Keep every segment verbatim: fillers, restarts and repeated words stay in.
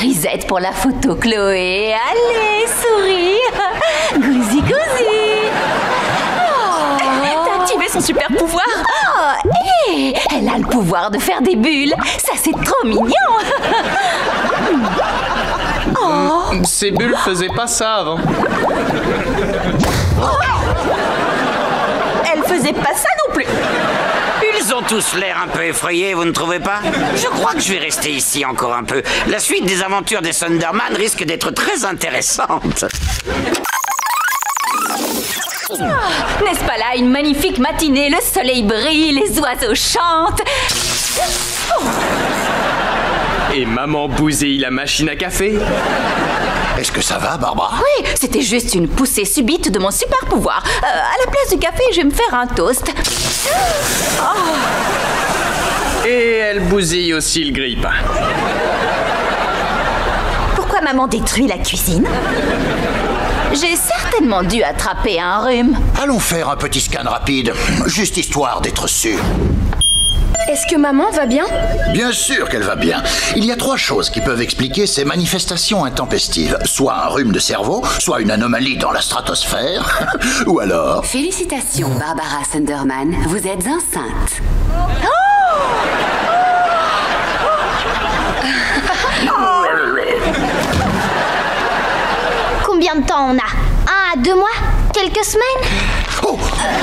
Cerisette pour la photo, Chloé. Allez, souris. Gousi, gousi. Oh. T'as activé son super pouvoir. Oh, hé, elle a le pouvoir de faire des bulles. Ça, c'est trop mignon. Oh. Ces bulles faisaient pas ça avant. Oh. Elle faisait pas ça non plus. Ils ont tous l'air un peu effrayés, vous ne trouvez pas? Je crois que je vais rester ici encore un peu. La suite des aventures des Thunderman risque d'être très intéressante. Oh, n'est-ce pas là une magnifique matinée? Le soleil brille, les oiseaux chantent. Oh. Et maman bousille la machine à café. Est-ce que ça va, Barbara? Oui, c'était juste une poussée subite de mon super pouvoir. Euh, à la place du café, je vais me faire un toast. Oh. Et elle bousille aussi le grille-pain. Pourquoi maman détruit la cuisine? J'ai certainement dû attraper un rhume. Allons faire un petit scan rapide, juste histoire d'être sûr. Est-ce que maman va bien? Bien sûr qu'elle va bien. Il y a trois choses qui peuvent expliquer ces manifestations intempestives. Soit un rhume de cerveau, soit une anomalie dans la stratosphère, ou alors... Félicitations, Barbara Thunderman. Vous êtes enceinte. Oh. Oh. Combien de temps on a? Un à deux mois? Quelques semaines? Oh.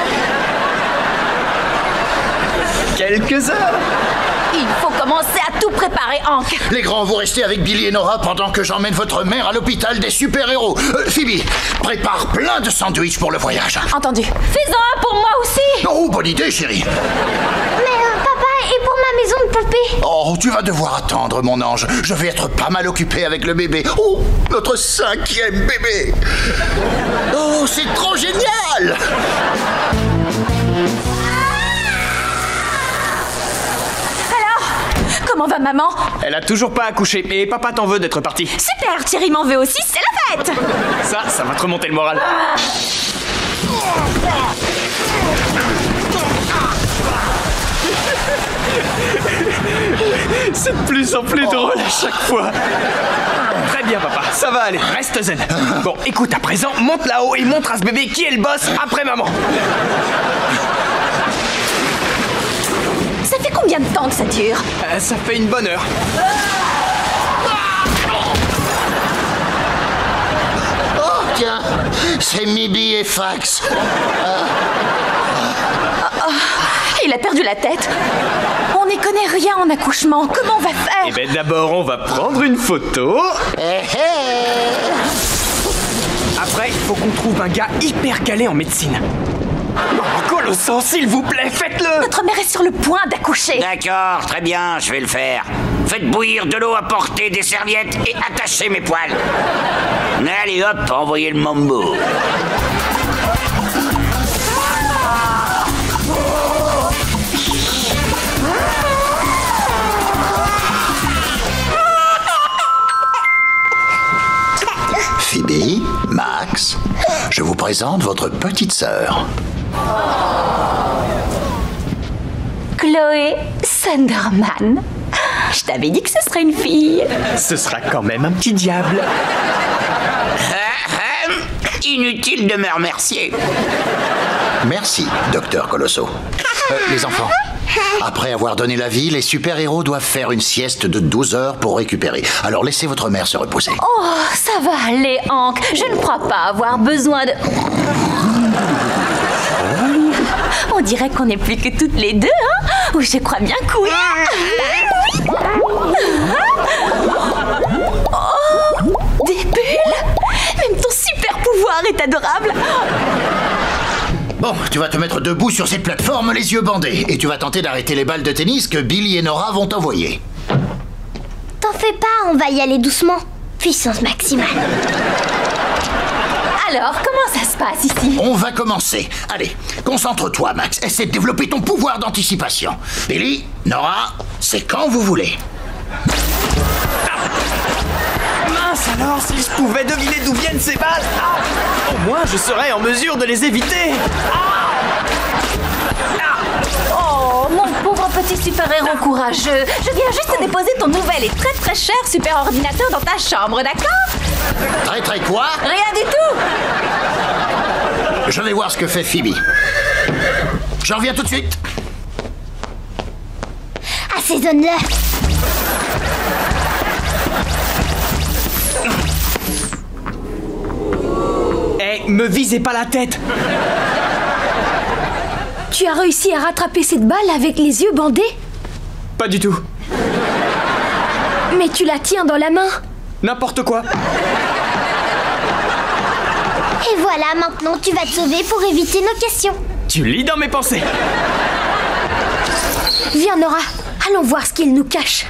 Quelques heures. Il faut commencer à tout préparer, Hank. Les grands, vous restez avec Billy et Nora pendant que j'emmène votre mère à l'hôpital des super-héros. Euh, Phoebe, prépare plein de sandwichs pour le voyage. Entendu. Fais-en un pour moi aussi. Oh, bonne idée, chérie. Mais euh, papa, et pour ma maison de poupée? Oh, tu vas devoir attendre, mon ange. Je vais être pas mal occupé avec le bébé. Oh, notre cinquième bébé. Oh, c'est trop génial. Comment va maman? Elle a toujours pas accouché, et papa t'en veut d'être parti. Super, Thierry m'en veut aussi, c'est la fête. Ça, ça va te remonter le moral. C'est de plus en plus drôle à chaque fois. Très bien, papa, ça va aller, reste zen. Bon, écoute, à présent, monte là-haut et montre à ce bébé qui est le boss après maman. Ça fait combien de temps que ça dure? euh, Ça fait une bonne heure. Oh, tiens, c'est Mibi et Fax. Oh, oh, il a perdu la tête. On n'y connaît rien en accouchement. Comment on va faire? Eh ben d'abord, on va prendre une photo. Hey, hey. Après, il faut qu'on trouve un gars hyper calé en médecine. Oh, Colosso, s'il vous plaît, faites-le! Notre mère est sur le point d'accoucher. D'accord, très bien, je vais le faire. Faites bouillir de l'eau, apportez des serviettes et attachez mes poils. Allez hop, envoyez le mambo. Phoebe, Max, je vous présente votre petite sœur. Chloé Thunderman. Je t'avais dit que ce serait une fille. Ce sera quand même un petit diable. Ah, ah, inutile de me remercier. Merci, docteur Colosso. Euh, les enfants, après avoir donné la vie, les super-héros doivent faire une sieste de douze heures pour récupérer. Alors laissez votre mère se reposer. Oh, ça va aller, Hank. Je ne crois pas avoir besoin de... On dirait qu'on n'est plus que toutes les deux, hein? Ou je crois bien que oui. Oh, des bulles. Même ton super pouvoir est adorable. Bon, tu vas te mettre debout sur cette plateforme, les yeux bandés, et tu vas tenter d'arrêter les balles de tennis que Billy et Nora vont t'envoyer. T'en fais pas, on va y aller doucement. Puissance maximale. Alors, comment ça se passe ici? On va commencer. Allez, concentre-toi, Max. Essaie de développer ton pouvoir d'anticipation. Billy, Nora, c'est quand vous voulez. Mince alors, si je pouvais deviner d'où viennent ces balles, ah, au moins je serais en mesure de les éviter. Ah, Oh, mon pauvre mon petit super-héros courageux. Je viens juste déposer ton nouvel et très très cher super ordinateur dans ta chambre, d'accord? Très très quoi? Rien du tout. Je vais voir ce que fait Phoebe. Je reviens tout de suite. Assaisonne-le. Eh, me visez pas la tête. Tu as réussi à rattraper cette balle avec les yeux bandés? Pas du tout. Mais tu la tiens dans la main. N'importe quoi. Et voilà, maintenant tu vas te sauver pour éviter nos questions. Tu lis dans mes pensées. Viens Nora, allons voir ce qu'il nous cache.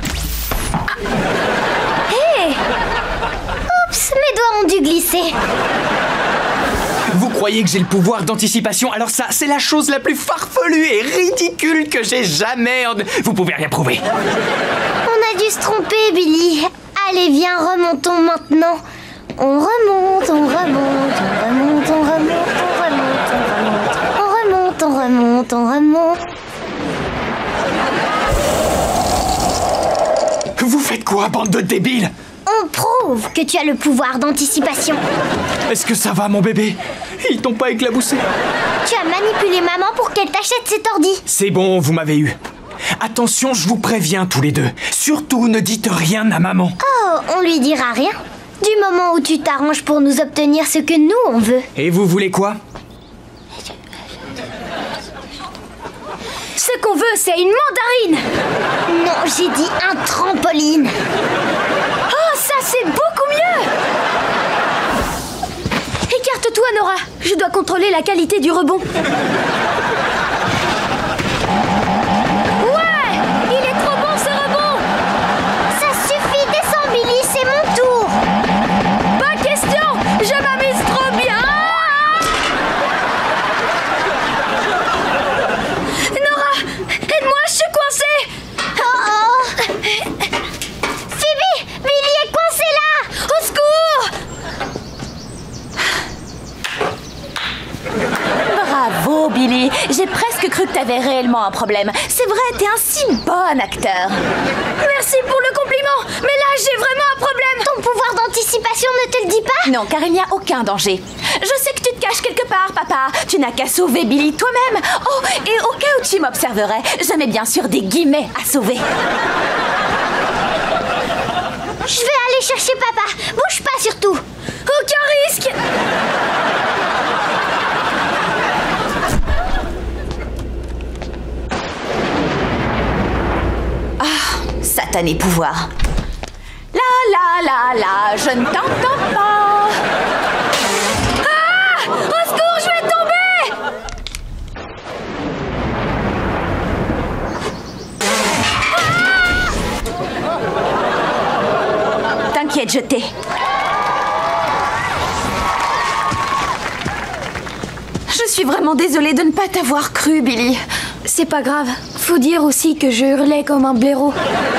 Hé! Hey! Oups, mes doigts ont dû glisser. Vous croyez que j'ai le pouvoir d'anticipation? Alors ça, c'est la chose la plus farfelue et ridicule que j'ai jamais... En... Vous pouvez rien prouver. On a dû se tromper, Billy. Allez, viens, remontons maintenant. On remonte, on remonte, on remonte, on remonte, on remonte, on remonte, on remonte, on remonte. Vous faites quoi, bande de débiles? On prouve que tu as le pouvoir d'anticipation. Est-ce que ça va, mon bébé? Ils t'ont pas éclaboussé? Tu as manipulé maman pour qu'elle t'achète cet ordi. C'est bon, vous m'avez eu. Attention, je vous préviens tous les deux. Surtout, ne dites rien à maman. Oh, on lui dira rien. Du moment où tu t'arranges pour nous obtenir ce que nous, on veut. Et vous voulez quoi? Ce qu'on veut, c'est une mandarine. Non, j'ai dit un trampoline. Oh, ça, c'est beaucoup mieux. Écarte-toi, Nora. Je dois contrôler la qualité du rebond. Ouais, il est trop bon, ce rebond. Ça suffit, descends, Billy, c'est mon tour. Pas question, je m'amuse trop bien. Nora, aide-moi, je suis coincée. Oh oh. Phoebe, Billy est coincé là. Au secours. Bravo, Billy. J'ai presque cru que t'avais réellement un problème. C'est vrai, t'es un si bon acteur. Merci pour le compliment, mais là, j'ai vraiment un problème. Ton pouvoir d'anticipation ne te le dit pas? Non, car il n'y a aucun danger. Je sais que tu te caches quelque part, papa. Tu n'as qu'à sauver Billy toi-même. Oh, et au cas où tu m'observerais, je mets bien sûr des guillemets à sauver. Je vais aller chercher papa. Bouge pas surtout. Aucun risque. Satané pouvoir. La la la la, je ne t'entends pas. Ah! Au secours, je vais tomber. Ah! T'inquiète, je t'ai. Je suis vraiment désolée de ne pas t'avoir cru, Billy. C'est pas grave. Faut dire aussi que je hurlais comme un blaireau.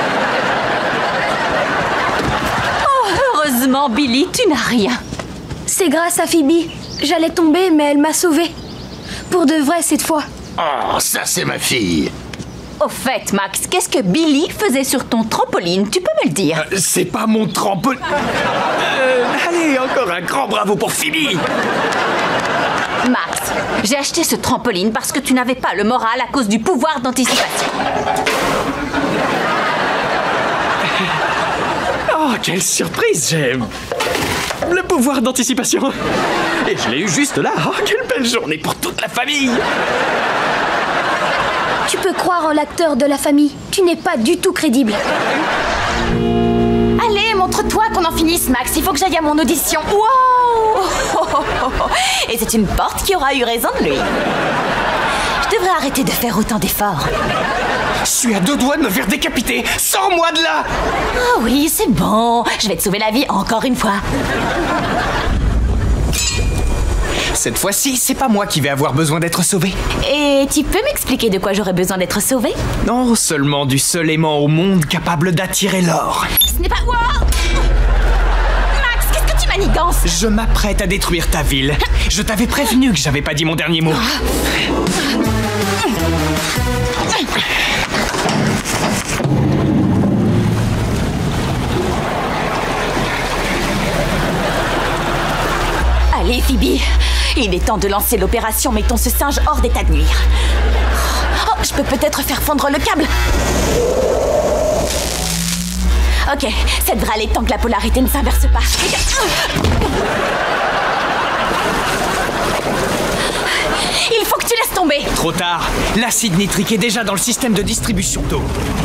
Oh, heureusement, Billy, tu n'as rien. C'est grâce à Phoebe. J'allais tomber, mais elle m'a sauvée. Pour de vrai cette fois. Oh, ça c'est ma fille. Au fait, Max, qu'est-ce que Billy faisait sur ton trampoline? Tu peux me le dire? Euh, c'est pas mon trampoline. Euh, allez, encore un grand bravo pour Phoebe. Max, j'ai acheté ce trampoline parce que tu n'avais pas le moral à cause du pouvoir d'anticipation. Oh, quelle surprise! J'ai le pouvoir d'anticipation. Et je l'ai eu juste là. Oh, quelle belle journée pour toute la famille. Tu peux croire en l'acteur de la famille. Tu n'es pas du tout crédible. Allez, montre-toi qu'on en finisse, Max. Il faut que j'aille à mon audition. Wow! Et c'est une porte qui aura eu raison de lui. Je devrais arrêter de faire autant d'efforts. Je suis à deux doigts de me faire décapiter. Sors-moi de là! Oh oui, c'est bon. Je vais te sauver la vie encore une fois. Cette fois-ci, c'est pas moi qui vais avoir besoin d'être sauvé. Et tu peux m'expliquer de quoi j'aurais besoin d'être sauvé? Non, seulement du seul aimant au monde capable d'attirer l'or. Ce n'est pas... Wow! Max, qu'est-ce que tu manigances? Je m'apprête à détruire ta ville. Je t'avais prévenu que j'avais pas dit mon dernier mot. Allez, Phoebe, il est temps de lancer l'opération Mettons ce singe hors d'état de nuire. Oh, je peux peut-être faire fondre le câble. Ok, ça devrait aller tant que la polarité ne s'inverse pas. Il faut que tu laisses tomber. Trop tard. L'acide nitrique est déjà dans le système de distribution d'eau.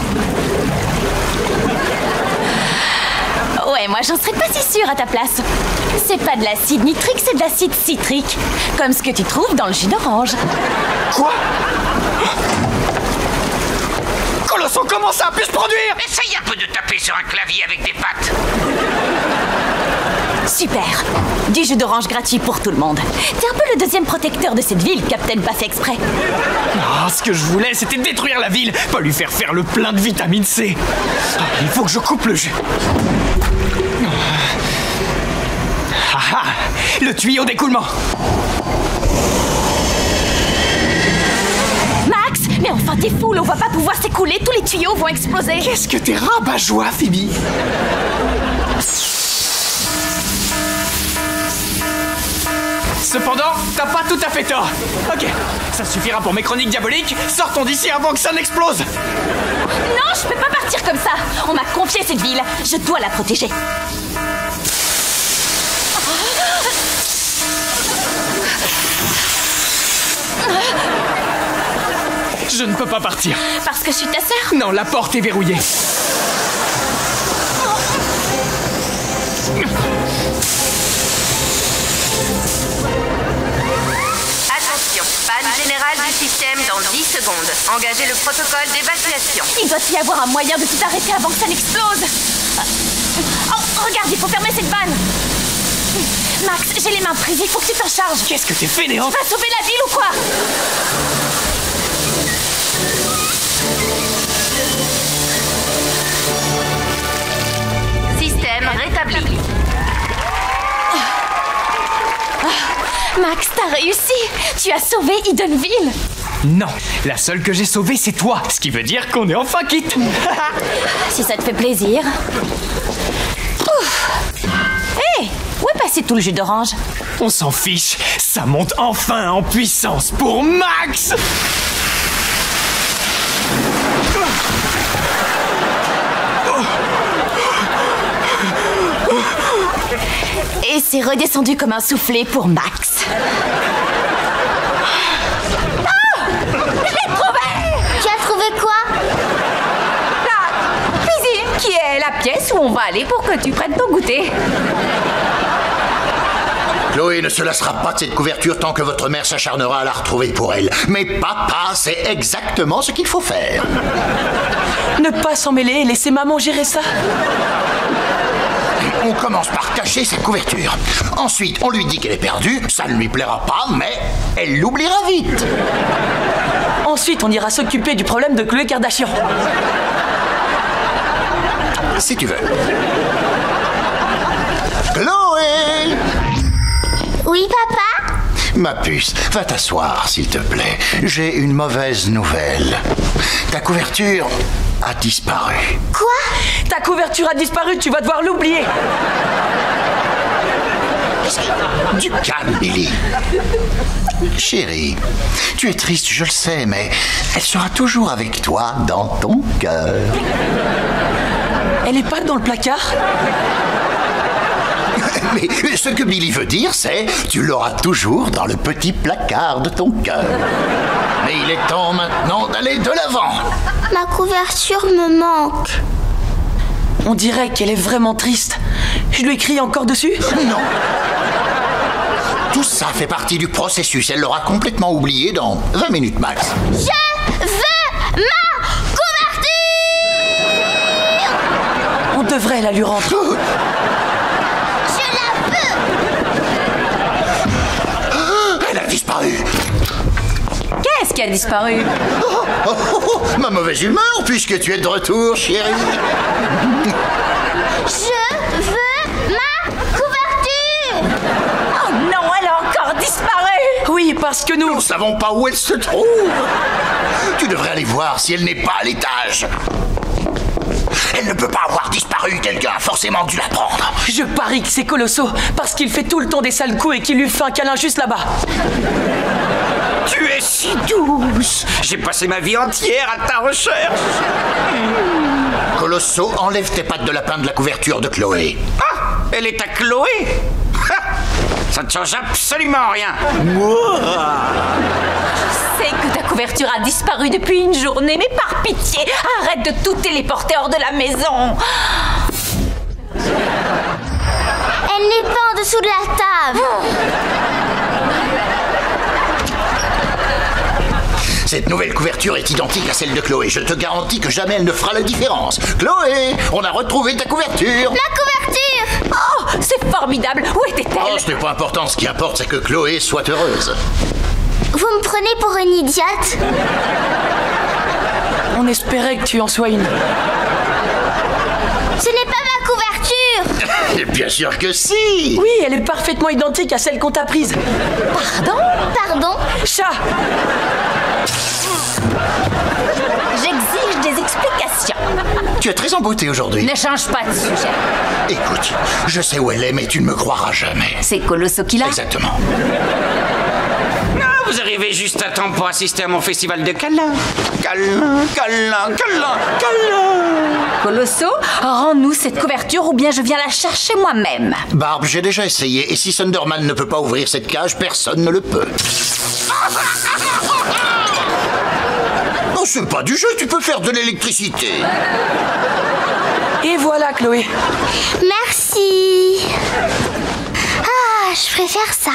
Ouais, moi j'en serais pas si sûre à ta place. C'est pas de l'acide nitrique, c'est de l'acide citrique. Comme ce que tu trouves dans le jus d'orange. Quoi? Colosso, comment ça a pu se produire? Essaye un peu de taper sur un clavier avec des pattes. Super. Du jus d'orange gratuit pour tout le monde. T'es un peu le deuxième protecteur de cette ville, Captain pas fait exprès. Ah, ce que je voulais, c'était détruire la ville, pas lui faire faire le plein de vitamine C. Ah, il faut que je coupe le jus. Ah ah, le tuyau d'écoulement. Max, mais enfin t'es fou, l'eau va pas pouvoir s'écouler, tous les tuyaux vont exploser. Qu'est-ce que t'es rabat-joie, Phoebe? Cependant, t'as pas tout à fait tort. Ok, ça suffira pour mes chroniques diaboliques. Sortons d'ici avant que ça n'explose. Non, je peux pas partir comme ça. On m'a confié cette ville. Je dois la protéger. Je ne peux pas partir. Parce que je suis ta sœur? Non, la porte est verrouillée. Attention, panne générale du système dans dix secondes. Engagez le protocole d'évacuation. Il doit y avoir un moyen de tout arrêter avant que ça n'explose. Oh, regarde, il faut fermer cette vanne. Max, j'ai les mains prises, il faut que tu t'en charges. Qu'est-ce que t'es fainéante? Tu vas sauver la ville ou quoi? Système rétabli. Max, t'as réussi. Tu as sauvé Edenville. Non, la seule que j'ai sauvée, c'est toi. Ce qui veut dire qu'on est enfin quitte. Si ça te fait plaisir. Hé, hey, où est passé tout le jus d'orange? On s'en fiche. Ça monte enfin en puissance pour Max. Et c'est redescendu comme un soufflet pour Max. Ah! Je l'ai trouvé! Tu as trouvé quoi? La cuisine, qui est la pièce où on va aller pour que tu prennes ton goûter. Chloé ne se lassera pas de cette couverture tant que votre mère s'acharnera à la retrouver pour elle. Mais papa, c'est exactement ce qu'il faut faire. Ne pas s'en mêler et laisser maman gérer ça. On commence par cacher cette couverture. Ensuite, on lui dit qu'elle est perdue. Ça ne lui plaira pas, mais elle l'oubliera vite. Ensuite, on ira s'occuper du problème de Khloé Kardashian. Si tu veux. Chloé! Oui, papa? Ma puce, va t'asseoir, s'il te plaît. J'ai une mauvaise nouvelle. Ta couverture a disparu. Quoi? Ta couverture a disparu, tu vas devoir l'oublier. Du calme, Billy. Chérie, tu es triste, je le sais, mais elle sera toujours avec toi dans ton cœur. Elle est pas dans le placard? Mais ce que Billy veut dire, c'est tu l'auras toujours dans le petit placard de ton cœur. Mais il est temps maintenant d'aller de l'avant. Ma couverture me manque. On dirait qu'elle est vraiment triste. Je lui écris encore dessus? Non. Tout ça fait partie du processus. Elle l'aura complètement oublié dans vingt minutes max. Je veux ma couverture! On devrait la lui rendre. Je la veux! Elle a disparu. Qu'est-ce qui a disparu? Oh, oh, oh, oh, ma mauvaise humeur, puisque tu es de retour, chérie. Je veux ma couverture! Oh non, elle a encore disparu! Oui, parce parce que nous... Nous ne savons pas où elle se trouve. Tu devrais aller voir si elle n'est pas à l'étage. Elle ne peut pas avoir disparu, quelqu'un a forcément dû la prendre. Je parie que c'est Colosso, parce qu'il fait tout le tour des sales coups et qu'il lui fait un câlin juste là-bas. Tu es si douce. J'ai passé ma vie entière à ta recherche. Colosso, enlève tes pattes de lapin de la couverture de Chloé. Ah, elle est à Chloé. Ça ne change absolument rien. Je sais que ta couverture a disparu depuis une journée, mais par pitié, arrête de tout téléporter hors de la maison. Elle n'est pas en dessous de la table. Cette nouvelle couverture est identique à celle de Chloé. Je te garantis que jamais elle ne fera la différence. Chloé, on a retrouvé ta couverture. Ma couverture! Oh, c'est formidable. Où était-elle? Oh, ce n'est pas important. Ce qui importe, c'est que Chloé soit heureuse. Vous me prenez pour une idiote? On espérait que tu en sois une. Ce n'est pas ma couverture! Bien sûr que si. Oui, elle est parfaitement identique à celle qu'on t'a prise. Pardon? Pardon? Chat! J'exige des explications. Tu es très en beauté aujourd'hui. Ne change pas de sujet. Écoute, je sais où elle est, mais tu ne me croiras jamais. C'est Colosso qui l'a? Exactement. Ah, vous arrivez juste à temps pour assister à mon festival de câlins. Câlins, câlins, câlins, câlins. Colosso, rends-nous cette couverture ou bien je viens la chercher moi-même. Barbe, j'ai déjà essayé, et si Sunderman ne peut pas ouvrir cette cage, personne ne le peut. Oh, c'est pas du jeu, tu peux faire de l'électricité. Et voilà, Chloé. Merci. Ah, je préfère ça.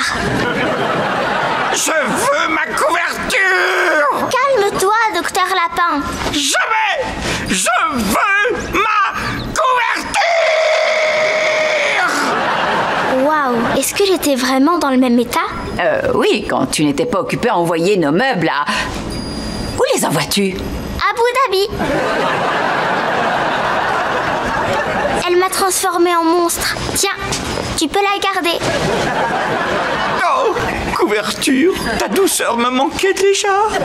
Je veux ma couverture. Calme-toi, docteur Lapin. Jamais. Je veux ma couverture. Waouh, est-ce que j'étais vraiment dans le même état? Euh, oui, quand tu n'étais pas occupé à envoyer nos meubles à... Où les envoies-tu? Abu Dhabi. Elle m'a transformée en monstre. Tiens, tu peux la garder. Oh, couverture, ta douceur me manquait déjà.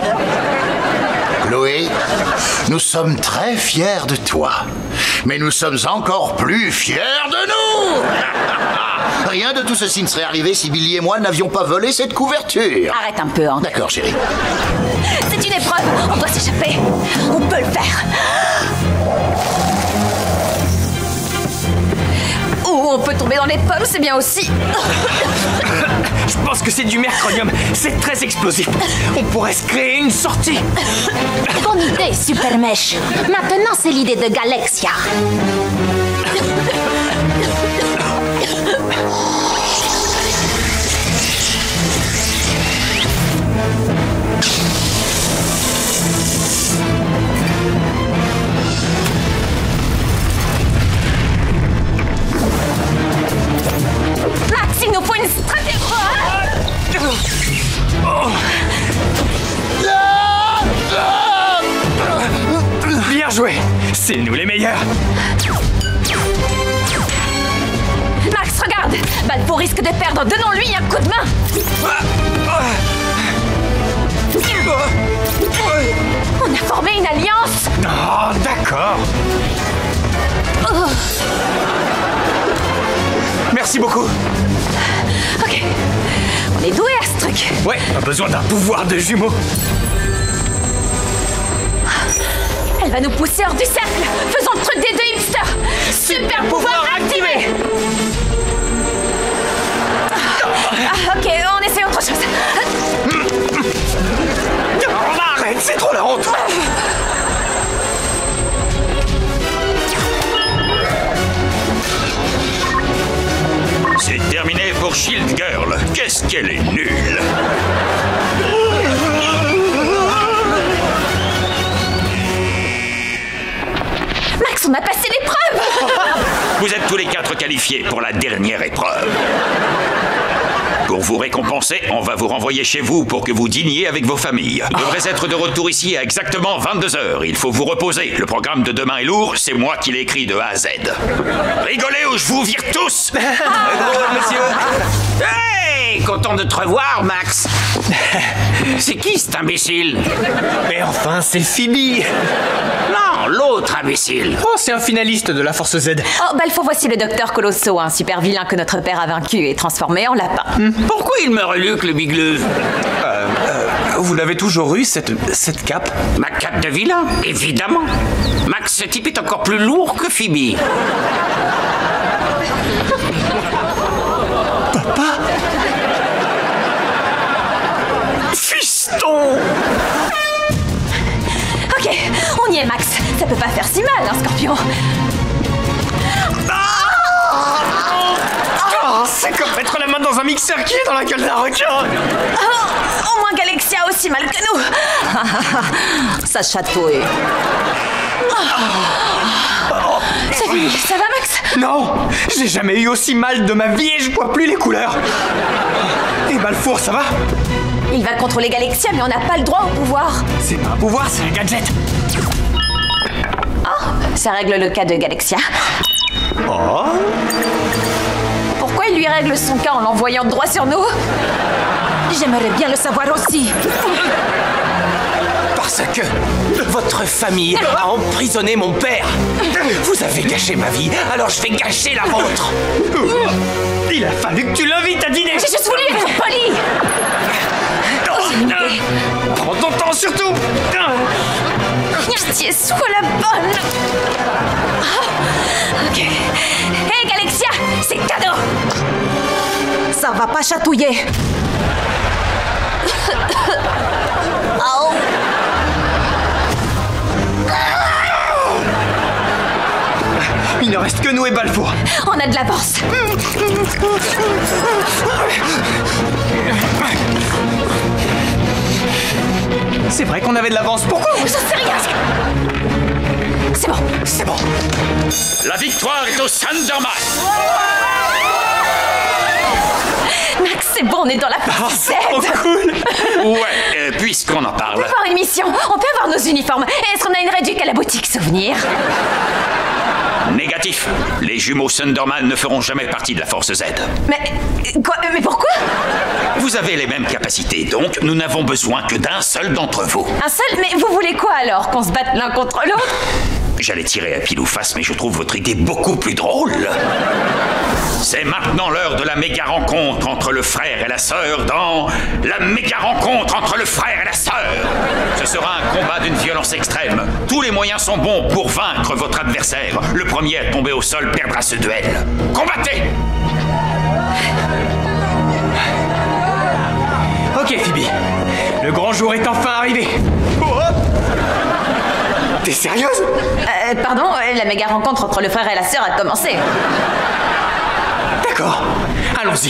Chloé, nous sommes très fiers de toi. Mais nous sommes encore plus fiers de nous. Rien de tout ceci ne serait arrivé si Billy et moi n'avions pas volé cette couverture. Arrête un peu, hein. D'accord, chérie. C'est une épreuve. On doit s'échapper. On peut le faire. Ou on peut tomber dans les pommes, c'est bien aussi. Je pense que c'est du mercronium. C'est très explosif. On pourrait se créer une sortie. Bonne idée, Super Mèche. Maintenant, c'est l'idée de Galexia. Max, il nous faut une stratégie. Bien joué. C'est nous les meilleurs. Max, regarde. Balbo risque de perdre. Donnons-lui un coup de main. On a formé une alliance. Oh, d'accord. Oh. Merci beaucoup. Ok. On est doué à ce truc. Ouais, on a besoin d'un pouvoir de jumeaux. Elle va nous pousser hors du cercle. Faisons le truc des deux hipsters. Super pouvoir activé. Ah, ok, on essaie autre chose. On arrête, c'est trop la honte. C'est terminé pour Shield Girl. Qu'est-ce qu'elle est nulle. Max, on a passé l'épreuve. Vous êtes tous les quatre qualifiés pour la dernière épreuve. Pour vous récompenser, on va vous renvoyer chez vous pour que vous dîniez avec vos familles. Vous devrez être de retour ici à exactement vingt-deux heures. Il faut vous reposer. Le programme de demain est lourd, c'est moi qui l'ai écrit de A à Z. Rigolez ou je vous vire tous. Drôle, monsieur. Hey! Hé, content de te revoir, Max. C'est qui cet imbécile? Mais enfin, c'est Phoebe. Non, l'autre imbécile. Oh, c'est un finaliste de la Force Z. Oh, Balfour, voici le docteur Colosso, un super vilain que notre père a vaincu et transformé en lapin. Hmm. Pourquoi il me reluque, le bigleux? Euh, euh, vous l'avez toujours eu, cette, cette cape? Ma cape de vilain, évidemment. Max, ce type est encore plus lourd que Phoebe. Papa? Fiston! Ok, on y est, Max. Ça peut pas faire si mal, un scorpion. Oh, c'est comme mettre la main dans un mixeur qui est dans la gueule d'un requin. Oh, au moins Galexia a aussi mal que nous. Ça chatouille. Oh. C'est fini, ça va, Max? Non, j'ai jamais eu aussi mal de ma vie et je vois plus les couleurs. Et Balfour, ça va? Il va contrôler Galexia, mais on n'a pas le droit au pouvoir. C'est pas un pouvoir, c'est un gadget. Oh, ça règle le cas de Galexia. Oh. Pourquoi il lui règle son cas en l'envoyant droit sur nous? J'aimerais bien le savoir aussi. Parce que votre famille a emprisonné mon père. Vous avez gâché ma vie, alors je vais gâcher la vôtre. Il a fallu que tu l'invites à dîner. J'ai juste voulu être poli. Prends ton temps surtout. Pitié, sois la bonne. Ok. Hé, hey, Galexia, c'est cadeau. Ça va pas chatouiller. Oh. Il ne reste que nous et Balfour. On a de l'avance. C'est vrai qu'on avait de l'avance. Pourquoi? J'en sais rien. C'est bon. C'est bon. La victoire est au Thunderman. Max, c'est bon, on est dans la partie sept. Oh, cool. Ouais, euh, puisqu'on en parle. On peut avoir une mission. On peut avoir nos uniformes. Est-ce qu'on a une réduque à la boutique souvenir? Négatif. Les jumeaux Thunderman ne feront jamais partie de la Force Z. Mais... quoi? Mais pourquoi? Vous avez les mêmes capacités, donc nous n'avons besoin que d'un seul d'entre vous. Un seul? Mais vous voulez quoi alors? Qu'on se batte l'un contre l'autre? J'allais tirer à pile ou face, mais je trouve votre idée beaucoup plus drôle. C'est maintenant l'heure de la méga rencontre entre le frère et la sœur dans la méga rencontre entre le frère et la sœur. Ce sera un combat d'une violence extrême. Tous les moyens sont bons pour vaincre votre adversaire. Le premier à tomber au sol perdra ce duel. Combattez! Ok, Phoebe. Le grand jour est enfin arrivé. Oh. T'es sérieuse? Euh, pardon, la méga rencontre entre le frère et la sœur a commencé. D'accord, allons-y.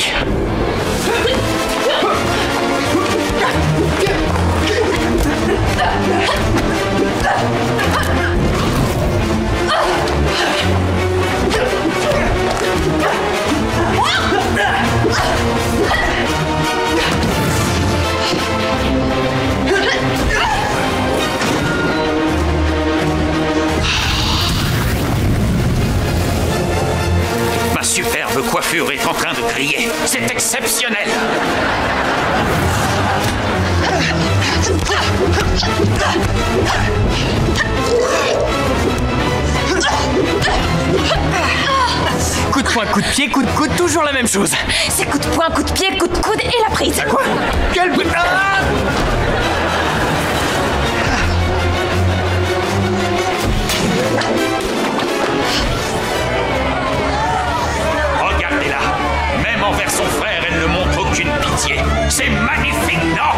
Ma superbe coiffure est en train de crier. C'est exceptionnel. Coup de poing, coup de pied, coup de coude, toujours la même chose. C'est coup de poing, coup de pied, coup de coude et la prise. Quoi? Quel coup de... Ah! Regardez-la. Même envers son frère, elle ne montre aucune pitié. C'est magnifique, non?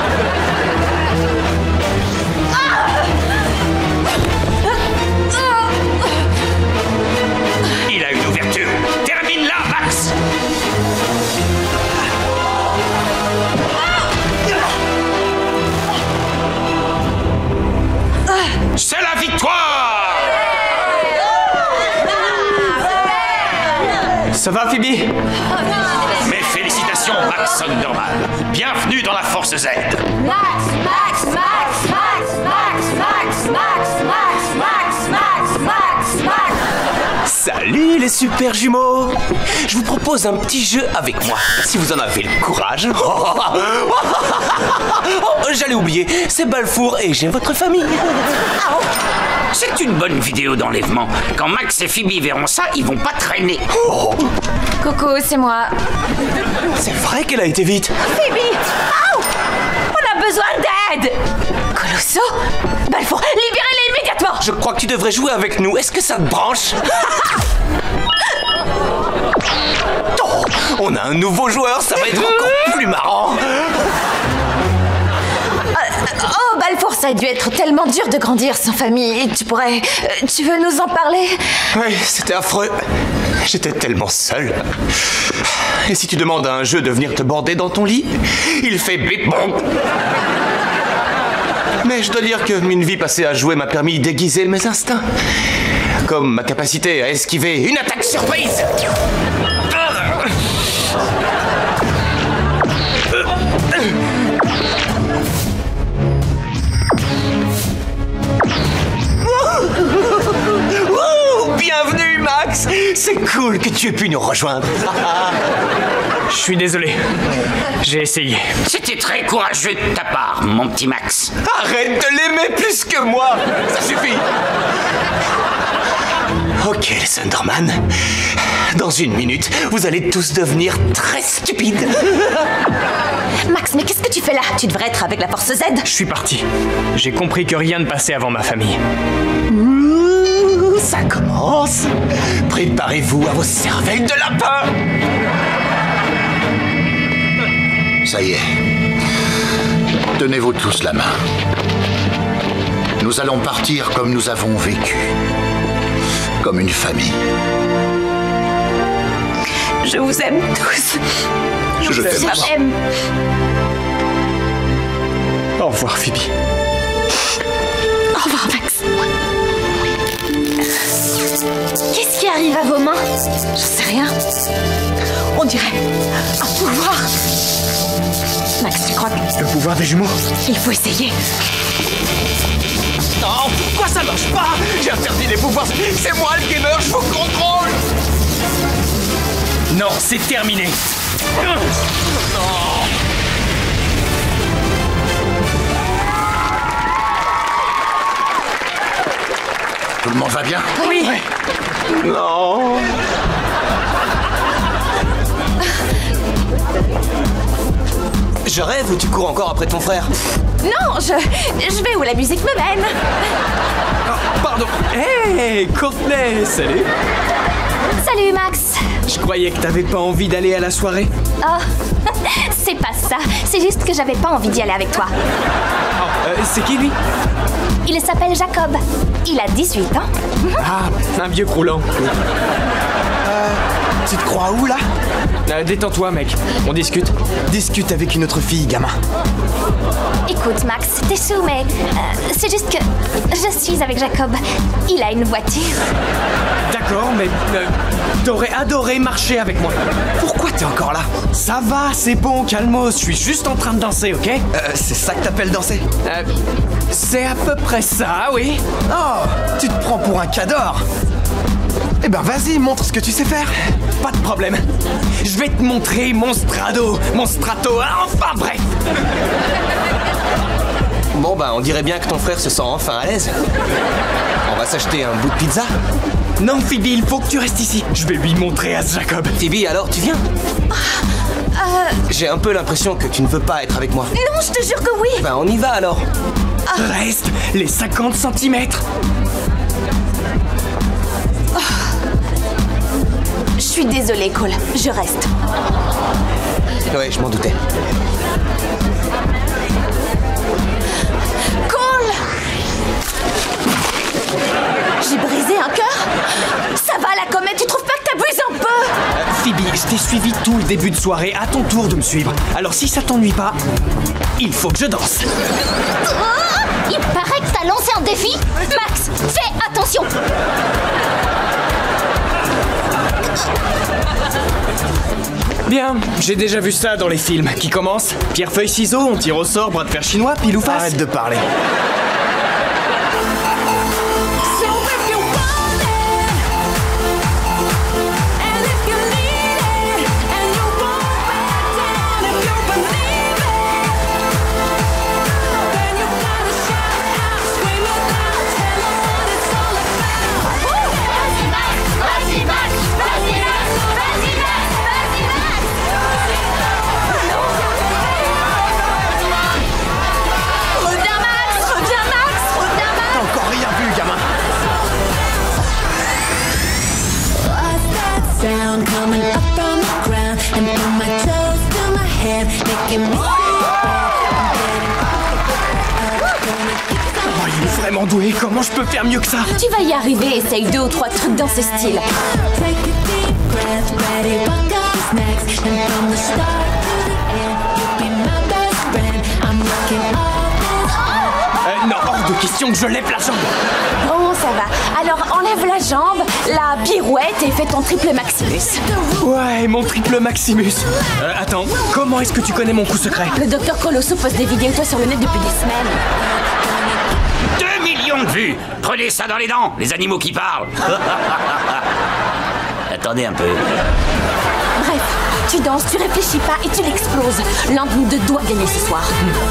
Il a une ouverture. Termine-la, Max. C'est la victoire! Ça va, Phoebe? Mes félicitations, Max Thunderman. Bienvenue dans la Force Z. Max, Max, Max, Max, Max, Max, Max, Max, Max, Max, Max, Max. Salut les super jumeaux! Je vous propose un petit jeu avec moi, si vous en avez le courage. Oh, j'allais oublier, c'est Balfour et j'ai votre famille. C'est une bonne vidéo d'enlèvement. Quand Max et Phoebe verront ça, ils vont pas traîner. Oh. Coucou, c'est moi. C'est vrai qu'elle a été vite. Phoebe! Oh, on a besoin d'aide! Colosso! Balfour, libérez-les immédiatement! Je crois que tu devrais jouer avec nous. Est-ce que ça te branche? Oh, on a un nouveau joueur, ça va être encore plus marrant. Oh, Balfour, ça a dû être tellement dur de grandir sans famille. Tu pourrais... Tu veux nous en parler? Oui, c'était affreux. J'étais tellement seul. Et si tu demandes à un jeu de venir te border dans ton lit, il fait bip bon. Mais je dois dire que une vie passée à jouer m'a permis d'aiguiser mes instincts. Comme ma capacité à esquiver une attaque surprise. Bienvenue, Max! C'est cool que tu aies pu nous rejoindre. Je suis désolé. J'ai essayé. C'était très courageux de ta part, mon petit Max. Arrête de l'aimer plus que moi! Ça suffit! Ok, les Sunderman. Dans une minute, vous allez tous devenir très stupides. Max, mais qu'est-ce que tu fais là? Tu devrais être avec la Force Z. Je suis parti. J'ai compris que rien ne passait avant ma famille. Ouh, ça commence. Préparez-vous à vos cervelles de lapin. Ça y est. Tenez-vous tous la main. Nous allons partir comme nous avons vécu. Comme une famille. Je vous aime tous. Je, Je vous t'aime. aime. Au revoir, Phoebe. Au revoir, Max. Qu'est-ce qui arrive à vos mains? Je sais rien. On dirait un pouvoir. Max, tu crois que... Le pouvoir des jumeaux? Il faut essayer. Non, pourquoi ça marche pas? J'ai interdit les pouvoirs. C'est moi le gamer, je vous contrôle. Non, c'est terminé. Tout le monde va bien? Oui. Non. Je rêve ou tu cours encore après ton frère? Non, je, je vais où la musique me mène. Oh, pardon. Hé, hey, Courtney, salut. Salut Max. Je croyais que t'avais pas envie d'aller à la soirée. Oh, c'est pas ça. C'est juste que j'avais pas envie d'y aller avec toi. Oh, euh, c'est qui lui? Il s'appelle Jacob. Il a dix-huit ans. Ah, un vieux croulant. Euh, tu te crois où là? Euh, détends-toi, mec. On discute. Discute avec une autre fille, gamin. Écoute Max, t'es sous mais euh, c'est juste que je suis avec Jacob. Il a une voiture. D'accord, mais euh, t'aurais adoré marcher avec moi. Pourquoi t'es encore là? Ça va, c'est bon, calmos. Je suis juste en train de danser, ok? Euh, c'est ça que t'appelles danser? Euh, c'est à peu près ça, oui. Oh, tu te prends pour un cador. Eh ben vas-y, montre ce que tu sais faire. Pas de problème. Je vais te montrer mon strado, mon strato, enfin bref. Bon bah on dirait bien que ton frère se sent enfin à l'aise. On va s'acheter un bout de pizza. Non Phoebe, il faut que tu restes ici. Je vais lui montrer à ce Jacob. Phoebe, alors tu viens? Euh... J'ai un peu l'impression que tu ne veux pas être avec moi. Non, je te jure que oui. Ben on y va alors. Ah. Reste les cinquante centimètres. Oh. Je suis désolée, Cole. Je reste. Ouais, je m'en doutais. Cole! J'ai brisé un cœur? Ça va la comète, tu trouves pas que t'abuses un peu? euh, Phoebe, je t'ai suivi tout le début de soirée, à ton tour de me suivre. Alors si ça t'ennuie pas, il faut que je danse. Oh, il paraît que t'as lancé un défi. Max, fais attention. Bien, j'ai déjà vu ça dans les films. Qui commence? Pierre, feuille, ciseaux, on tire au sort, bras de fer chinois, pile ou face? Arrête de parler. tellement doué, comment je peux faire mieux que ça? Tu vas y arriver, essaye deux ou trois trucs dans ce style. Euh, non, hors de question que je lève la jambe. Bon, ça va. Alors enlève la jambe, la pirouette et fais ton triple Maximus. Ouais, mon triple Maximus. Euh, attends, comment est-ce que tu connais mon coup secret? Le docteur Colosso poste des vidéos de toi sur le net depuis des semaines. Deux millions de vues. Prenez ça dans les dents, les animaux qui parlent. Attendez un peu. Bref, tu danses, tu réfléchis pas et tu l'exploses. L'un de nous deux doit gagner ce soir.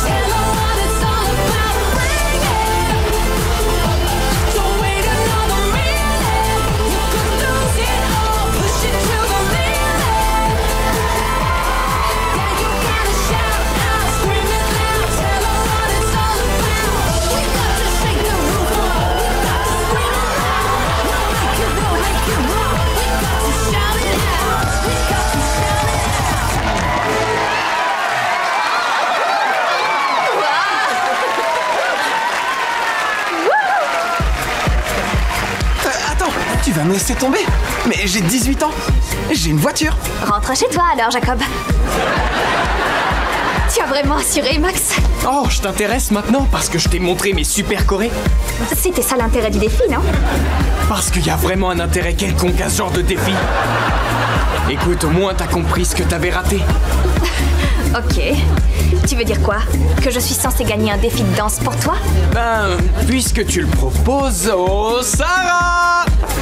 Tu vas me laisser tomber? Mais j'ai dix-huit ans. J'ai une voiture. Rentre chez toi alors, Jacob. Tu as vraiment assuré, Max? Oh, je t'intéresse maintenant parce que je t'ai montré mes super chorés. C'était ça l'intérêt du défi, non? Parce qu'il y a vraiment un intérêt quelconque à ce genre de défi. Écoute, au moins t'as compris ce que t'avais raté. Ok. Tu veux dire quoi? Que je suis censée gagner un défi de danse pour toi? Ben, puisque tu le proposes, oh Sarah!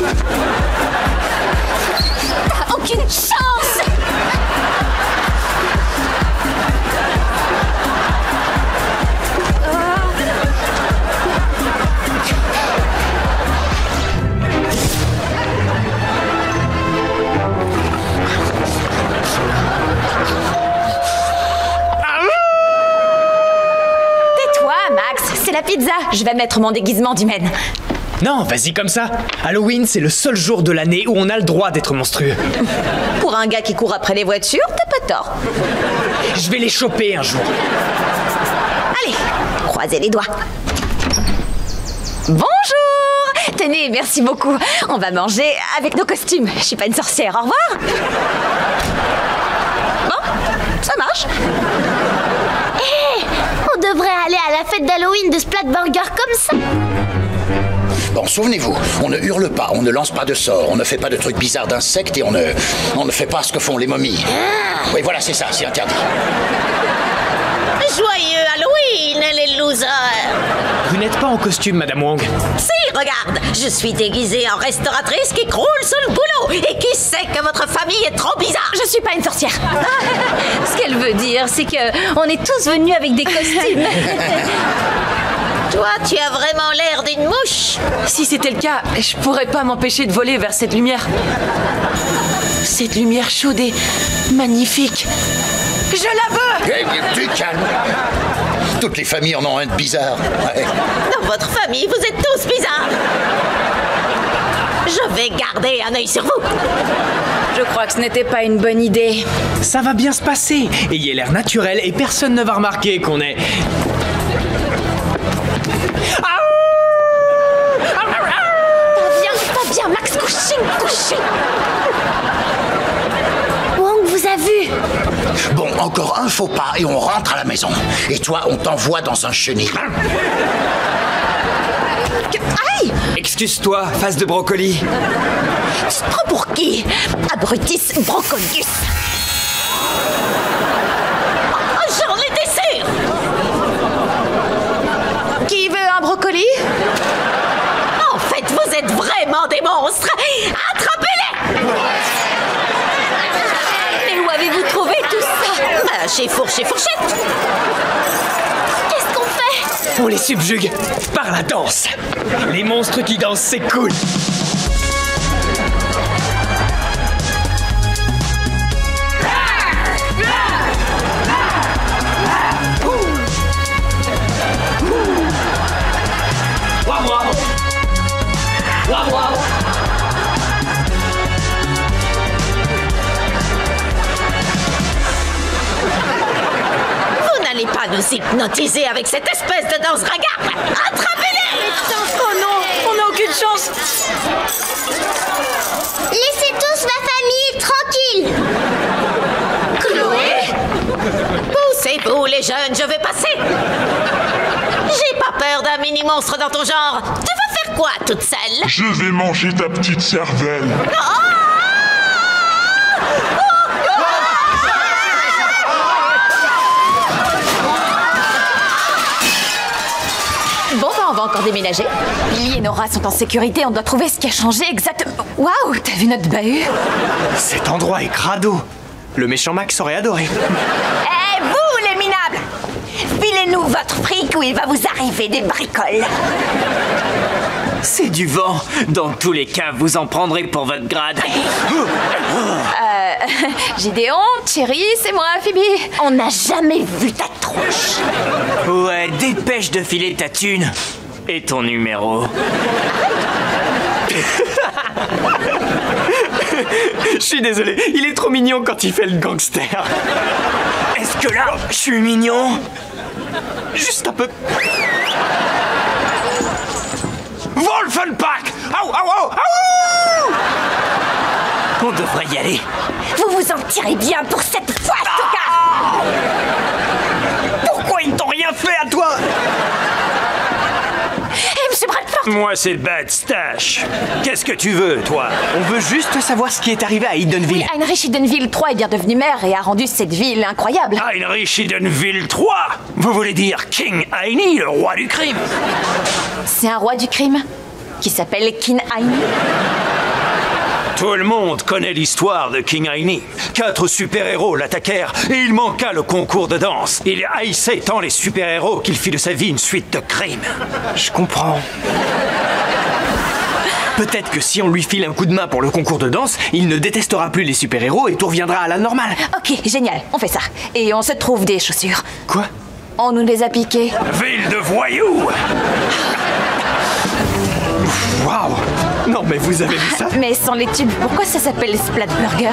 T'as aucune chance! C'est la pizza. Je vais mettre mon déguisement d'humaine. Non, vas-y comme ça. Halloween, c'est le seul jour de l'année où on a le droit d'être monstrueux. Pour un gars qui court après les voitures, t'as pas tort. Je vais les choper un jour. Allez, croisez les doigts. Bonjour. Tenez, merci beaucoup. On va manger avec nos costumes. Je suis pas une sorcière. Au revoir. Bon, ça marche. Hé, on devrait aller à la fête d'Halloween de Splatburger comme ça. Bon, souvenez-vous, on ne hurle pas, on ne lance pas de sorts, on ne fait pas de trucs bizarres d'insectes et on ne, on ne fait pas ce que font les momies. Ah. Oui, voilà, c'est ça, c'est interdit. Joyeux Halloween, les losers! Vous n'êtes pas en costume, Madame Wong? Si, regarde, je suis déguisée en restauratrice qui croule sous le boulot et qui sait que votre famille est trop bizarre. Je suis pas une sorcière. Ce qu'elle veut dire, c'est que on est tous venus avec des costumes. Toi, tu as vraiment l'air d'une mouche. Si c'était le cas, je pourrais pas m'empêcher de voler vers cette lumière. Cette lumière chaude et magnifique. Je la veux! Eh bien, du calme. Toutes les familles en ont un de bizarre. Ouais. Dans votre famille, vous êtes tous bizarres. Je vais garder un œil sur vous. Je crois que ce n'était pas une bonne idée. Ça va bien se passer. Ayez l'air naturel et personne ne va remarquer qu'on est... Pas bien, pas bien, Max, couchez, couchez. Wong vous a vu. Bon, encore un faux pas et on rentre à la maison. Et toi, on t'envoie dans un chenil. Aïe! Excuse-toi, face de brocoli. Tu te prends pour qui? Abrutis brocolius. Oh, j'en étais sûre. Qui veut un brocoli? En fait, vous êtes vraiment des monstres. Attrapez-les! Et où avez-vous trouvé tout ça? Bah, chez Fourche et Fourchette. Qu'est-ce qu'on fait? On les subjugue par la danse. Les monstres qui dansent, c'est cool. Vous n'allez pas nous hypnotiser avec cette espèce de danse ringarde. Attrapez-les! Oh non, on n'a aucune chance. Laissez tous ma famille tranquille. Chloé? Poussez-vous les jeunes, je vais passer. J'ai pas peur d'un mini-monstre dans ton genre. Tu vas faire quoi toute seule? Je vais manger ta petite cervelle. Oh! Bon, bah, on va encore déménager. Billy et Nora sont en sécurité, on doit trouver ce qui a changé exactement. Waouh, t'as vu notre bahut? Cet endroit est crado. Le méchant Max aurait adoré. Eh, vous, les minables! Filez-nous votre fric ou il va vous arriver des bricoles. C'est du vent. Dans tous les cas, vous en prendrez pour votre grade. Euh, Gideon, Thierry, c'est moi, Phoebe. On n'a jamais vu ta tronche. Ouais, dépêche de filer ta thune. Et ton numéro. Je suis désolé, il est trop mignon quand il fait le gangster. Est-ce que là, je suis mignon? Juste un peu. Wolfenpack! Aouh, aouh, aouh, aouh! On devrait y aller. Vous vous en tirez bien pour cette fois, ah! Toka! Pourquoi ils t'ont rien fait à toi? Eh, Monsieur Bradford! Moi, c'est Bad Stash. Qu'est-ce que tu veux, toi? On veut juste savoir ce qui est arrivé à Edenville. Heinrich Edenville trois est bien devenu maire et a rendu cette ville incroyable. Heinrich Edenville trois? Vous voulez dire King Heini, le roi du crime? C'est un roi du crime qui s'appelle King Heini. Tout le monde connaît l'histoire de King Heini. Quatre super-héros l'attaquèrent et il manqua le concours de danse. Il haïssait tant les super-héros qu'il fit de sa vie une suite de crimes. Je comprends. Peut-être que si on lui file un coup de main pour le concours de danse, il ne détestera plus les super-héros et tout reviendra à la normale. Ok, génial, on fait ça. Et on se trouve des chaussures. Quoi? On nous les a piquées. Ville de voyous! Waouh! Non mais vous avez vu ça? Mais sans les tubes, pourquoi ça s'appelle Splat Burger?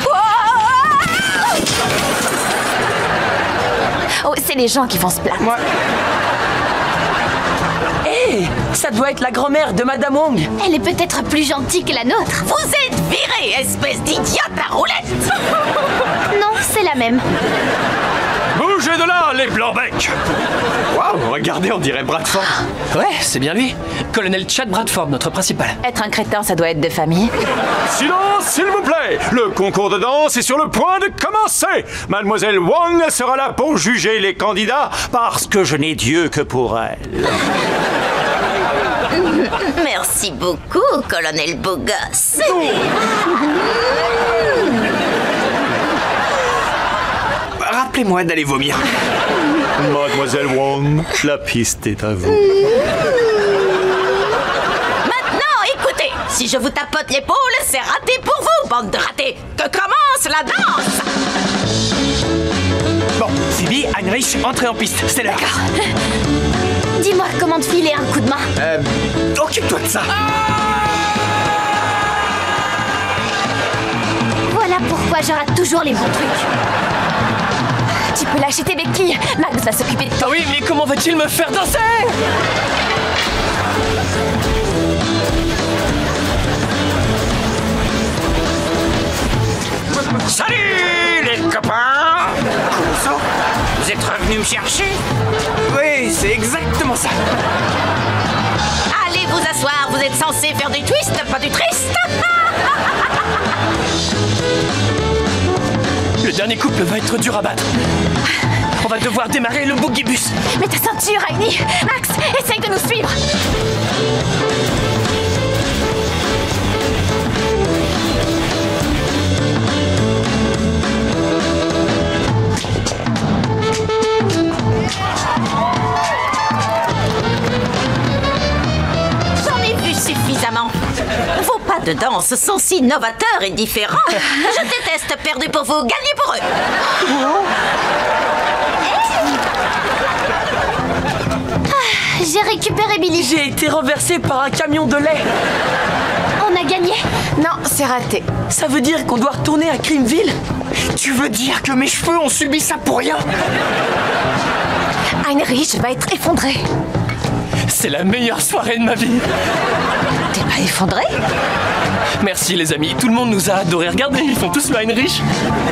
Oh, c'est les gens qui font splat. Moi. Hé, hey, ça doit être la grand-mère de Madame Wong. Elle est peut-être plus gentille que la nôtre. Vous êtes virés, espèce d'idiote à roulette! Non, c'est la même. Bougez de là, les blancs-becs! Waouh, regardez, on dirait Bradford. Ouais, c'est bien lui. Colonel Chad Bradford, notre principal. Être un crétin, ça doit être de famille. Silence, s'il vous plaît! Le concours de danse est sur le point de commencer! Mademoiselle Wong sera là pour juger les candidats parce que je n'ai Dieu que pour elle. Merci beaucoup, colonel Beau Gosse. Rappelez-moi d'aller vomir. Mademoiselle Wong, la piste est à vous. Maintenant, écoutez, si je vous tapote l'épaule, c'est raté pour vous, bande de ratés. Que commence la danse! Bon, Phoebe, Heinrich, entrez en piste, c'est l'heure. Dis-moi comment te filer un coup de main. Euh, occupe-toi de ça. Voilà pourquoi je rate toujours les bons trucs. Tu peux lâcher tes béquilles. Max va s'occuper de toi. Ah oui, mais comment va-t-il me faire danser? Salut les copains! Comment ça? Vous êtes revenus me chercher? Oui, c'est exactement ça. Allez vous asseoir, vous êtes censé faire du twist, pas du triste. Le dernier couple va être dur à battre. On va devoir démarrer le boogie-bus. Mets ta ceinture, Heini. Max, essaye de nous suivre. J'en ai vu suffisamment. Vos pas de danse sont si novateurs et différents. Je déteste perdre pour vous, gagner pour eux. Ah, j'ai récupéré Billy. J'ai été renversé par un camion de lait. On a gagné? Non, c'est raté. Ça veut dire qu'on doit retourner à Crimeville? Tu veux dire que mes cheveux ont subi ça pour rien? Heinrich va être effondré. C'est la meilleure soirée de ma vie. T'es pas effondré? Merci les amis, tout le monde nous a adoré. Regardez, ils font tous le Heinrich.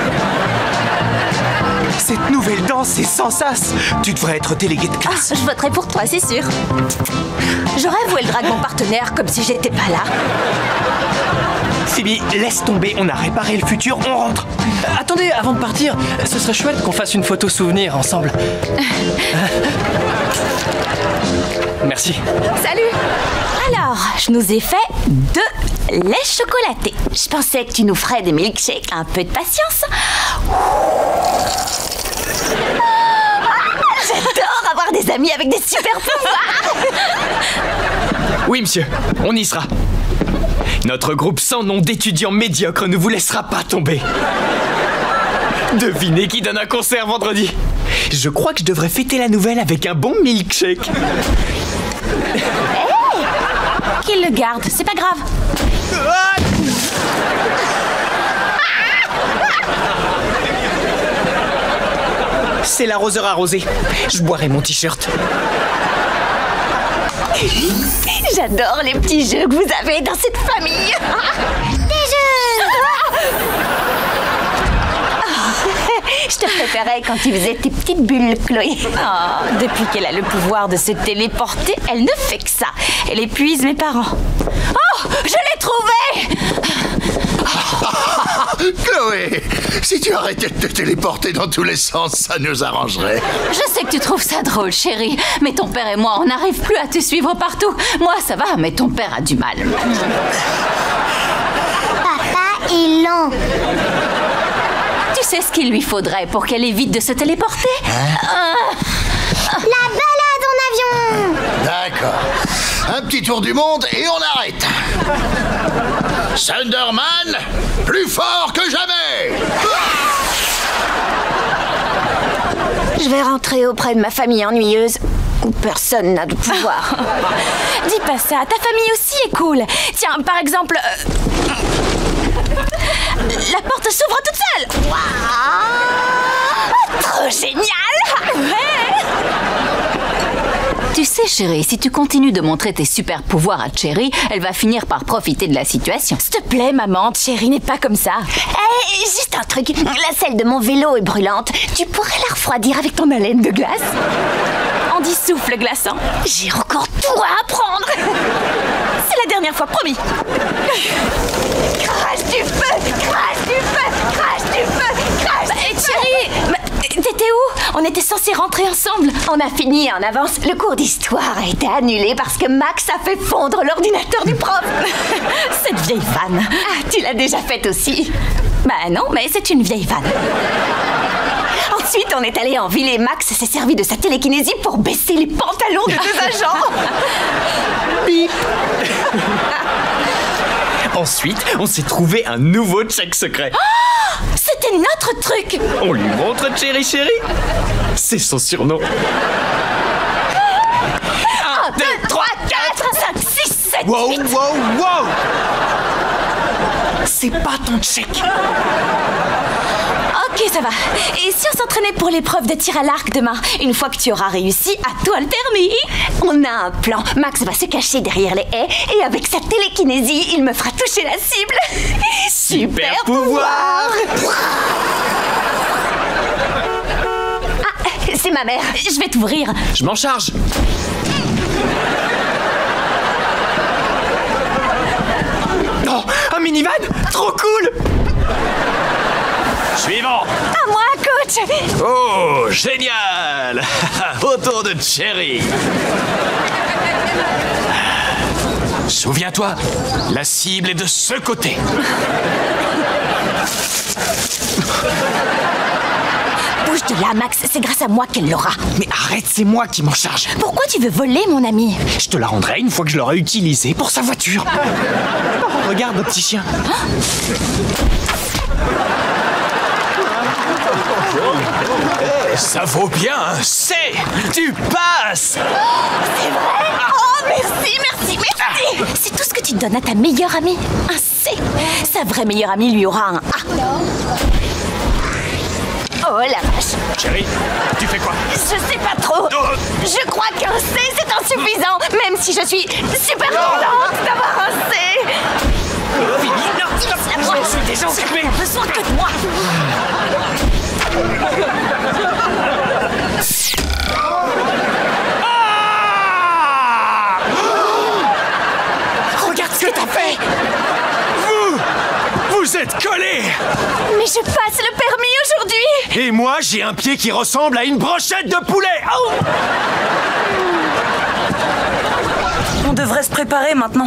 Cette nouvelle danse, c'est sans sas. Tu devrais être délégué de classe. Ah, je voterai pour toi, c'est sûr. J'aurais voué le drague mon partenaire comme si j'étais pas là. Phoebe, laisse tomber, on a réparé le futur, on rentre. Euh, attendez, avant de partir, ce serait chouette qu'on fasse une photo souvenir ensemble. Merci. Salut. Alors, je nous ai fait deux laits chocolatés. Je pensais que tu nous ferais des milkshakes. Un peu de patience. J'adore avoir des amis avec des super pouvoirs. Oui, monsieur, on y sera. Notre groupe sans nom d'étudiants médiocres ne vous laissera pas tomber. Devinez qui donne un concert vendredi. Je crois que je devrais fêter la nouvelle avec un bon milkshake. Hey, qu'il le garde, c'est pas grave. C'est l'arroseur arrosé. Je boirai mon t-shirt. J'adore les petits jeux que vous avez dans cette famille. Des jeux. Je te préférais quand tu faisais tes petites bulles, Chloé. Oh, depuis qu'elle a le pouvoir de se téléporter, elle ne fait que ça. Elle épuise mes parents. Oh, je l'ai trouvé. Chloé, si tu arrêtais de te téléporter dans tous les sens, ça nous arrangerait. Je sais que tu trouves ça drôle, chérie, mais ton père et moi, on n'arrive plus à te suivre partout. Moi, ça va, mais ton père a du mal. Papa est lent. Tu sais ce qu'il lui faudrait pour qu'elle évite de se téléporter? Hein? euh... La balade en avion. D'accord. Un petit tour du monde et on arrête. Thunderman, plus fort que jamais. Je vais rentrer auprès de ma famille ennuyeuse où personne n'a de pouvoir. Dis pas ça, ta famille aussi est cool. Tiens, par exemple... Euh... La porte s'ouvre toute seule. Waouh, trop génial. Ouais. Tu sais, chérie, si tu continues de montrer tes super pouvoirs à Cherry, elle va finir par profiter de la situation. S'il te plaît, maman, Cherry n'est pas comme ça. Hé, hey, juste un truc. La selle de mon vélo est brûlante. Tu pourrais la refroidir avec ton haleine de glace? Andy souffle glaçant. J'ai encore tout à apprendre. C'est la dernière fois, promis. Crache du feu, crache du feu, crache du feu, crache du feu. Cherry, t'étais où? On était censés rentrer ensemble. On a fini en avance. Le cours d'histoire a été annulé parce que Max a fait fondre l'ordinateur du prof. Cette vieille vanne. Ah, tu l'as déjà faite aussi. Bah non, mais c'est une vieille vanne. Ensuite, on est allé en ville et Max s'est servi de sa télékinésie pour baisser les pantalons de deux agents. Bip. Ensuite, on s'est trouvé un nouveau check secret. Oh, c'était notre truc. On lui montre Cherry Cherry. C'est son surnom. un, deux, trois, quatre, cinq, six, sept, wow, huit. Wow, wow. C'est pas ton check. Ok, ça va. Et si on s'entraînait pour l'épreuve de tir à l'arc demain? Une fois que tu auras réussi, à toi le permis. On a un plan. Max va se cacher derrière les haies et avec sa télékinésie, il me fera toucher la cible. Super, Super pouvoir. pouvoir. Ah, c'est ma mère. Je vais t'ouvrir. Je m'en charge. Oh, un minivan? Trop cool. Suivant. À moi, coach. Oh, génial. Autour de Cherry. Souviens-toi, la cible est de ce côté. Bouge de là, Max. C'est grâce à moi qu'elle l'aura. Mais arrête, c'est moi qui m'en charge. Pourquoi tu veux voler, mon ami? Je te la rendrai une fois que je l'aurai utilisée pour sa voiture. Oh, regarde, notre petit chien. Ça vaut bien un C. Tu passes. Oh, c'est vrai? Oh, merci, merci, merci. C'est tout ce que tu donnes à ta meilleure amie. Un C. Sa vraie meilleure amie lui aura un A. Oh la vache. Chérie, tu fais quoi? Je sais pas trop. Je crois qu'un C, c'est insuffisant, même si je suis super contente d'avoir un C. Fini, non, Laisse-la-moi. je suis déjà occupé. J'ai besoin que de moi. Ah! Regarde ce que t'as fait. Vous Vous êtes collés. Mais je passe le permis aujourd'hui. Et moi, j'ai un pied qui ressemble à une brochette de poulet. Oh! On devrait se préparer maintenant.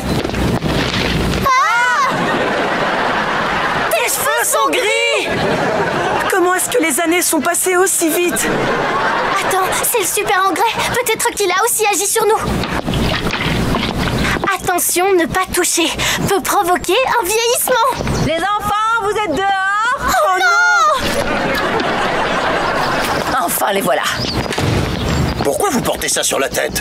Ah! Tes cheveux sont gris! Comment est-ce que les années sont passées aussi vite? Attends, c'est le super engrais. Peut-être qu'il a aussi agi sur nous. Attention, ne pas toucher. Peut provoquer un vieillissement. Les enfants, vous êtes dehors? Oh non! Enfin, les voilà. Pourquoi vous portez ça sur la tête?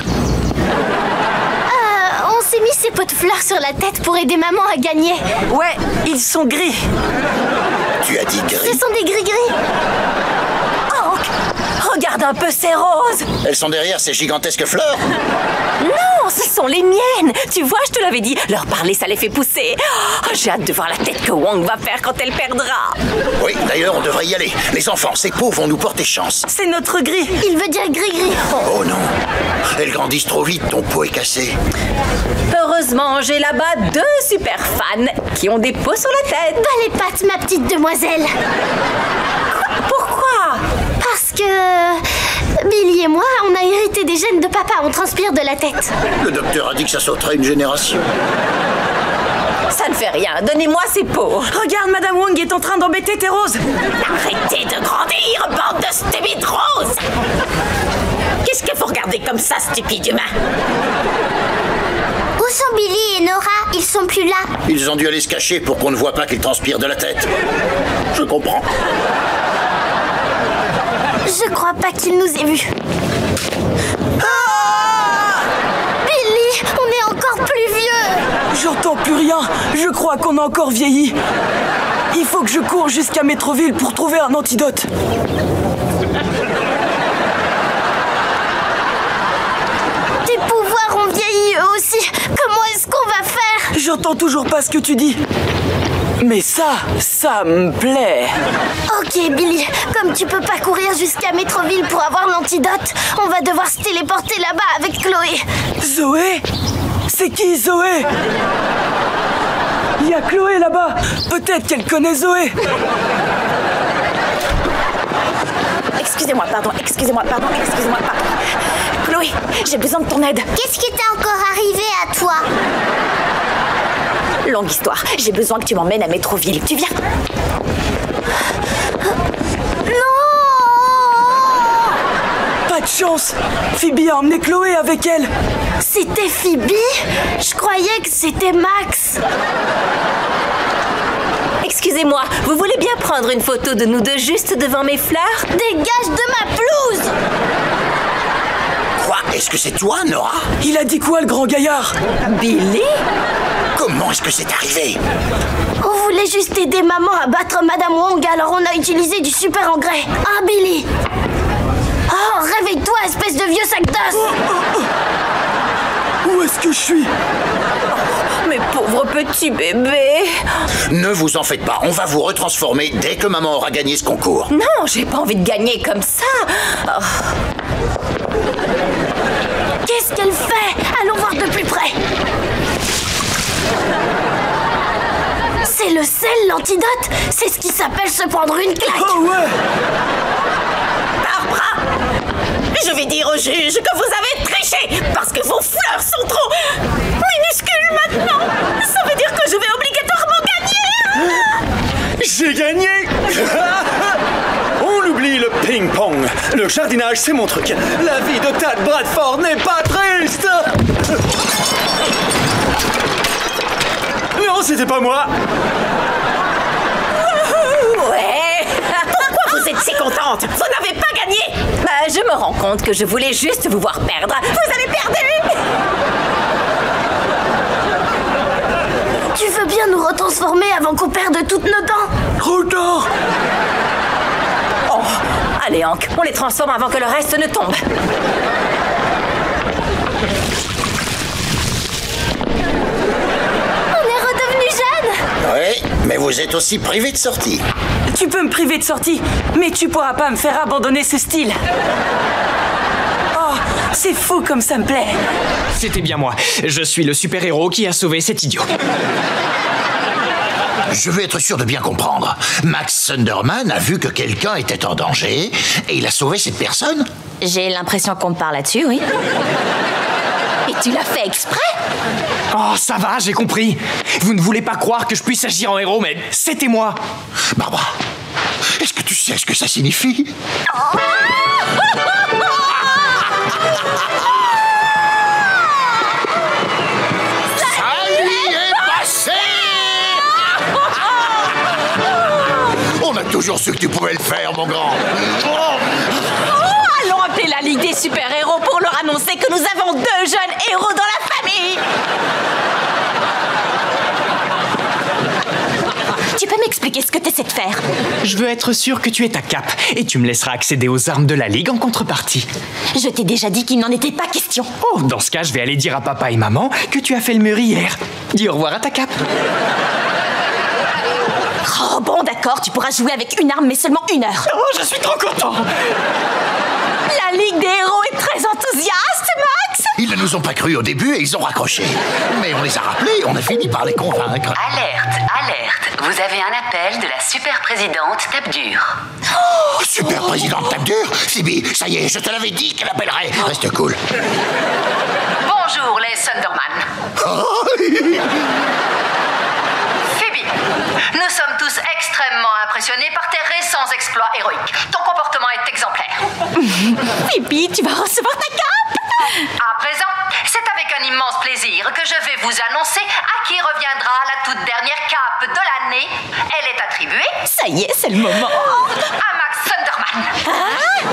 Euh, on s'est mis ces pots de fleurs sur la tête pour aider maman à gagner. Ouais, ils sont gris. Tu as dit Ce gris? sont des gris-gris. Hank, regarde un peu ces roses. Elles sont derrière ces gigantesques fleurs? Non, ce sont les miennes. Tu vois, je te l'avais dit, leur parler, ça les fait pousser. Oh, j'ai hâte de voir la tête que Wong va faire quand elle perdra. Oui, d'ailleurs, on devrait y aller. Les enfants, ces pots vont nous porter chance. C'est notre gris. Il veut dire gris-gris. Oh non, elles grandissent trop vite, ton pot est cassé. Heureusement, j'ai là-bas deux super fans qui ont des pots sur la tête. Pas les pattes, ma petite demoiselle. Pourquoi? Parce que Billy et moi, on a hérité des gènes de papa. On transpire de la tête. Le docteur a dit que ça sauterait une génération. Ça ne fait rien, donnez-moi ces pots. Regarde, Madame Wong est en train d'embêter tes roses. Arrêtez de grandir, bande de stupides roses! Qu'est-ce qu'il faut regarder comme ça, stupide humain? Où sont Billy et Nora? Ils sont plus là. Ils ont dû aller se cacher pour qu'on ne voit pas qu'ils transpirent de la tête. Je comprends. Je crois pas qu'il nous ait vus. Ah! Billy, on est encore plus vieux. J'entends plus rien. Je crois qu'on a encore vieilli. Il faut que je cours jusqu'à Métroville pour trouver un antidote. Tes pouvoirs ont vieilli eux aussi. Comment est-ce qu'on va faire? J'entends toujours pas ce que tu dis. Mais ça, ça me plaît. Ok, Billy. Comme tu peux pas courir jusqu'à Métroville pour avoir l'antidote, on va devoir se téléporter là-bas avec Chloé. Zoé? C'est qui Zoé? Il y a Chloé là-bas. Peut-être qu'elle connaît Zoé. Excusez-moi, pardon, excusez-moi, pardon, excusez-moi, pardon. Chloé, j'ai besoin de ton aide. Qu'est-ce qui t'est encore arrivé à toi? Longue histoire, j'ai besoin que tu m'emmènes à Métroville. Tu viens? Pas de chance. Phoebe a emmené Chloé avec elle. C'était Phoebe? Je croyais que c'était Max. Excusez-moi, vous voulez bien prendre une photo de nous deux juste devant mes fleurs? Dégage de ma pelouse! Quoi? Est-ce que c'est toi, Nora? Il a dit quoi, le grand gaillard? Billy? Comment est-ce que c'est arrivé? On voulait juste aider maman à battre Madame Wong, alors on a utilisé du super engrais. Hein, Billy? Oh, réveille-toi, espèce de vieux sac d'os! Oh, oh, oh. Où est-ce que je suis? Mes pauvres petits bébés. Ne vous en faites pas, on va vous retransformer dès que maman aura gagné ce concours. Non, j'ai pas envie de gagner comme ça. Oh. Qu'est-ce qu'elle fait? Allons voir de plus près. C'est le sel, l'antidote. C'est ce qui s'appelle se prendre une claque. Oh ouais. Barbara! Je vais dire au juge que vous avez triché parce que vos fleurs sont trop minuscules maintenant. Ça veut dire que je vais obligatoirement gagner. J'ai gagné. On oublie le ping-pong. Le jardinage, c'est mon truc. La vie de Tad Bradford n'est pas triste. Non, c'était pas moi. Ouais. Pourquoi vous êtes si contente? Vous n'avez pas gagné. Bah, je me rends compte que je voulais juste vous voir perdre. Vous avez perdu. Tu veux bien nous retransformer avant qu'on perde toutes nos dents? Trop tard. Oh, Allez, Hank, on les transforme avant que le reste ne tombe. On est redevenus jeunes. Oui, mais vous êtes aussi privé de sortie. Tu peux me priver de sortie, mais tu pourras pas me faire abandonner ce style. Oh, c'est fou comme ça me plaît. C'était bien moi. Je suis le super-héros qui a sauvé cet idiot. Je veux être sûr de bien comprendre. Max Thunderman a vu que quelqu'un était en danger et il a sauvé cette personne? J'ai l'impression qu'on me parle là-dessus, oui. Et tu l'as fait exprès? Oh, ça va, j'ai compris. Vous ne voulez pas croire que je puisse agir en héros, mais c'était moi. Barbara, est-ce que tu sais ce que ça signifie? Oh. Ça y est passé. On a toujours su que tu pouvais le faire, mon grand. Oh, allons appeler la Ligue des super-héros pour leur annoncer que nous avons deux jeunes héros dans la famille. Tu peux m'expliquer ce que tu essaies de faire? Je veux être sûr que tu es ta cape et tu me laisseras accéder aux armes de la Ligue en contrepartie. Je t'ai déjà dit qu'il n'en était pas question. Oh, dans ce cas, je vais aller dire à papa et maman que tu as fait le mur hier. Dis au revoir à ta cape. Oh bon, d'accord, tu pourras jouer avec une arme, mais seulement une heure. Oh, je suis trop content. La Ligue des héros est très enthousiaste, Max. Ils ne nous ont pas cru au début et ils ont raccroché. Mais on les a rappelés, on a fini par les convaincre. Alerte, alerte. Vous avez un appel de la super présidente Tape-Dur. Oh, super présidente Tape-Dur? Phoebe, ça y est, je te l'avais dit qu'elle appellerait. Reste cool. Bonjour les Thunderman. Oh. Phoebe, nous sommes tous extrêmement impressionnés par tes récents exploits héroïques. Ton comportement est exemplaire. Phoebe, tu vas recevoir ta cape. À présent, c'est avec un immense plaisir que je vais vous annoncer à qui reviendra la toute dernière cape de l'année. Elle est attribuée... Ça y est, c'est le moment. ...à Max Thunderman. Hein?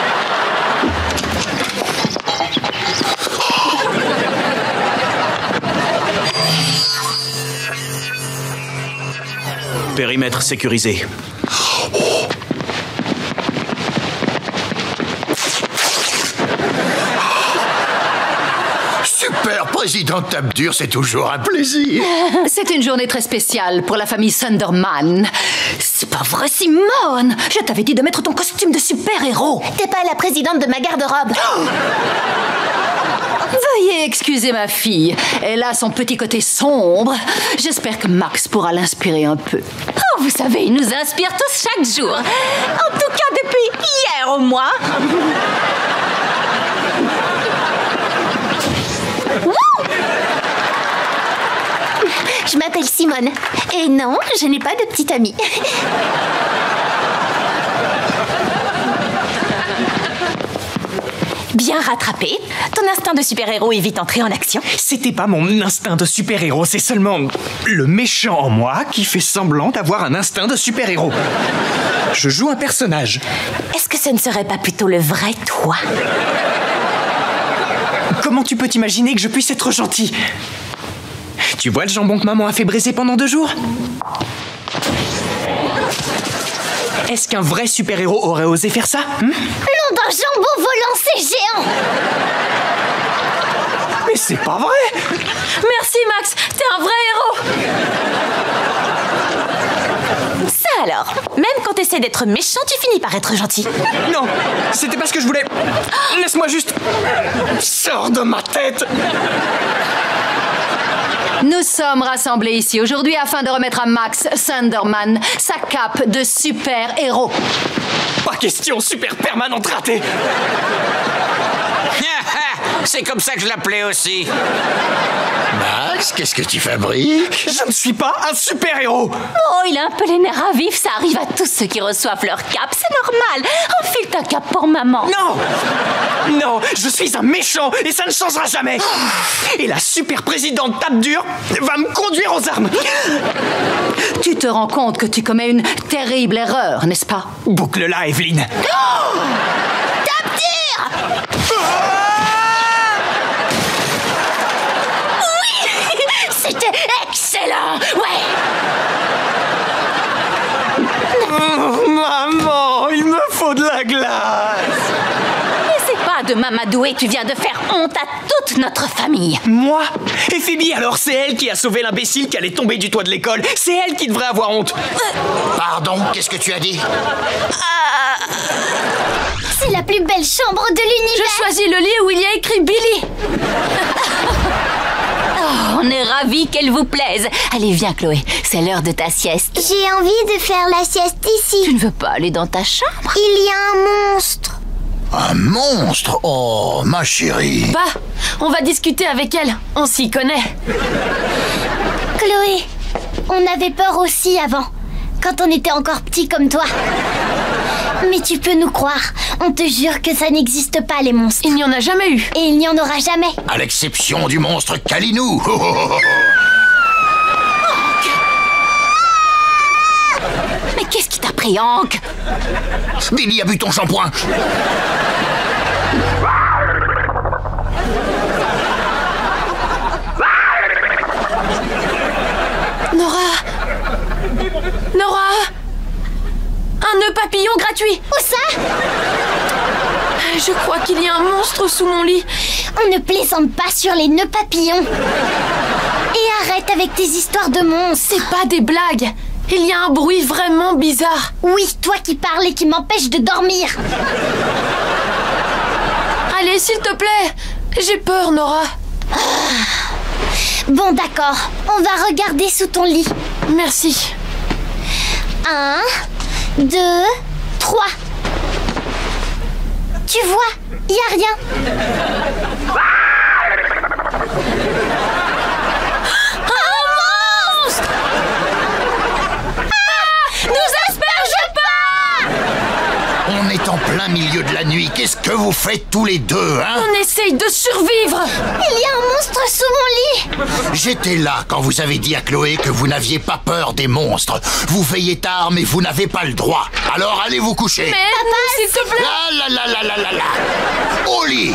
Périmètre sécurisé. Super président Tape-Dur, c'est toujours un plaisir. C'est une journée très spéciale pour la famille Thunderman. C'est pas vrai, Simone. Je t'avais dit de mettre ton costume de super-héros. T'es pas la présidente de ma garde-robe. Veuillez excuser ma fille. Elle a son petit côté sombre. J'espère que Max pourra l'inspirer un peu. Oh, vous savez, il nous inspire tous chaque jour. En tout cas, depuis hier au moins. Je m'appelle Simone. Et non, je n'ai pas de petite amie. Bien rattrapé. Ton instinct de super-héros est vite entré en action. C'était pas mon instinct de super-héros, c'est seulement le méchant en moi qui fait semblant d'avoir un instinct de super-héros. Je joue un personnage. Est-ce que ce ne serait pas plutôt le vrai toi? Comment tu peux t'imaginer que je puisse être gentil? Tu vois le jambon que maman a fait briser pendant deux jours? Est-ce qu'un vrai super-héros aurait osé faire ça? hmm Nom d'un jambon volant, c'est géant. Mais c'est pas vrai. Merci Max, t'es un vrai héros. Ça alors, même quand t'essaies d'être méchant, tu finis par être gentil. Non, c'était pas ce que je voulais. Laisse-moi juste... Sors de ma tête. Nous sommes rassemblés ici aujourd'hui afin de remettre à Max Thunderman sa cape de super-héros. Pas question, super permanente ratée. C'est comme ça que je l'appelais aussi. Max, qu'est-ce que tu fabriques? Je ne suis pas un super-héros. Oh, il a un peu les nerfs à vif, ça arrive à tous ceux qui reçoivent leur cape, c'est normal. Enfile ta cape pour maman. Non. Non, je suis un méchant et ça ne changera jamais. Et la super présidente Tape-Dur va me conduire aux armes. Tu te rends compte que tu commets une terrible erreur, n'est-ce pas? Boucle-la, Evelyne. Oh, Tape-Dur. C'était excellent, ouais. Oh, maman, il me faut Oh, de la glace! Mais c'est pas de m'amadouer, tu viens de faire honte à toute notre famille. Moi? Et Phoebe, alors c'est elle qui a sauvé l'imbécile qui allait tomber du toit de l'école. C'est elle qui devrait avoir honte. Pardon, qu'est-ce que tu as dit? Ah. C'est la plus belle chambre de l'univers. Je choisis le lit où il y a écrit Billy. Oh, on est ravis qu'elle vous plaise. Allez, viens, Chloé. C'est l'heure de ta sieste. J'ai envie de faire la sieste ici. Tu ne veux pas aller dans ta chambre? Il y a un monstre. Un monstre? Oh, ma chérie. Bah, on va discuter avec elle. On s'y connaît. Chloé, on avait peur aussi avant, quand on était encore petits comme toi. Mais tu peux nous croire, on te jure que ça n'existe pas, les monstres. Il n'y en a jamais eu. Et il n'y en aura jamais. À l'exception du monstre Kalinou. Oh, oh, oh. Mais qu'est-ce qui t'a pris, Hank? Billy a bu ton shampoing. Nora! Nora! Un nœud papillon gratuit! Où ça? Je crois qu'il y a un monstre sous mon lit. On ne plaisante pas sur les nœuds papillons. Et arrête avec tes histoires de monstres. C'est pas des blagues. Il y a un bruit vraiment bizarre. Oui, toi qui parles et qui m'empêche de dormir. Allez, s'il te plaît. J'ai peur, Nora. Ah. Bon, d'accord. On va regarder sous ton lit. Merci. Un, deux, trois. Tu vois, y a rien. Un monstre! Ah! Nous asperge pas! On est en plein milieu de la nuit. Qu'est-ce que vous faites tous les deux, hein? On essaye de survivre. Il y a un monstre sous mon lit. J'étais là quand vous avez dit à Chloé que vous n'aviez pas peur des monstres. Vous veillez tard, mais vous n'avez pas le droit. Alors allez vous coucher. Mais, papa, s'il te plaît. La la la la la la la. Au lit.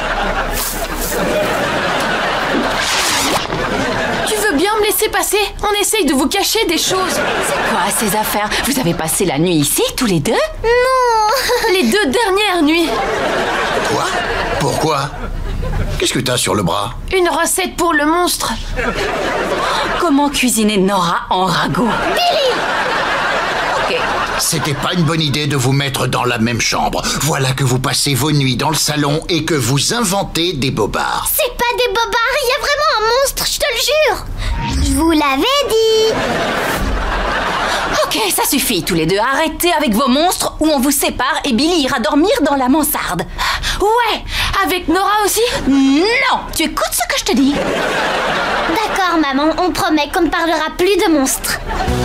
Tu veux bien me laisser passer? On essaye de vous cacher des choses. C'est quoi ces affaires? Vous avez passé la nuit ici, tous les deux? Non. Les deux dernières nuits. Quoi? Pourquoi? Qu'est-ce que t'as sur le bras? Une recette pour le monstre. Comment cuisiner Nora en ragoût? Billy! Ok. C'était pas une bonne idée de vous mettre dans la même chambre. Voilà que vous passez vos nuits dans le salon et que vous inventez des bobards. C'est pas des bobards, il y a vraiment un monstre, je te le jure. Je vous l'avais dit. Ok, ça suffit, tous les deux. Arrêtez avec vos monstres ou on vous sépare et Billy ira dormir dans la mansarde. Ouais, avec Nora aussi? Non, tu écoutes ce que je te dis. D'accord, maman, on promet qu'on ne parlera plus de monstres.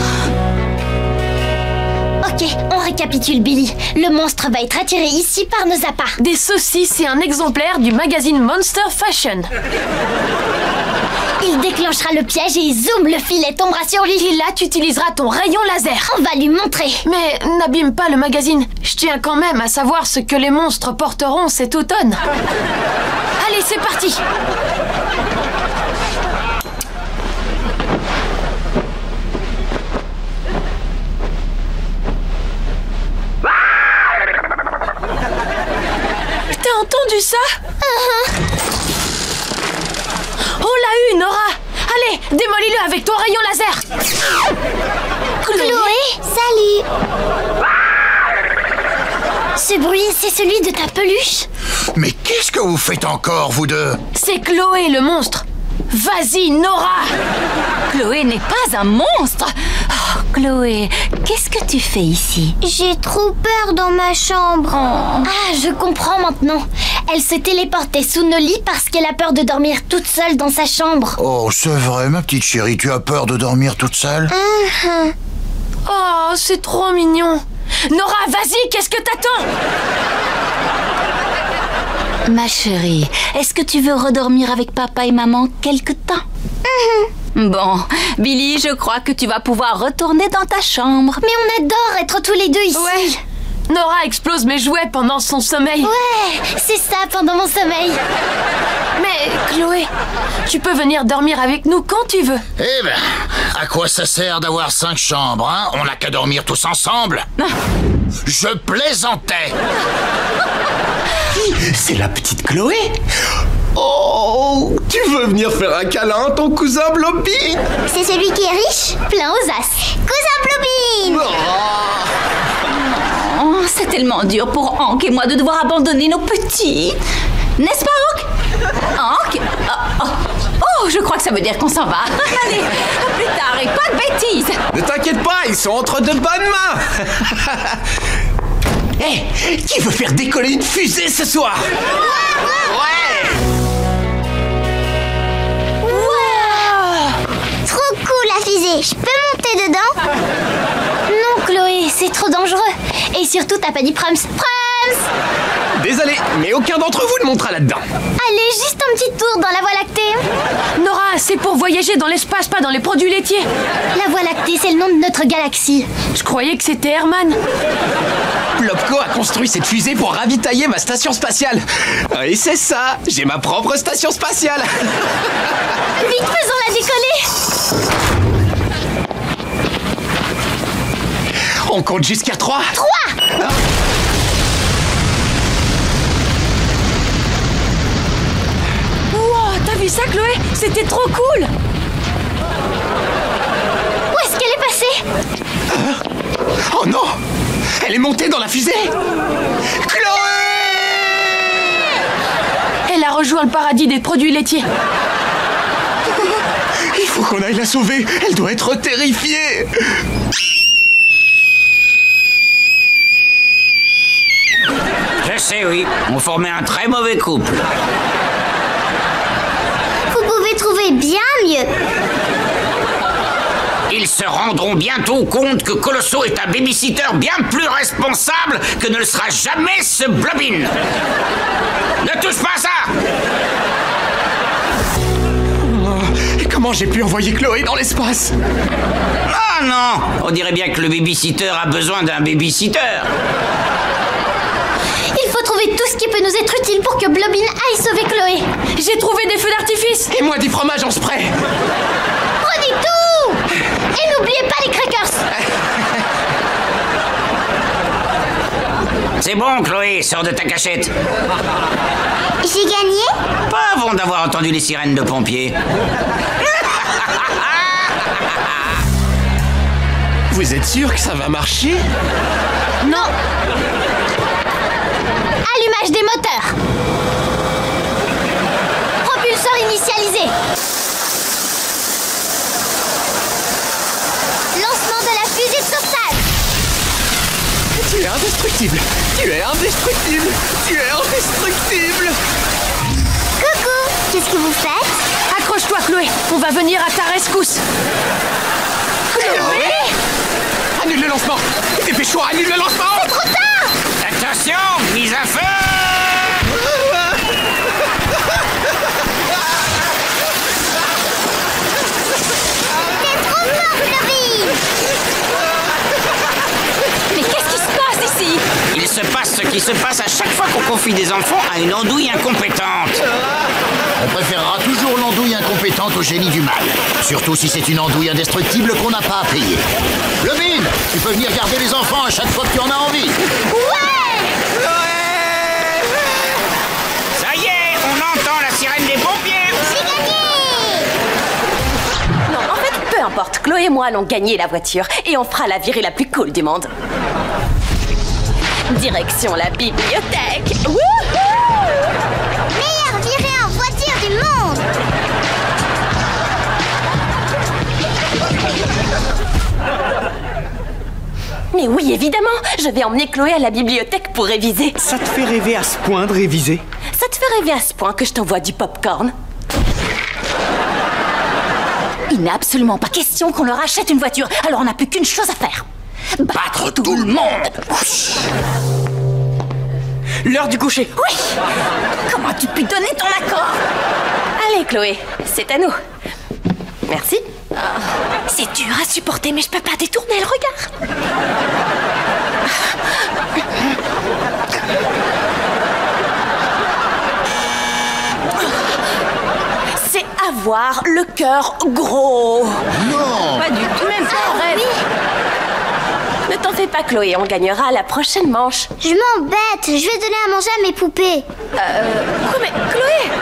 Ok, on récapitule, Billy. Le monstre va être attiré ici par nos appâts. Des saucisses et un exemplaire du magazine Monster Fashion. Il déclenchera le piège et zoom, le filet tombera sur lui. Et là, tu utiliseras ton rayon laser. On va lui montrer. Mais n'abîme pas le magazine. Je tiens quand même à savoir ce que les monstres porteront cet automne. Allez, c'est parti. T'as entendu ça? uh-huh. On l'a eu, Nora. Allez, démolis-le avec ton rayon laser. Chloé, salut. Ce bruit, c'est celui de ta peluche? Mais qu'est-ce que vous faites encore, vous deux? C'est Chloé, le monstre. Vas-y, Nora. Chloé n'est pas un monstre. Oh, Chloé, qu'est-ce que tu fais ici? J'ai trop peur dans ma chambre. Oh. Ah, je comprends maintenant. Elle se téléportait sous nos lits parce qu'elle a peur de dormir toute seule dans sa chambre. Oh, c'est vrai, ma petite chérie, tu as peur de dormir toute seule? Uh-huh. Oh, c'est trop mignon. Nora, vas-y, qu'est-ce que t'attends? Ma chérie, est-ce que tu veux redormir avec papa et maman quelque temps? uh-huh. Bon, Billy, je crois que tu vas pouvoir retourner dans ta chambre. Mais on adore être tous les deux ici. Ouais. Nora explose mes jouets pendant son sommeil. Ouais, c'est ça, pendant mon sommeil. Mais Chloé, tu peux venir dormir avec nous quand tu veux. Eh ben, à quoi ça sert d'avoir cinq chambres, hein? On n'a qu'à dormir tous ensemble. Ah. Je plaisantais. C'est la petite Chloé. Oh, tu veux venir faire un câlin à ton cousin Blobby? C'est celui qui est riche, plein aux as. Cousin Blobby! Oh, c'est tellement dur pour Hank et moi de devoir abandonner nos petits. N'est-ce pas, Hank? Hank? Oh, oh. Oh, je crois que ça veut dire qu'on s'en va. Allez, à plus tard et pas de bêtises. Ne t'inquiète pas, ils sont entre de bonnes mains. Hé, hey, qui veut faire décoller une fusée ce soir? Ouais. Wow! Trop cool la fusée. Je peux monter dedans? Non, Chloé, c'est trop dangereux. Et surtout, t'as pas dit Prams. Prams! Désolé, mais aucun d'entre vous ne montera là-dedans. Allez, juste un petit tour dans la Voie lactée. Nora, c'est pour voyager dans l'espace, pas dans les produits laitiers. La Voie lactée, c'est le nom de notre galaxie. Je croyais que c'était Herman. Plopko a construit cette fusée pour ravitailler ma station spatiale. Et c'est ça, j'ai ma propre station spatiale. Vite, faisons-la décoller. On compte jusqu'à trois. Trois. Ah. Wow, t'as vu ça, Chloé? C'était trop cool. Où est-ce qu'elle est passée? Ah. Oh non! Elle est montée dans la fusée! Chloé! Elle a rejoint le paradis des produits laitiers. Il faut qu'on aille la sauver. Elle doit être terrifiée. Je sais, oui. On formait un très mauvais couple. Vous pouvez trouver bien mieux. Ils se rendront bientôt compte que Colosso est un babysitter bien plus responsable que ne le sera jamais ce Blobin. Ne touche pas à ça! Oh, comment j'ai pu envoyer Chloé dans l'espace? Ah non! On dirait bien que le babysitter a besoin d'un babysitter. Il faut trouver tout ce qui peut nous être utile pour que Blobin aille sauver Chloé. J'ai trouvé des feux d'artifice. Et moi des fromages en spray. Prenez tout! Et n'oubliez pas les crackers. C'est bon, Chloé, sors de ta cachette. J'ai gagné? Pas avant d'avoir entendu les sirènes de pompiers. Vous êtes sûr que ça va marcher? Non. Allumage des moteurs. Propulseur initialisé. Lancement de la fusée de sauvetage. Tu es indestructible. Tu es indestructible. Tu es indestructible. Coucou, qu'est-ce que vous faites? Accroche-toi, Chloé. On va venir à ta rescousse. Chloé! Annule le lancement. Dépêche-toi, annule le lancement. C'est trop tard. Attention, mise à feu! T'es trop fort, Blobby. Mais qu'est-ce qui se passe ici? Il se passe ce qui se passe à chaque fois qu'on confie des enfants à une andouille incompétente. On préférera toujours l'andouille incompétente au génie du mal. Surtout si c'est une andouille indestructible qu'on n'a pas à payer. Blobin, tu peux venir garder les enfants à chaque fois que tu en as envie. Ouais. Ça y est, on entend la sirène des pompiers. J'ai gagné. Non, en fait, peu importe. Chloé et moi allons gagner la voiture et on fera la virée la plus cool du monde. Direction la bibliothèque. Wouhou! Meilleure virée en voiture du monde. Mais oui, évidemment. Je vais emmener Chloé à la bibliothèque pour réviser. Ça te fait rêver à ce point de réviser? Ça te fait rêver à ce point que je t'envoie du popcorn? Il n'est absolument pas question qu'on leur achète une voiture, alors on n'a plus qu'une chose à faire. Battre tout le monde. L'heure du coucher. Oui. Comment as-tu pu donner ton accord? Allez, Chloé, c'est à nous. Merci. Oh, c'est dur à supporter, mais je peux pas détourner le regard. C'est avoir le cœur gros. Non. Pas du tout, même pas. Arrête. Ne t'en fais pas, Chloé, on gagnera à la prochaine manche. Je m'embête, je vais donner à manger à mes poupées. Euh... Quoi, mais Chloé?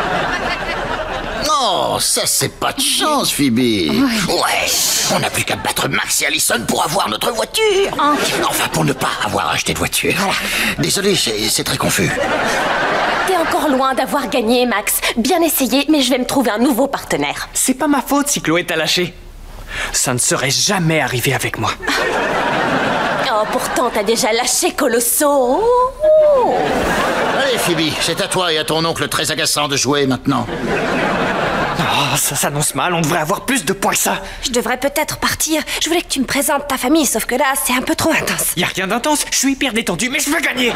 Oh, ça c'est pas de chance, Phoebe. Ouais, on n'a plus qu'à battre Max et Allison pour avoir notre voiture. Enfin, pour ne pas avoir acheté de voiture. Désolé, c'est c'est très confus. T'es encore loin d'avoir gagné, Max. Bien essayé, mais je vais me trouver un nouveau partenaire. C'est pas ma faute si Chloé t'a lâché. Ça ne serait jamais arrivé avec moi. Oh, pourtant, t'as déjà lâché Colosso. Allez, Phoebe, c'est à toi et à ton oncle très agaçant de jouer maintenant. Oh, ça s'annonce mal, on devrait avoir plus de points que ça. Je devrais peut-être partir. Je voulais que tu me présentes ta famille, sauf que là, c'est un peu trop intense. Y a rien d'intense, je suis hyper détendu, mais je veux gagner.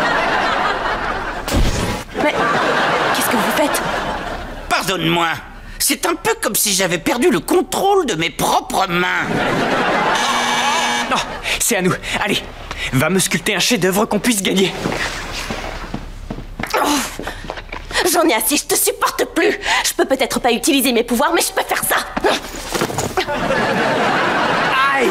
Mais qu'est-ce que vous faites? Pardonne-moi. C'est un peu comme si j'avais perdu le contrôle de mes propres mains. Non, c'est à nous. Allez, va me sculpter un chef-d'œuvre qu'on puisse gagner. Oh, j'en ai assez, je te supporte plus. Je peux peut-être pas utiliser mes pouvoirs, mais je peux faire ça. Aïe!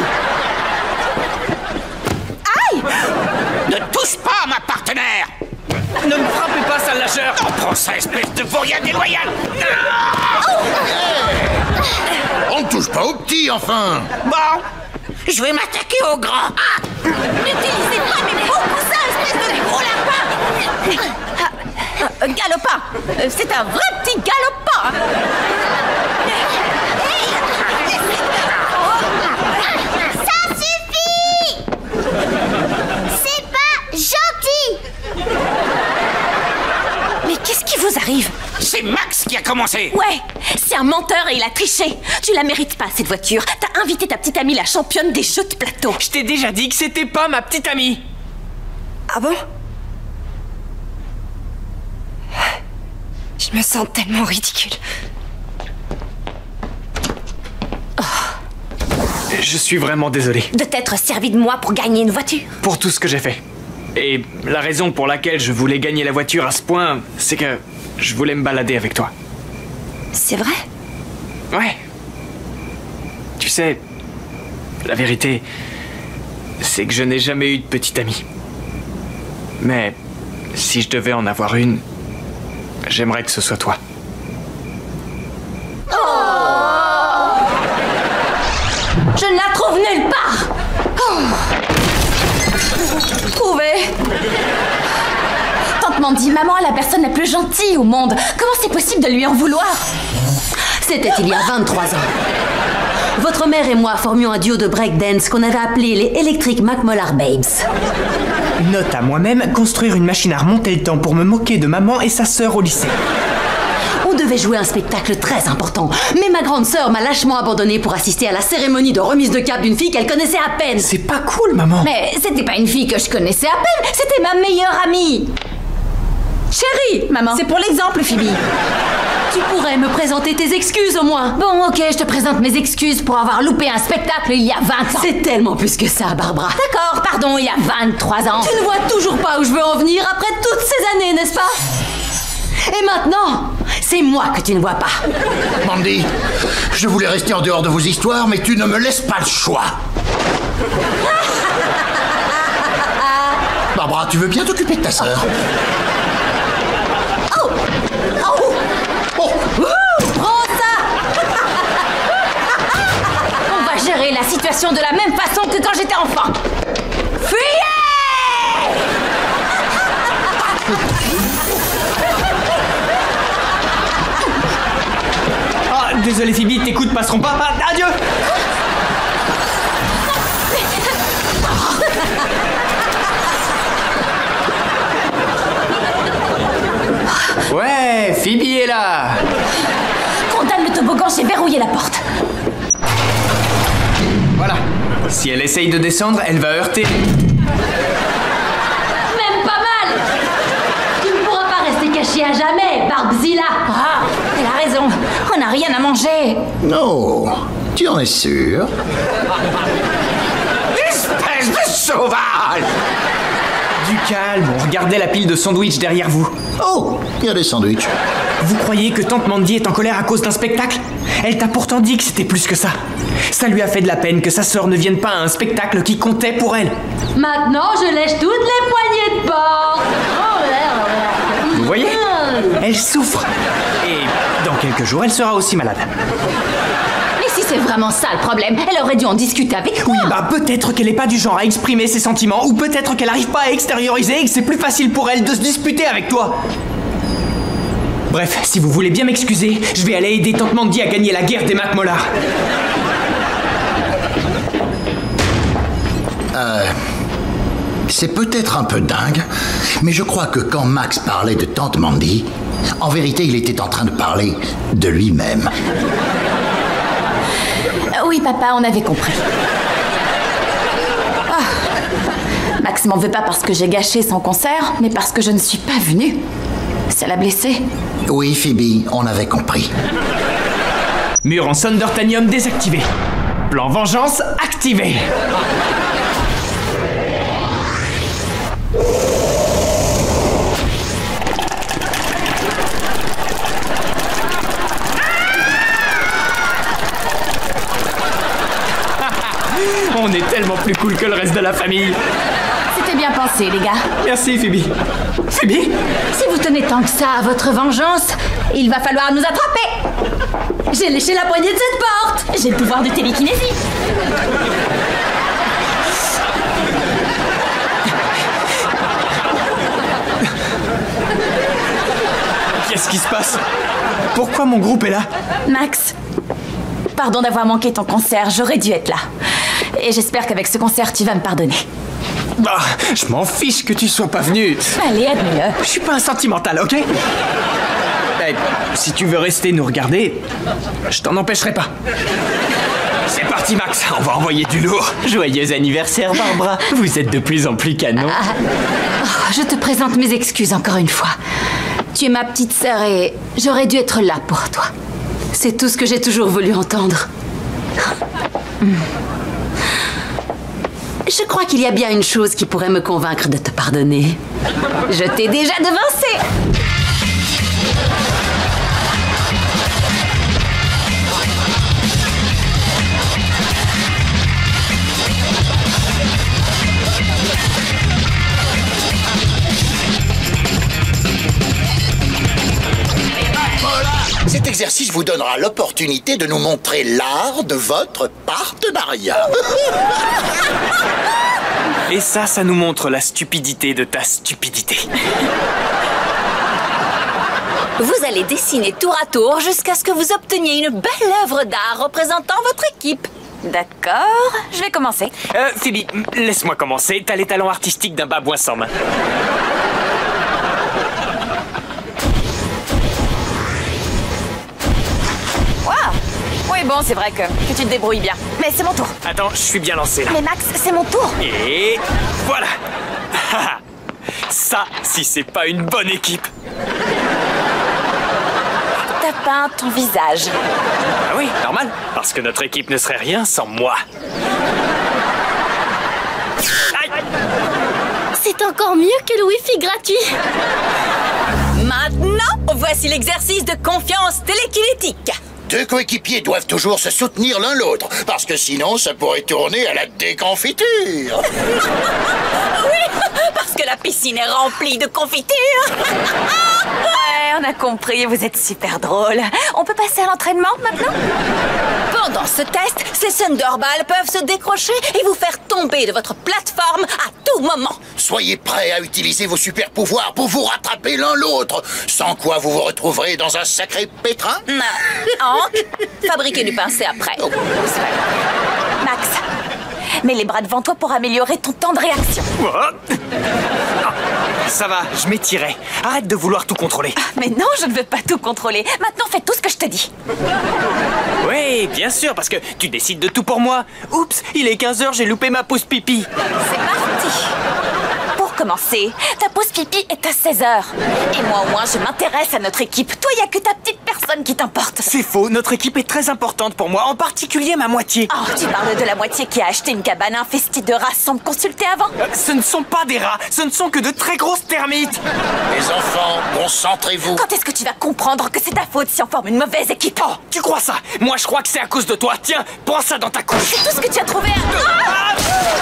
Aïe! Ne touche pas à ma partenaire! Ne me frappez pas, sale lâcheur! Oh, prends ça, espèce de vaurien déloyal! On ne touche pas au petit, enfin. Bon, je vais m'attaquer au grand. Ah, n'utilisez pas mes beaux coussins, espèce de gros lapin! Ah, euh, galopin! Euh, C'est un vrai petit galopin! Ça suffit! C'est pas gentil! Mais qu'est-ce qui vous arrive? c'est Max qui a commencé. Ouais, c'est un menteur et il a triché. Tu la mérites pas, cette voiture. T'as invité ta petite amie, la championne des jeux de plateau. Je t'ai déjà dit que c'était pas ma petite amie. Ah bon? Je me sens tellement ridicule. Je suis vraiment désolé. De t'être servi de moi pour gagner une voiture. Pour tout ce que j'ai fait. Et la raison pour laquelle je voulais gagner la voiture à ce point, c'est que je voulais me balader avec toi. C'est vrai? Ouais. Tu sais, la vérité, c'est que je n'ai jamais eu de petite amie. Mais si je devais en avoir une, j'aimerais que ce soit toi. Je ne la trouve nulle part. Oh. Trouvé. Tante Mandy, maman est la personne la plus gentille au monde. Comment c'est possible de lui en vouloir? C'était il y a vingt-trois ans. Votre mère et moi formions un duo de breakdance qu'on avait appelé les Electric McMollar Babes. Note à moi-même construire une machine à remonter le temps pour me moquer de maman et sa sœur au lycée. On devait jouer un spectacle très important, mais ma grande sœur m'a lâchement abandonnée pour assister à la cérémonie de remise de cape d'une fille qu'elle connaissait à peine. C'est pas cool, maman. Mais c'était pas une fille que je connaissais à peine, c'était ma meilleure amie. Chérie, maman. C'est pour l'exemple, Phoebe. Tu pourrais me présenter tes excuses au moins. Bon, ok, je te présente mes excuses pour avoir loupé un spectacle il y a vingt ans. C'est tellement plus que ça, Barbara. D'accord, pardon, il y a vingt-trois ans. Tu ne vois toujours pas où je veux en venir après toutes ces années, n'est-ce pas? Et maintenant, c'est moi que tu ne vois pas. Mandy, je voulais rester en dehors de vos histoires, mais tu ne me laisses pas le choix. Barbara, tu veux bien t'occuper de ta sœur? Oh! Oh! Oh! Ouh, prends ça! On va gérer la situation de la même façon que quand j'étais enfant. Fuyez! Ah, désolé Phoebe, tes coups ne passeront pas. Ah, adieu! Ouais, Phoebe est là. Condamne le toboggan, j'ai verrouillé la porte. Voilà. Si elle essaye de descendre, elle va heurter. Même pas mal. Tu ne pourras pas rester caché à jamais, Barbzilla. Ah, elle a raison. On n'a rien à manger. Non, tu en es sûr? Espèce de sauvage! Du calme, on regardait la pile de sandwichs derrière vous. Oh, il y a des sandwichs. Vous croyez que tante Mandy est en colère à cause d'un spectacle? Elle t'a pourtant dit que c'était plus que ça. Ça lui a fait de la peine que sa sœur ne vienne pas à un spectacle qui comptait pour elle. Maintenant, je lèche toutes les poignées de porte. Vous voyez? Elle souffre. Et dans quelques jours, elle sera aussi malade. Mais si c'est vraiment ça le problème, elle aurait dû en discuter avec moi. Oui, bah peut-être qu'elle est pas du genre à exprimer ses sentiments, ou peut-être qu'elle arrive pas à extérioriser et que c'est plus facile pour elle de se disputer avec toi. Bref, si vous voulez bien m'excuser, je vais aller aider tante Mandy à gagner la guerre des McMollar. Euh... C'est peut-être un peu dingue, mais je crois que quand Max parlait de tante Mandy, en vérité, il était en train de parler de lui-même. Oui, papa, on avait compris. Ah. Max m'en veut pas parce que j'ai gâché son concert, mais parce que je ne suis pas venue. Ça l'a blessé. Oui, Phoebe, on avait compris. Mur en Sondertanium désactivé. Plan vengeance activé. On est tellement plus cool que le reste de la famille. C'était bien pensé, les gars. Merci, Phoebe. Phoebe? Si vous tenez tant que ça à votre vengeance, il va falloir nous attraper. J'ai léché la poignée de cette porte. J'ai le pouvoir de télékinésie. Qu'est-ce qui se passe? Pourquoi mon groupe est là? Max, pardon d'avoir manqué ton concert, j'aurais dû être là. Et j'espère qu'avec ce concert, tu vas me pardonner. Bah, je m'en fiche que tu sois pas venu. Allez, admets-le. Je suis pas un sentimental, ok? Eh, si tu veux rester nous regarder, je t'en empêcherai pas. C'est parti, Max, on va envoyer du lourd. Joyeux anniversaire, Barbara. Vous êtes de plus en plus canon. Ah, oh, je te présente mes excuses encore une fois. Tu es ma petite sœur et j'aurais dû être là pour toi. C'est tout ce que j'ai toujours voulu entendre. Je crois qu'il y a bien une chose qui pourrait me convaincre de te pardonner. Je t'ai déjà devancé. Cet exercice vous donnera l'opportunité de nous montrer l'art de votre partenariat. Et ça, ça nous montre la stupidité de ta stupidité. Vous allez dessiner tour à tour jusqu'à ce que vous obteniez une belle œuvre d'art représentant votre équipe. D'accord, je vais commencer. Euh, Phoebe, laisse-moi commencer. T'as les talents artistiques d'un babouin sans main. Oui, bon, c'est vrai que, que tu te débrouilles bien. Mais c'est mon tour. Attends, je suis bien lancé là. Mais Max, c'est mon tour. Et voilà. Ça, si c'est pas une bonne équipe. T'as peint ton visage. Ah oui, normal. Parce que notre équipe ne serait rien sans moi. Aïe. C'est encore mieux que le Wi-Fi gratuit. Maintenant, voici l'exercice de confiance télékinétique. Deux coéquipiers doivent toujours se soutenir l'un l'autre, parce que sinon ça pourrait tourner à la déconfiture. Oui, parce que la piscine est remplie de confiture. Ouais, on a compris, vous êtes super drôle. On peut passer à l'entraînement maintenant? Pendant ce test, ces Thunderballs peuvent se décrocher et vous faire tomber de votre plateforme à tout moment. Soyez prêts à utiliser vos super pouvoirs pour vous rattraper l'un l'autre, sans quoi vous vous retrouverez dans un sacré pétrin. Hank, fabriquez du pincé après. Oh. Max, mets les bras devant toi pour améliorer ton temps de réaction. Ça va, je m'étirais. Arrête de vouloir tout contrôler. Mais non, je ne veux pas tout contrôler. Maintenant, fais tout ce que je te dis. Oui, bien sûr, parce que tu décides de tout pour moi. Oups, il est quinze heures, j'ai loupé ma pause pipi. C'est parti. Pour commencer. Ta pause pipi est à seize heures. Et moi, au moins, je m'intéresse à notre équipe. Toi, il n'y a que ta petite personne qui t'importe. C'est faux, notre équipe est très importante pour moi, en particulier ma moitié. Oh, tu parles de la moitié qui a acheté une cabane infestée de rats sans me consulter avant? Euh, ce ne sont pas des rats, ce ne sont que de très grosses termites. Les enfants, concentrez-vous. Quand est-ce que tu vas comprendre que c'est ta faute si on forme une mauvaise équipe? Oh, tu crois ça? Moi, je crois que c'est à cause de toi. Tiens, prends ça dans ta couche. C'est tout ce que tu as trouvé. Ah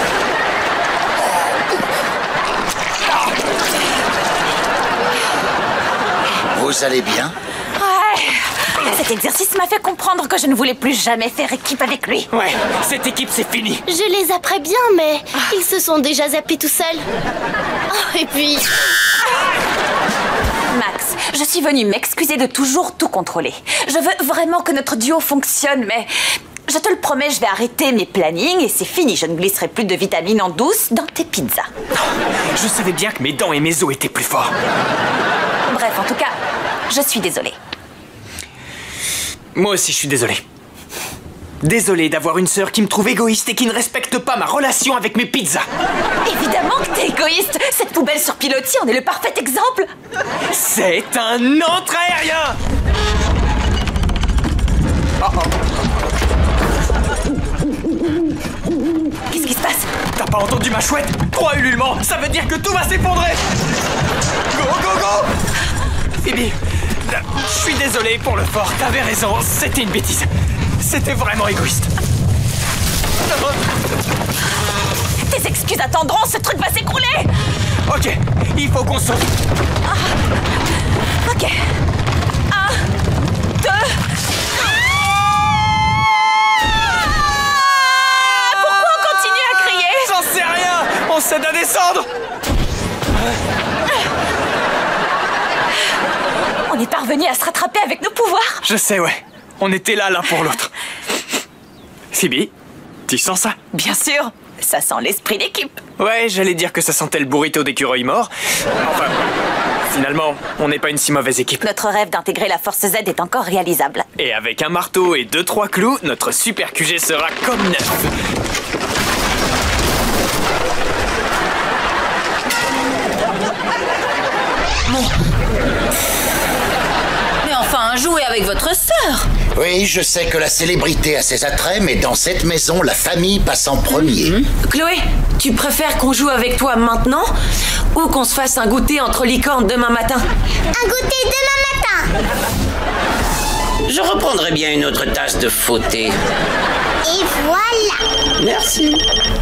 Vous allez bien? Ouais. Cet exercice m'a fait comprendre que je ne voulais plus jamais faire équipe avec lui. Ouais, cette équipe, c'est fini. Je les apprends bien, mais ils se sont déjà zappés tout seuls. Oh, et puis... Max, je suis venue m'excuser de toujours tout contrôler. Je veux vraiment que notre duo fonctionne, mais... Je te le promets, je vais arrêter mes plannings et c'est fini. Je ne glisserai plus de vitamines en douce dans tes pizzas. Je savais bien que mes dents et mes os étaient plus forts. Bref, en tout cas, je suis désolée. Moi aussi, je suis désolé. Désolé d'avoir une sœur qui me trouve égoïste et qui ne respecte pas ma relation avec mes pizzas. Évidemment que t'es égoïste. Cette poubelle sur pilotis en est le parfait exemple. C'est un entre aérien. Oh oh. Qu'est-ce qui se passe? T'as pas entendu ma chouette? Trois ululements, ça veut dire que tout va s'effondrer. Go, go, go. Phoebe, je suis désolé pour le fort, t'avais raison, c'était une bêtise. C'était vraiment égoïste. Tes excuses attendront, ce truc va s'écrouler. Ok, il faut qu'on sauve. Ah. Ok. Un, deux... J'en sais rien. On s'aide à descendre. On est parvenu à se rattraper avec nos pouvoirs. Je sais, ouais. On était là l'un pour l'autre. Phoebe, tu sens ça? Bien sûr. Ça sent l'esprit d'équipe. Ouais, j'allais dire que ça sentait le burrito d'écureuil mort. Enfin, finalement, on n'est pas une si mauvaise équipe. Notre rêve d'intégrer la Force Z est encore réalisable. Et avec un marteau et deux trois clous, notre super Q G sera comme neuf. Mais enfin, jouez avec votre sœur. Oui, je sais que la célébrité a ses attraits, mais dans cette maison, la famille passe en premier. Mmh. Chloé, tu préfères qu'on joue avec toi maintenant ou qu'on se fasse un goûter entre licornes demain matin? Un goûter demain matin. Je reprendrai bien une autre tasse de fauté. Et voilà. Merci.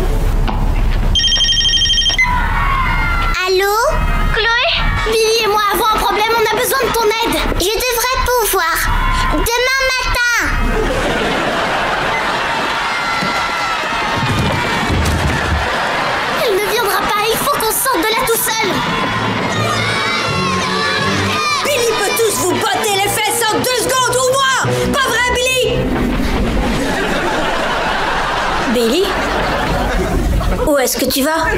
Allô? Chloé? Billy et moi avons un problème, on a besoin de ton aide. Je devrais pouvoir. Demain matin. Elle ne viendra pas, il faut qu'on sorte de là tout seul. Billy peut tous vous botter les fesses en deux secondes ou moins. Pas vrai, Billy? Billy? Où est-ce que tu vas?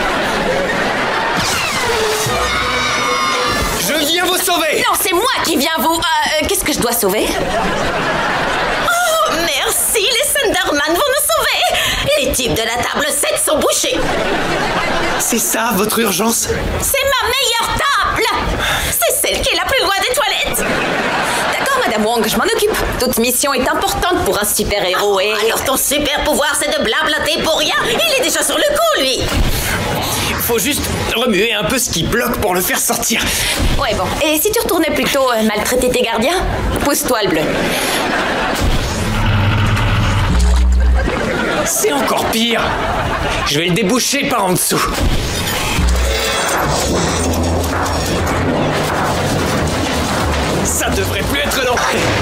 Je viens vous sauver! Non, c'est moi qui viens vous... Euh, euh, qu'est-ce que je dois sauver? Oh, merci, les Thunderman vont nous sauver! Les types de la table sept sont bouchés. C'est ça, votre urgence? C'est ma meilleure table! C'est celle qui est la plus loin des toilettes! D'accord, Madame Wong, je m'en occupe. Toute mission est importante pour un super-héros et... Alors ton super pouvoir, c'est de blablater pour rien? Il est déjà sur le coup, lui! Faut juste remuer un peu ce qui bloque pour le faire sortir. Ouais, bon. Et si tu retournais plutôt euh, maltraiter tes gardiens? Pousse-toi, le bleu. C'est encore pire. Je vais le déboucher par en dessous. Ça devrait plus être long.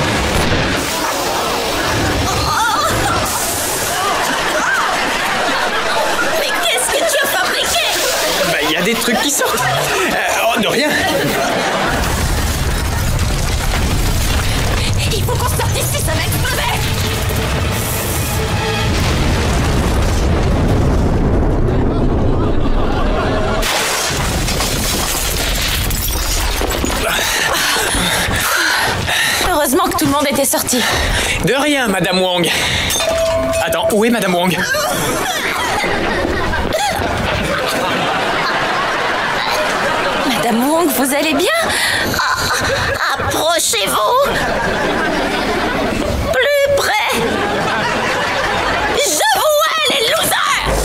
Mais qu'est-ce que tu as fabriqué? Bah, il y a des trucs qui sortent. Euh, oh, de rien. Il faut qu'on sorte d'ici, ça va exploser! Heureusement que tout le monde était sorti. De rien, Madame Wong. Attends, où est Madame Wong? Madame Wong, vous allez bien? Ah, approchez-vous. Plus près. Je vous hais, les losers.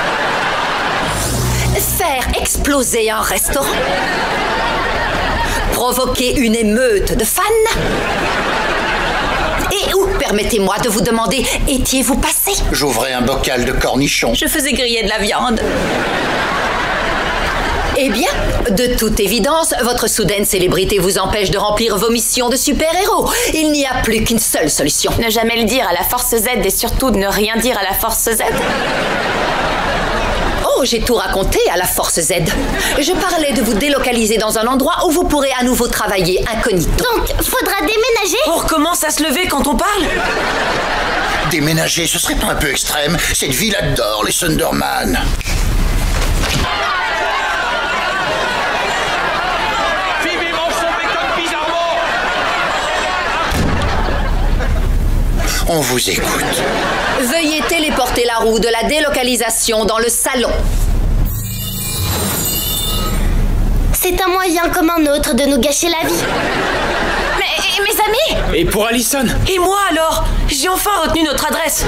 Faire exploser un restaurant. Provoquer une émeute de fans. Et où, permettez-moi de vous demander, étiez-vous passé? J'ouvrais un bocal de cornichons. Je faisais griller de la viande. Eh bien, de toute évidence, votre soudaine célébrité vous empêche de remplir vos missions de super-héros. Il n'y a plus qu'une seule solution. Ne jamais le dire à la Force Z et surtout de ne rien dire à la Force Z. Oh, j'ai tout raconté à la Force Z. Je parlais de vous délocaliser dans un endroit où vous pourrez à nouveau travailler incognito. Donc, faudra déménager? On recommence à se lever quand on parle? Déménager, ce serait pas un peu extrême? Cette ville adore les Thunderman. Phoebe mange son bacon bizarrement. On vous écoute. Veuillez téléporter la roue de la délocalisation dans le salon. C'est un moyen comme un autre de nous gâcher la vie. Mais mes amis! Et pour Allison? Et moi alors? J'ai enfin retenu notre adresse.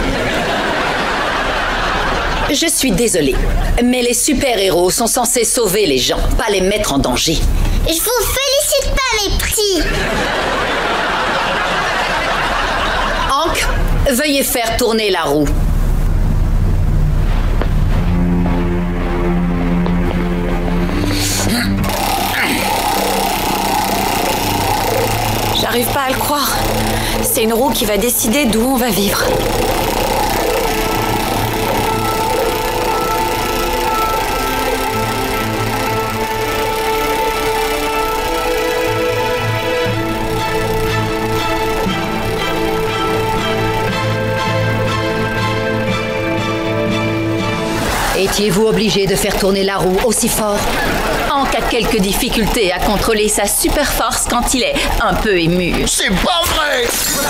Je suis désolée, mais les super-héros sont censés sauver les gens, pas les mettre en danger. Je vous félicite pas, les petits. Hank, veuillez faire tourner la roue. J'arrive pas à le croire. C'est une roue qui va décider d'où on va vivre. Étiez-vous obligé de faire tourner la roue aussi fort? Hank a quelques difficultés à contrôler sa super force quand il est un peu ému. C'est pas vrai!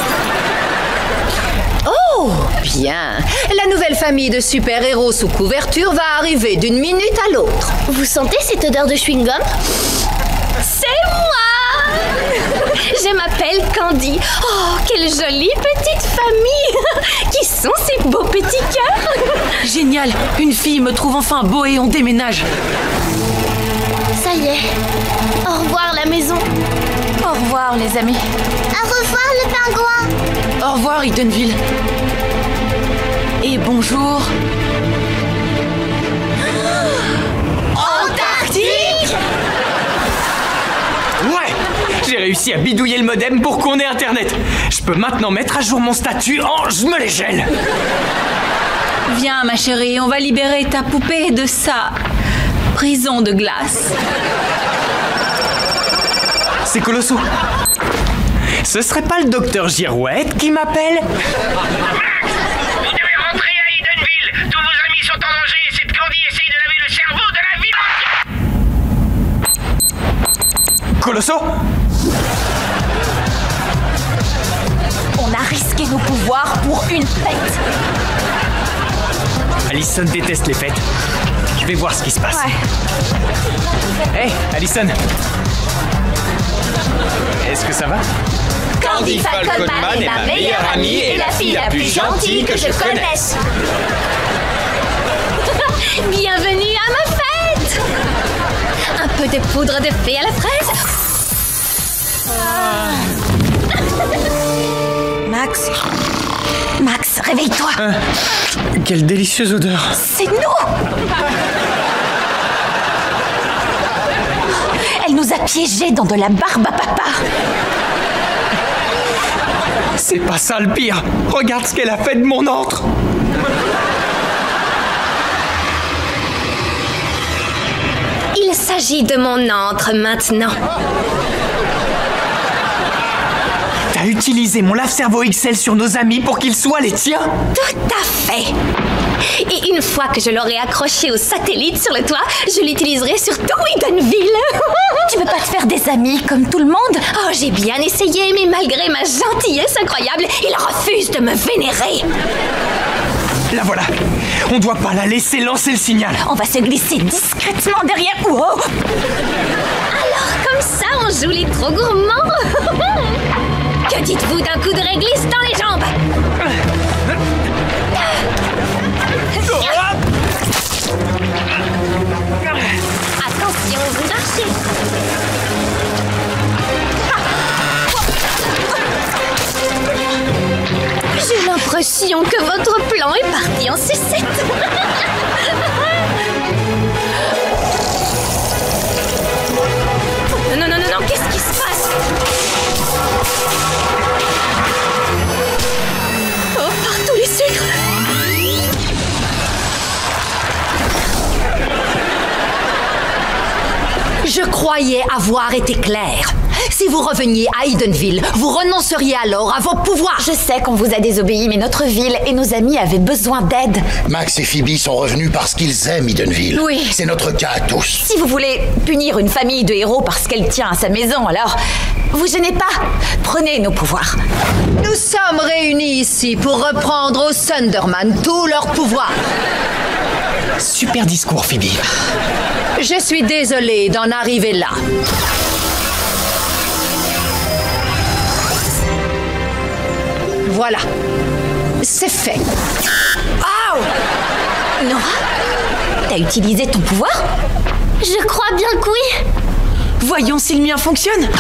Oh, bien. La nouvelle famille de super-héros sous couverture va arriver d'une minute à l'autre. Vous sentez cette odeur de chewing-gum? C'est moi! Je m'appelle Candy. Oh, quelle jolie petite famille! Qui sont ces beaux petits cœurs? Génial! Une fille me trouve enfin beau et on déménage. Ça y est. Au revoir la maison. Au revoir les amis. Au revoir le pingouin. Au revoir Edenville. Et bonjour. Antarctique! Ouais! J'ai réussi à bidouiller le modem pour qu'on ait internet. Je peux maintenant mettre à jour mon statut en je me les gèle. Viens, ma chérie, on va libérer ta poupée de sa prison de glace. C'est colossaux. Ce serait pas le docteur Girouette qui m'appelle? Max! Vous devez rentrer à Edenville. Tous vos amis sont en danger et cette Candy essaye de laver le cerveau de la ville entière. Colossaux? On a risqué nos pouvoirs pour une fête. Allison déteste les fêtes. Je vais voir ce qui se passe. Ouais. Hey, Allison. Est-ce que ça va? Candy Falconman est ma meilleure amie et la fille la plus gentille que je connaisse. Bienvenue à ma fête! Un peu de poudre de fée à la fraise. Max. Max, réveille-toi. Hein? Quelle délicieuse odeur. C'est nous! Elle nous a piégés dans de la barbe à papa. C'est pas ça le pire. Regarde ce qu'elle a fait de mon antre. Il s'agit de mon antre maintenant. T'as utilisé mon lave-cerveau X L sur nos amis pour qu'ils soient les tiens? Tout à fait. Et une fois que je l'aurai accroché au satellite sur le toit, je l'utiliserai sur tout Edenville. Tu veux pas te faire des amis comme tout le monde? Oh, j'ai bien essayé, mais malgré ma gentillesse incroyable, il refuse de me vénérer. La voilà. On doit pas la laisser lancer le signal. On va se glisser discrètement derrière. Wow. trop gourmand. Que dites-vous d'un coup de réglisse dans les jambes? Attention, vous marchez. J'ai l'impression que votre plan est parti en sucette. Non, non, non, non, qu'est-ce qui se passe? Oh, partout les sucres. Je croyais avoir été claire. Si vous reveniez à Edenville, vous renonceriez alors à vos pouvoirs. Je sais qu'on vous a désobéi, mais notre ville et nos amis avaient besoin d'aide. Max et Phoebe sont revenus parce qu'ils aiment Edenville. Oui. C'est notre cas à tous. Si vous voulez punir une famille de héros parce qu'elle tient à sa maison, alors vous gênez pas. Prenez nos pouvoirs. Nous sommes réunis ici pour reprendre aux Sunderman tous leurs pouvoirs. Super discours, Phoebe. Je suis désolée d'en arriver là. Voilà. C'est fait. Oh! Nora? T'as utilisé ton pouvoir? Je crois bien que oui. Voyons si le mien fonctionne.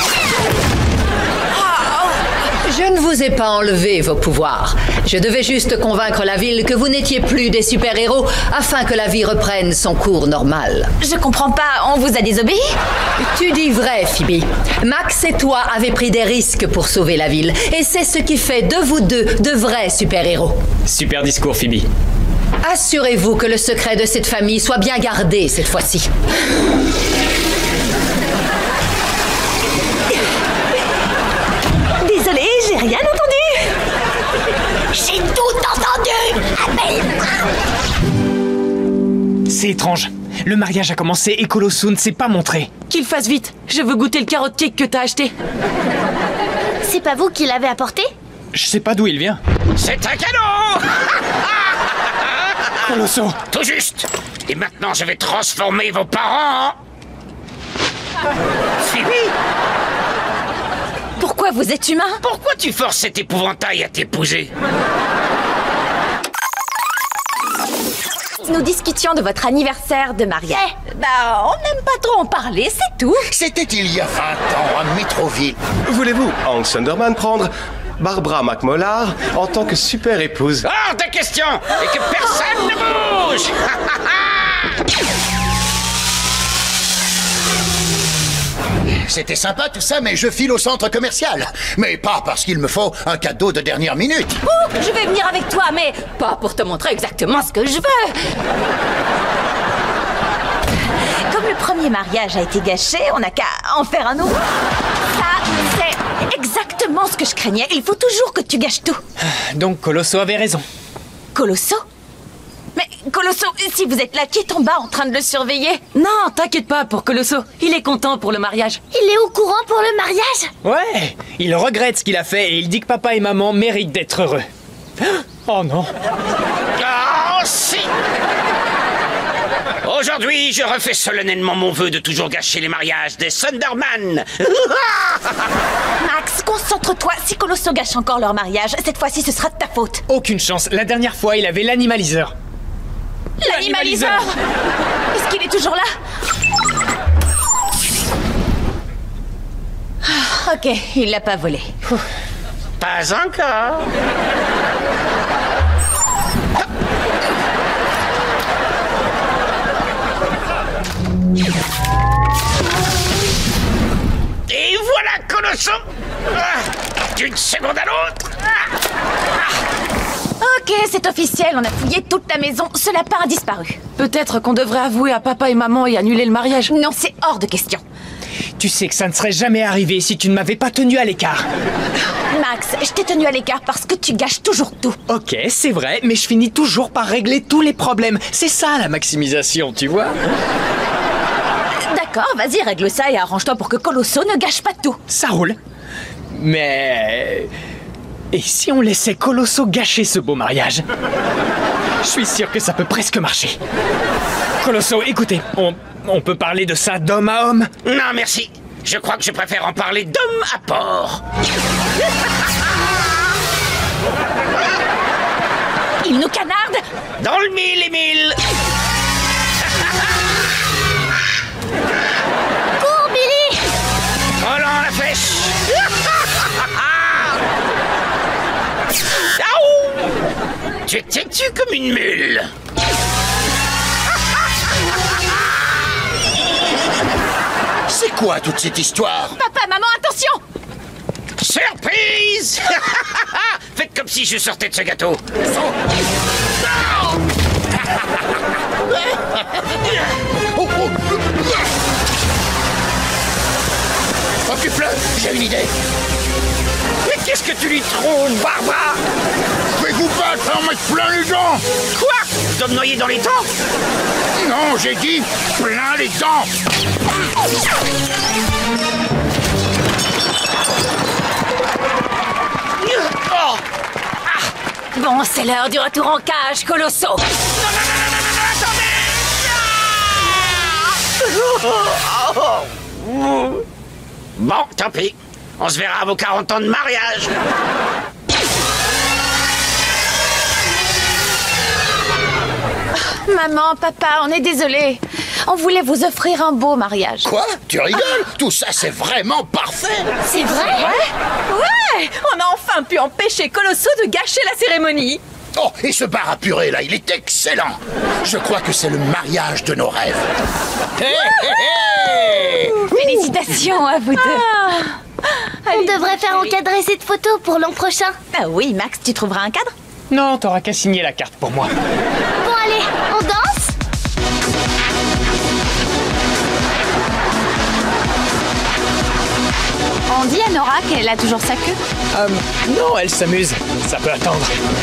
Je ne vous ai pas enlevé vos pouvoirs. Je devais juste convaincre la ville que vous n'étiez plus des super-héros afin que la vie reprenne son cours normal. Je comprends pas, on vous a désobéi? Tu dis vrai, Phoebe. Max et toi avez pris des risques pour sauver la ville. Et c'est ce qui fait de vous deux de vrais super-héros. Super discours, Phoebe. Assurez-vous que le secret de cette famille soit bien gardé cette fois-ci. Désolée, j'ai rien entendu. J'ai tout entendu. Appelle-moi. C'est étrange. Le mariage a commencé et Colosso ne s'est pas montré. Qu'il fasse vite. Je veux goûter le carotte cake que t'as acheté. C'est pas vous qui l'avez apporté? Je sais pas d'où il vient. C'est un cadeau. Colosso. Tout juste. Et maintenant, je vais transformer vos parents en... Phoebe? Pourquoi vous êtes humain? Pourquoi tu forces cet épouvantail à t'épouser? Nous discutions de votre anniversaire de mariage. Eh, bah, on n'aime pas trop en parler, c'est tout. C'était il y a vingt ans à Metroville. Voulez-vous, Hank Sunderman, prendre Barbara McMollar en tant que super épouse? Hors de question! Et que personne ne bouge! C'était sympa tout ça, mais je file au centre commercial. Mais pas parce qu'il me faut un cadeau de dernière minute. Ouh, je vais venir avec toi, mais pas pour te montrer exactement ce que je veux. Comme le premier mariage a été gâché, on n'a qu'à en faire un autre. Ça, c'est exactement ce que je craignais. Il faut toujours que tu gâches tout. Donc Colosso avait raison. Colosso? Mais Colosso, si vous êtes là, qui est en bas en train de le surveiller? Non, t'inquiète pas pour Colosso. Il est content pour le mariage. Il est au courant pour le mariage? Ouais, il regrette ce qu'il a fait et il dit que papa et maman méritent d'être heureux. Oh non. Oh si! Aujourd'hui, je refais solennellement mon vœu de toujours gâcher les mariages des Sunderman. Max, concentre-toi. Si Colosso gâche encore leur mariage, cette fois-ci, ce sera de ta faute. Aucune chance. La dernière fois, il avait l'animaliseur. L'animaliseur! Est-ce qu'il est toujours là? Ah, ok, il l'a pas volé. Pas encore. Et voilà Colosso. D'une seconde à l'autre. Ok, c'est officiel, on a fouillé toute la maison, ce lapin a disparu. Peut-être qu'on devrait avouer à papa et maman et annuler le mariage. Non, c'est hors de question. Tu sais que ça ne serait jamais arrivé si tu ne m'avais pas tenu à l'écart. Max, je t'ai tenu à l'écart parce que tu gâches toujours tout. Ok, c'est vrai, mais je finis toujours par régler tous les problèmes. C'est ça la maximisation, tu vois. D'accord, vas-y, règle ça et arrange-toi pour que Colosso ne gâche pas tout. Ça roule. Mais... Et si on laissait Colosso gâcher ce beau mariage? Je suis sûr que ça peut presque marcher. Colosso, écoutez, on, on peut parler de ça d'homme à homme? Non, merci. Je crois que je préfère en parler d'homme à porc. Il nous canarde. Dans le mille et mille. Cours, Billy! Volant la flèche. Aouh! Tu es têtu comme une mule. C'est quoi toute cette histoire? Papa, maman, attention! Surprise! Faites comme si je sortais de ce gâteau. Occupe-le, j'ai une idée. Mais qu'est-ce que tu lui trouves, barbare? Fais-vous battre, en mettre plein les dents. Quoi? Tu dois me noyer dans les dents? Non, j'ai dit plein les dents. Oh. Ah. Bon, c'est l'heure du retour en cage, Colosso. Non, non, non, non, non, non, attendez. Bon, tant pis. On se verra à vos quarante ans de mariage. Maman, papa, on est désolés. On voulait vous offrir un beau mariage. Quoi? Tu rigoles? Tout ça, c'est vraiment parfait. C'est vrai? Ouais! On a enfin pu empêcher Colosso de gâcher la cérémonie. Oh, et ce bar à purée, là, il est excellent. Je crois que c'est le mariage de nos rêves. Hey, hey, hey! Félicitations à vous deux. Ah. On devrait faire encadrer cette photo pour l'an prochain. Ah oui, Max, tu trouveras un cadre? Non, t'auras qu'à signer la carte pour moi. Bon, allez, on danse? On dit à Nora qu'elle a toujours sa queue. Euh, non, elle s'amuse. Ça peut attendre.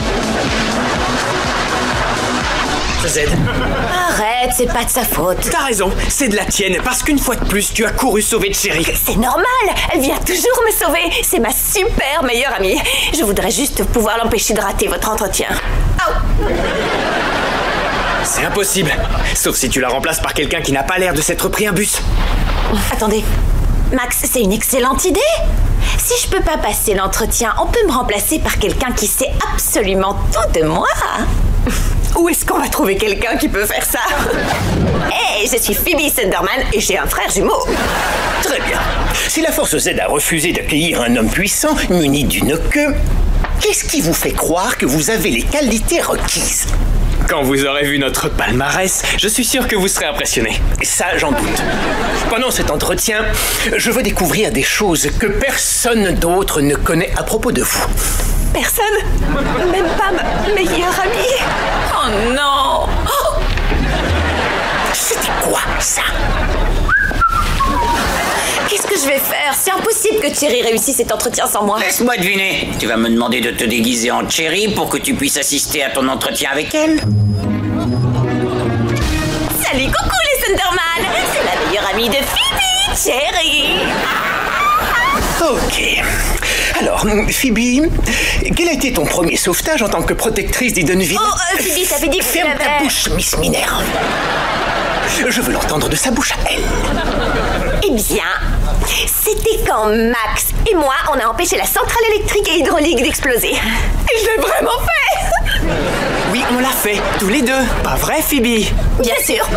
Z. Arrête, c'est pas de sa faute. T'as raison, c'est de la tienne, parce qu'une fois de plus, tu as couru sauver Cherry. C'est normal, elle vient toujours me sauver. C'est ma super meilleure amie. Je voudrais juste pouvoir l'empêcher de rater votre entretien. Oh. C'est impossible, sauf si tu la remplaces par quelqu'un qui n'a pas l'air de s'être pris un bus. Attendez, Max, c'est une excellente idée. Si je peux pas passer l'entretien, on peut me remplacer par quelqu'un qui sait absolument tout de moi. Où est-ce qu'on va trouver quelqu'un qui peut faire ça? Hé, hey, je suis Phoebe Sunderman et j'ai un frère jumeau. Très bien. Si la Force Z a refusé d'accueillir un homme puissant, muni d'une queue, qu'est-ce qui vous fait croire que vous avez les qualités requises? Quand vous aurez vu notre palmarès, je suis sûr que vous serez impressionné. Et ça, j'en doute. Pendant cet entretien, je veux découvrir des choses que personne d'autre ne connaît à propos de vous. Personne? Même pas ma meilleure amie? Oh non! Oh. C'était quoi, ça? Qu'est-ce que je vais faire? C'est impossible que Cherry réussisse cet entretien sans moi. Laisse-moi deviner. Tu vas me demander de te déguiser en Cherry pour que tu puisses assister à ton entretien avec elle? Salut, coucou les Sunderman! C'est la meilleure amie de Phoebe, Cherry! Ok. Alors, Phoebe, quel a été ton premier sauvetage en tant que protectrice d'Edenville? Oh, euh, Phoebe, t'avais dit que Ferme tu ta l'avais... bouche, Miss Minerve. Je veux l'entendre de sa bouche à elle. Eh bien, c'était quand Max et moi, on a empêché la centrale électrique et hydraulique d'exploser. Et je l'ai vraiment fait! Oui, on l'a fait, tous les deux. Pas vrai, Phoebe? Bien sûr.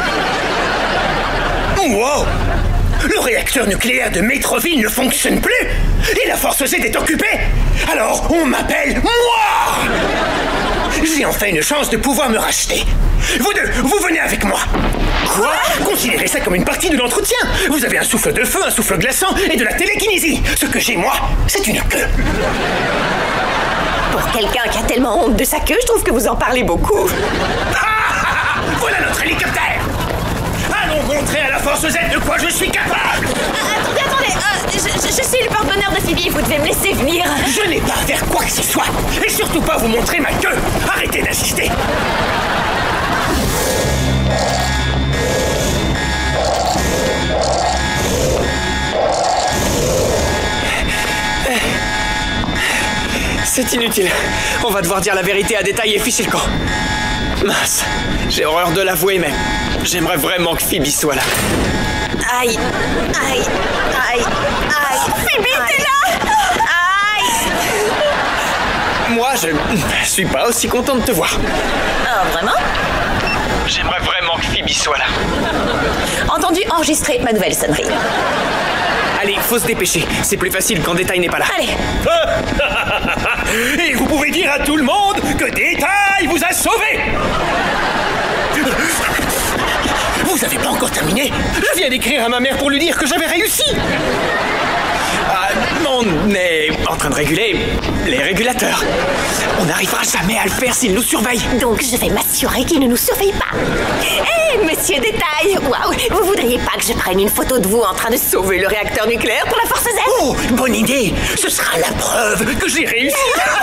Wow! Le réacteur nucléaire de Metroville ne fonctionne plus! Et la Force Z est occupée! Alors, on m'appelle moi! J'ai enfin une chance de pouvoir me racheter. Vous deux, vous venez avec moi. Quoi? Considérez ça comme une partie de l'entretien. Vous avez un souffle de feu, un souffle glaçant et de la télékinésie. Ce que j'ai, moi, c'est une queue. Pour quelqu'un qui a tellement honte de sa queue, je trouve que vous en parlez beaucoup. Ah, ah, ah, voilà notre hélicoptère. Allons montrer à la Force Z de quoi je suis capable. Euh, attendez, attendez, euh, je, je, je suis le porte-bonheur de Phoebe, vous devez me laisser venir. Je n'ai pas à faire quoi que ce soit. Et surtout pas vous montrer ma queue. Arrêtez d'insister. C'est inutile. On va devoir dire la vérité à détail et ficher le camp. Mince, j'ai horreur de l'avouer, mais j'aimerais vraiment que Phoebe soit là. Aïe, aïe, aïe. je suis pas aussi content de te voir. Ah, vraiment? J'aimerais vraiment que Phoebe soit là. Entendu, enregistrer ma nouvelle sonnerie. Allez, faut se dépêcher. C'est plus facile quand Détail n'est pas là. Allez. Et vous pouvez dire à tout le monde que Détail vous a sauvé. Vous avez pas encore terminé? Je viens d'écrire à ma mère pour lui dire que j'avais réussi. Ah, on est en train de réguler les régulateurs. On n'arrivera jamais à le faire s'ils nous surveillent. Donc je vais m'assurer qu'ils ne nous surveillent pas. Hé, monsieur Détail! Waouh! Vous voudriez pas que je prenne une photo de vous en train de sauver le réacteur nucléaire pour la Force Z? Oh, bonne idée! Ce sera la preuve que j'ai réussi!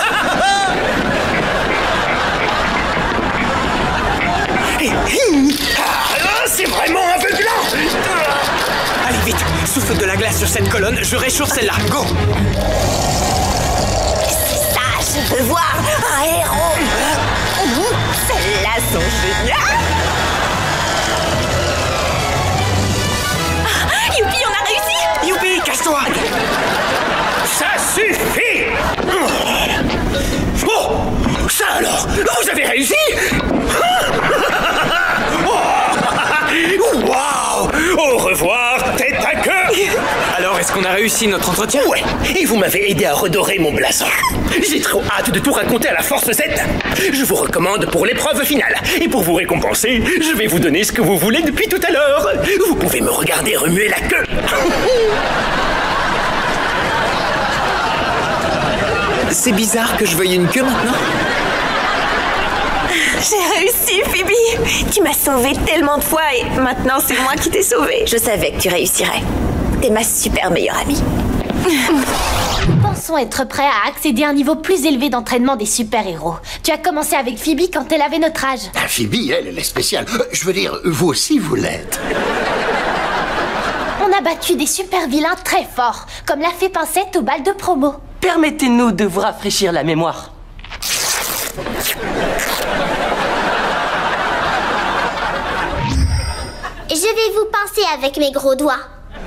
Ah, c'est vraiment aveuglant! Allez, vite! Souffle de la glace sur cette colonne, je réchauffe celle-là. Go! C'est ça, je veux voir un héros! Mmh, celles-là sont géniales! Ah, youpi, on a réussi! Youpi, casse-toi! Ça suffit! Oh! Ça alors! Vous avez réussi! Waouh! Au revoir, tête à queue! Alors, est-ce qu'on a réussi notre entretien? Ouais, et vous m'avez aidé à redorer mon blason. J'ai trop hâte de tout raconter à la Force Z. Je vous recommande pour l'épreuve finale. Et pour vous récompenser, je vais vous donner ce que vous voulez depuis tout à l'heure. Vous pouvez me regarder remuer la queue. C'est bizarre que je veuille une queue maintenant. J'ai réussi, Phoebe! Tu m'as sauvée tellement de fois et maintenant c'est moi qui t'ai sauvée. Je savais que tu réussirais. T'es ma super meilleure amie. Pensons être prêts à accéder à un niveau plus élevé d'entraînement des super-héros. Tu as commencé avec Phoebe quand elle avait notre âge. Ah, Phoebe, elle, elle est spéciale. Euh, je veux dire, vous aussi, vous l'êtes. On a battu des super-vilains très forts, comme l'a fait Pincette au bal de promo. Permettez-nous de vous rafraîchir la mémoire. Je vais vous pincer avec mes gros doigts.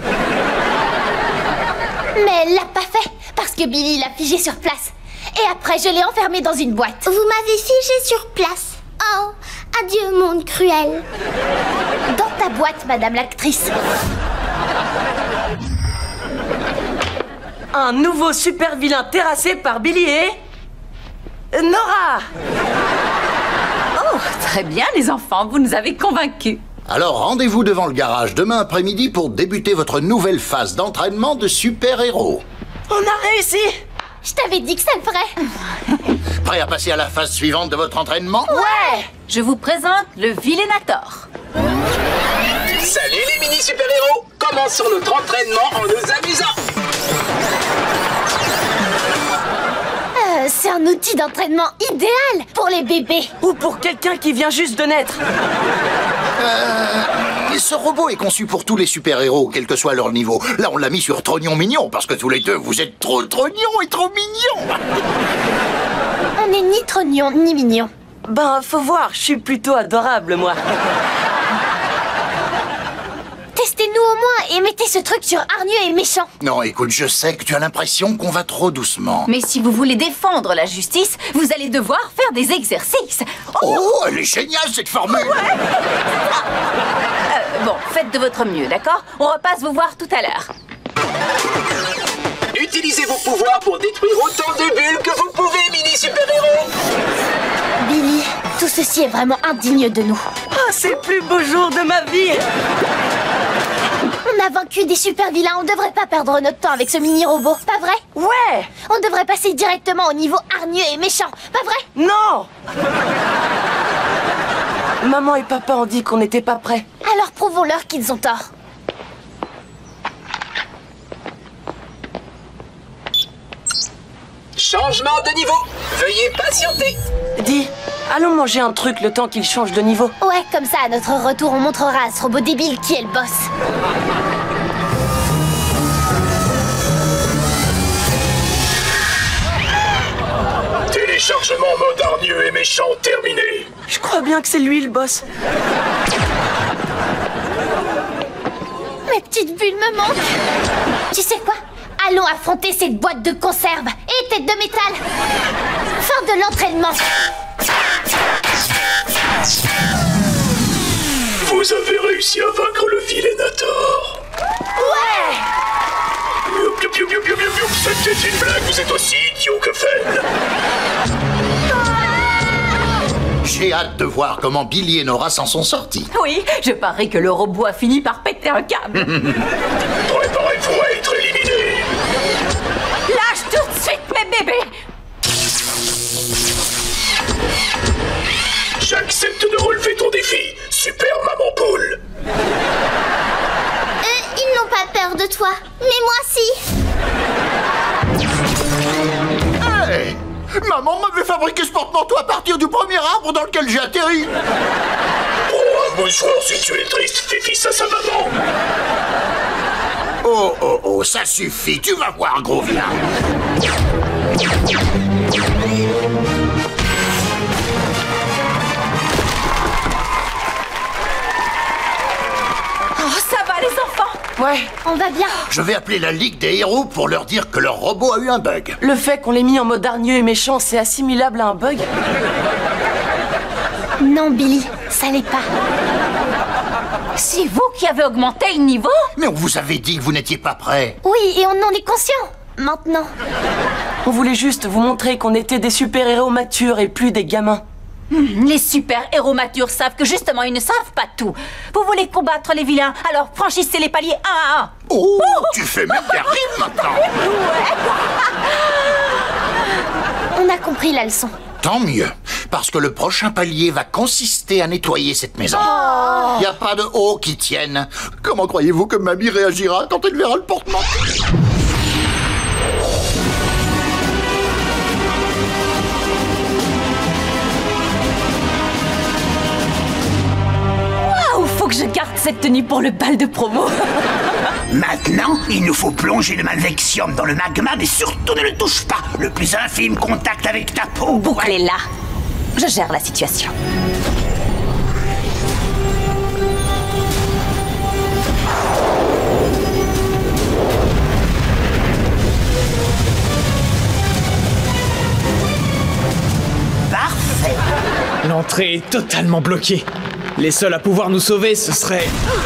Mais elle l'a pas fait, parce que Billy l'a figé sur place. Et après, je l'ai enfermé dans une boîte. Vous m'avez figé sur place. Oh, adieu monde cruel. Dans ta boîte, madame l'actrice. Un nouveau super vilain terrassé par Billy et... Nora! Oh, très bien les enfants, vous nous avez convaincus. Alors rendez-vous devant le garage demain après-midi pour débuter votre nouvelle phase d'entraînement de super-héros. On a réussi! Je t'avais dit que ça le ferait. Prêt à passer à la phase suivante de votre entraînement? Ouais! Je vous présente le Villainator. Salut les mini super-héros! Commençons notre entraînement en nous amusant! Euh, c'est un outil d'entraînement idéal pour les bébés. Ou pour quelqu'un qui vient juste de naître. Euh, ce robot est conçu pour tous les super-héros, quel que soit leur niveau. Là, on l'a mis sur Trognon Mignon, parce que tous les deux, vous êtes trop trognons et trop mignons. On n'est ni trognon ni mignon. Ben, faut voir, je suis plutôt adorable, moi. Testez-nous au moins et mettez ce truc sur hargneux et méchant. Non, écoute, je sais que tu as l'impression qu'on va trop doucement. Mais si vous voulez défendre la justice, vous allez devoir faire des exercices. Oh, oh elle est géniale, cette formule. Ouais. euh, Bon, faites de votre mieux, d'accord? On repasse vous voir tout à l'heure. Utilisez vos pouvoirs pour détruire autant de bulles que vous pouvez, mini super-héros. Billy, tout ceci est vraiment indigne de nous. Oh, c'est le plus beau jour de ma vie. On a vaincu des super-vilains, on devrait pas perdre notre temps avec ce mini-robot, pas vrai? Ouais. On devrait passer directement au niveau hargneux et méchant, pas vrai? Non. Maman et papa ont dit qu'on n'était pas prêts. Alors prouvons-leur qu'ils ont tort. Changement de niveau. Veuillez patienter. Dis, allons manger un truc le temps qu'il change de niveau. Ouais, comme ça, à notre retour, on montrera à ce robot débile qui est le boss. Téléchargement mode hargneux et méchant terminé. Je crois bien que c'est lui le boss. Mes petites bulles me manquent. Tu sais quoi? Allons affronter cette boîte de conserve et tête de métal. faire de l'entraînement. Vous avez réussi à vaincre le Vilénator. Ouais! Youp, youp, youp, youp, youp, youp, youp. C'était une blague, vous êtes aussi idiot que faible. J'ai hâte de voir comment Billy et Nora s'en sont sortis. Oui, je parie que le robot a fini par péter un câble. Préparez-vous à être éliminés. Lâche tout de suite mes bébés. J'accepte de relever ton défi, super maman poule. Euh, ils n'ont pas peur de toi, mais moi si. Hey, maman m'avait fabriqué ce porte-manteau à partir du premier arbre dans lequel j'ai atterri. Oh, un mouchoir si tu es triste, fais fils à sa maman. Oh, oh, oh, ça suffit, tu vas voir, gros vilain. Oh, ça va les enfants? Ouais. On va bien. Je vais appeler la Ligue des héros pour leur dire que leur robot a eu un bug. Le fait qu'on l'ait mis en mode hargneux et méchant, c'est assimilable à un bug? Non, Billy, ça l'est pas. C'est vous qui avez augmenté le niveau? Mais on vous avait dit que vous n'étiez pas prêts. Oui, et on en est conscient. Maintenant. On voulait juste vous montrer qu'on était des super-héros matures et plus des gamins. Hum, les super-héros matures savent que justement ils ne savent pas tout. Vous voulez combattre les vilains, alors franchissez les paliers un à un. Oh, oh, tu fais même des rimes maintenant. On a compris la leçon. Tant mieux, parce que le prochain palier va consister à nettoyer cette maison. Il Oh. n'y a pas de haut qui tienne. Comment croyez-vous que mamie réagira quand elle verra le porte-manteau? Waouh, faut que je garde cette tenue pour le bal de promo. Maintenant, il nous faut plonger le Malvexium dans le magma, mais surtout ne le touche pas. Le plus infime contact avec ta peau. Bouclez-la. Je gère la situation. Parfait. L'entrée est totalement bloquée. Les seuls à pouvoir nous sauver, ce serait...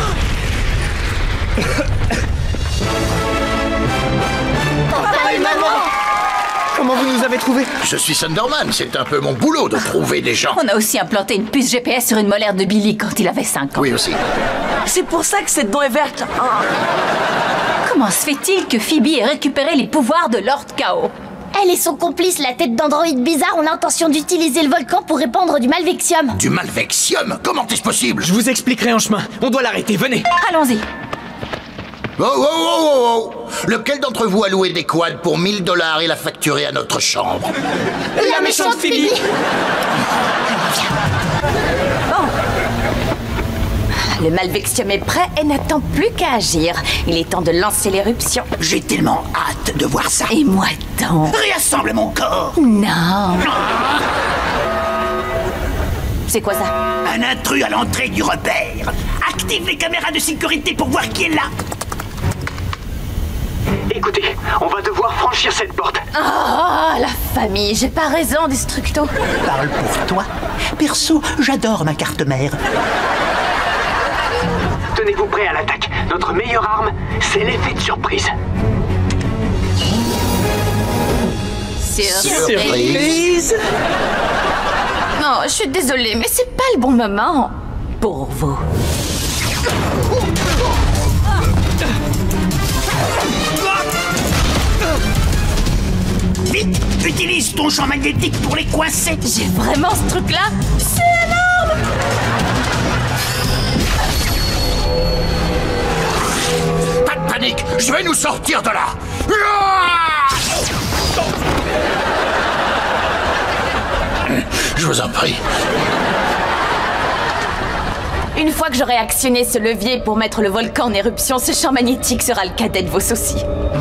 Papa et maman. Comment vous nous avez trouvés? Je suis Thunderman, c'est un peu mon boulot de trouver des gens. On a aussi implanté une puce G P S sur une molaire de Billy quand il avait cinq ans. Oui aussi. C'est pour ça que cette dent est verte. Ah. Comment se fait-il que Phoebe ait récupéré les pouvoirs de Lord Chaos? Elle et son complice, la tête d'androïde bizarre, ont l'intention d'utiliser le volcan pour répandre du Malvexium. Du Malvexium? Comment est-ce possible? Je vous expliquerai en chemin. On doit l'arrêter, venez. Allons-y. Oh, oh, oh, oh, oh. Lequel d'entre vous a loué des quads pour mille dollars et l'a facturé à notre chambre? La méchante Phoebe. Bon. Le Malvexium est prêt et n'attend plus qu'à agir. Il est temps de lancer l'éruption. J'ai tellement hâte de voir ça. Et moi donc. Réassemble mon corps. Non. C'est quoi ça? Un intrus à l'entrée du repère. Active les caméras de sécurité pour voir qui est là. Écoutez, on va devoir franchir cette porte. Oh, la famille, j'ai pas raison, Destructo. Parle pour toi. Perso, j'adore ma carte mère. Tenez-vous prêts à l'attaque. Notre meilleure arme, c'est l'effet de surprise. Surprise. Non, je suis désolée, mais c'est pas le bon moment pour vous. Vite, utilise ton champ magnétique pour les coincer. J'ai vraiment ce truc-là? C'est énorme! Pas de panique, je vais nous sortir de là. Je vous en prie. Une fois que j'aurai actionné ce levier pour mettre le volcan en éruption, ce champ magnétique sera le cadet de vos soucis.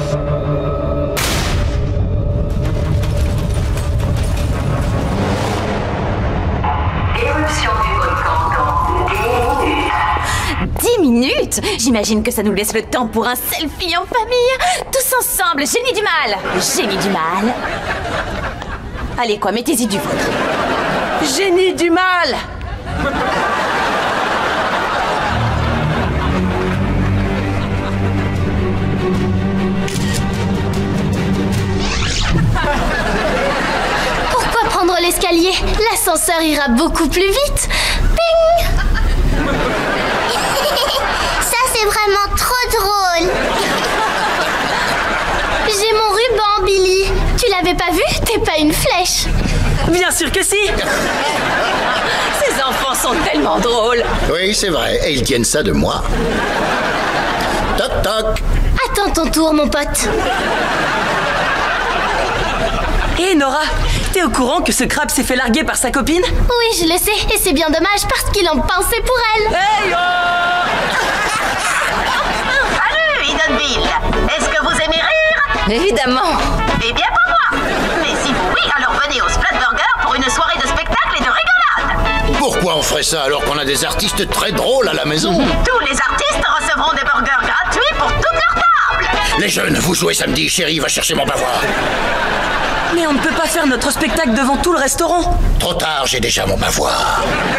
Éruption du volcan dans dix minutes. dix minutes? J'imagine que ça nous laisse le temps pour un selfie en famille. Tous ensemble, génie du mal. Génie du mal. Allez quoi, mettez-y du vôtre. Génie du mal. Pourquoi prendre l'escalier? L'ascenseur ira beaucoup plus vite. Ping! Ça, c'est vraiment trop drôle. J'ai mon ruban, Billy. Tu l'avais pas vu? T'es pas une flèche. Bien sûr que si. Ces enfants sont tellement drôles. Oui, c'est vrai. Et ils tiennent ça de moi. Toc toc. Attends ton tour, mon pote. Hé hey Nora, t'es au courant que ce crabe s'est fait larguer par sa copine? Oui, je le sais. Et c'est bien dommage parce qu'il en pensait pour elle. Hey oh! Salut, Edenville. Est-ce que vous aimez rire? Évidemment. Eh bien, pas moi. Mais si vous oui, alors venez au Splatburger pour une soirée de spectacle et de rigolade. Pourquoi on ferait ça alors qu'on a des artistes très drôles à la maison? Tous les artistes recevront des burgers gratuits pour toute leur table. Les jeunes, vous jouez samedi. Chérie, va chercher mon bavoir. Mais on ne peut pas faire notre spectacle devant tout le restaurant. Trop tard, j'ai déjà mon bavoir.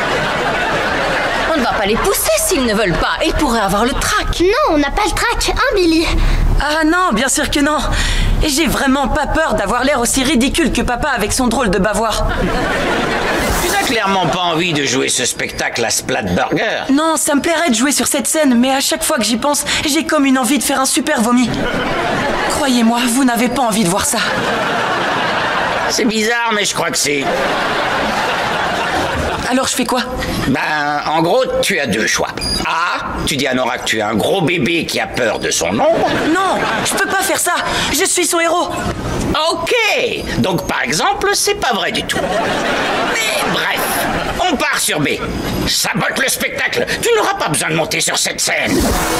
On ne va pas les pousser s'ils ne veulent pas. Ils pourraient avoir le trac. Non, on n'a pas le trac, hein, Billy? Ah non, bien sûr que non. Et j'ai vraiment pas peur d'avoir l'air aussi ridicule que papa avec son drôle de bavoir. Tu n'as clairement pas envie de jouer ce spectacle à Splatburger. Non, ça me plairait de jouer sur cette scène, mais à chaque fois que j'y pense, j'ai comme une envie de faire un super vomi. Croyez-moi, vous n'avez pas envie de voir ça. C'est bizarre, mais je crois que c'est... Alors je fais quoi? Ben, en gros, tu as deux choix. A, tu dis à Nora que tu es un gros bébé qui a peur de son ombre. Non, je peux pas faire ça. Je suis son héros. Ok, donc par exemple, c'est pas vrai du tout. Mais bref, on part sur B. Sabote le spectacle. Tu n'auras pas besoin de monter sur cette scène.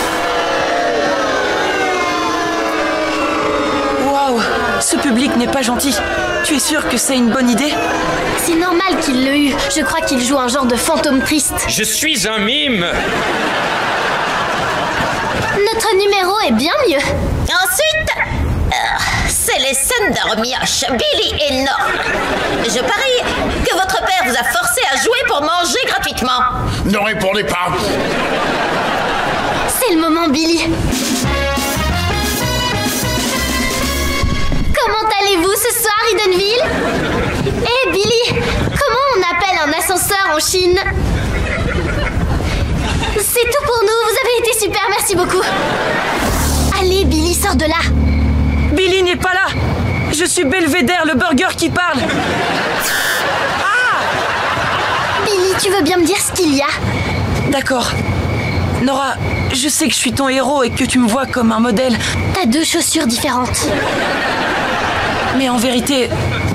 Waouh, ce public n'est pas gentil. Tu es sûr que c'est une bonne idée? C'est normal qu'il l'ait eu. Je crois qu'il joue un genre de fantôme triste. Je suis un mime. Notre numéro est bien mieux. Ensuite, euh, c'est les Thunder Mioche, Billy et Nora. Je parie que votre père vous a forcé à jouer pour manger gratuitement. Ne répondez pas. C'est le moment, Billy. Comment allez-vous ce soir, Edenville? Eh hey, Billy, comment on appelle un ascenseur en Chine? C'est tout pour nous, vous avez été super, merci beaucoup. Allez, Billy, sors de là. Billy n'est pas là. Je suis Belvédère, le burger qui parle. Ah! Billy, tu veux bien me dire ce qu'il y a? D'accord. Nora, je sais que je suis ton héros et que tu me vois comme un modèle. T'as deux chaussures différentes. Mais en vérité...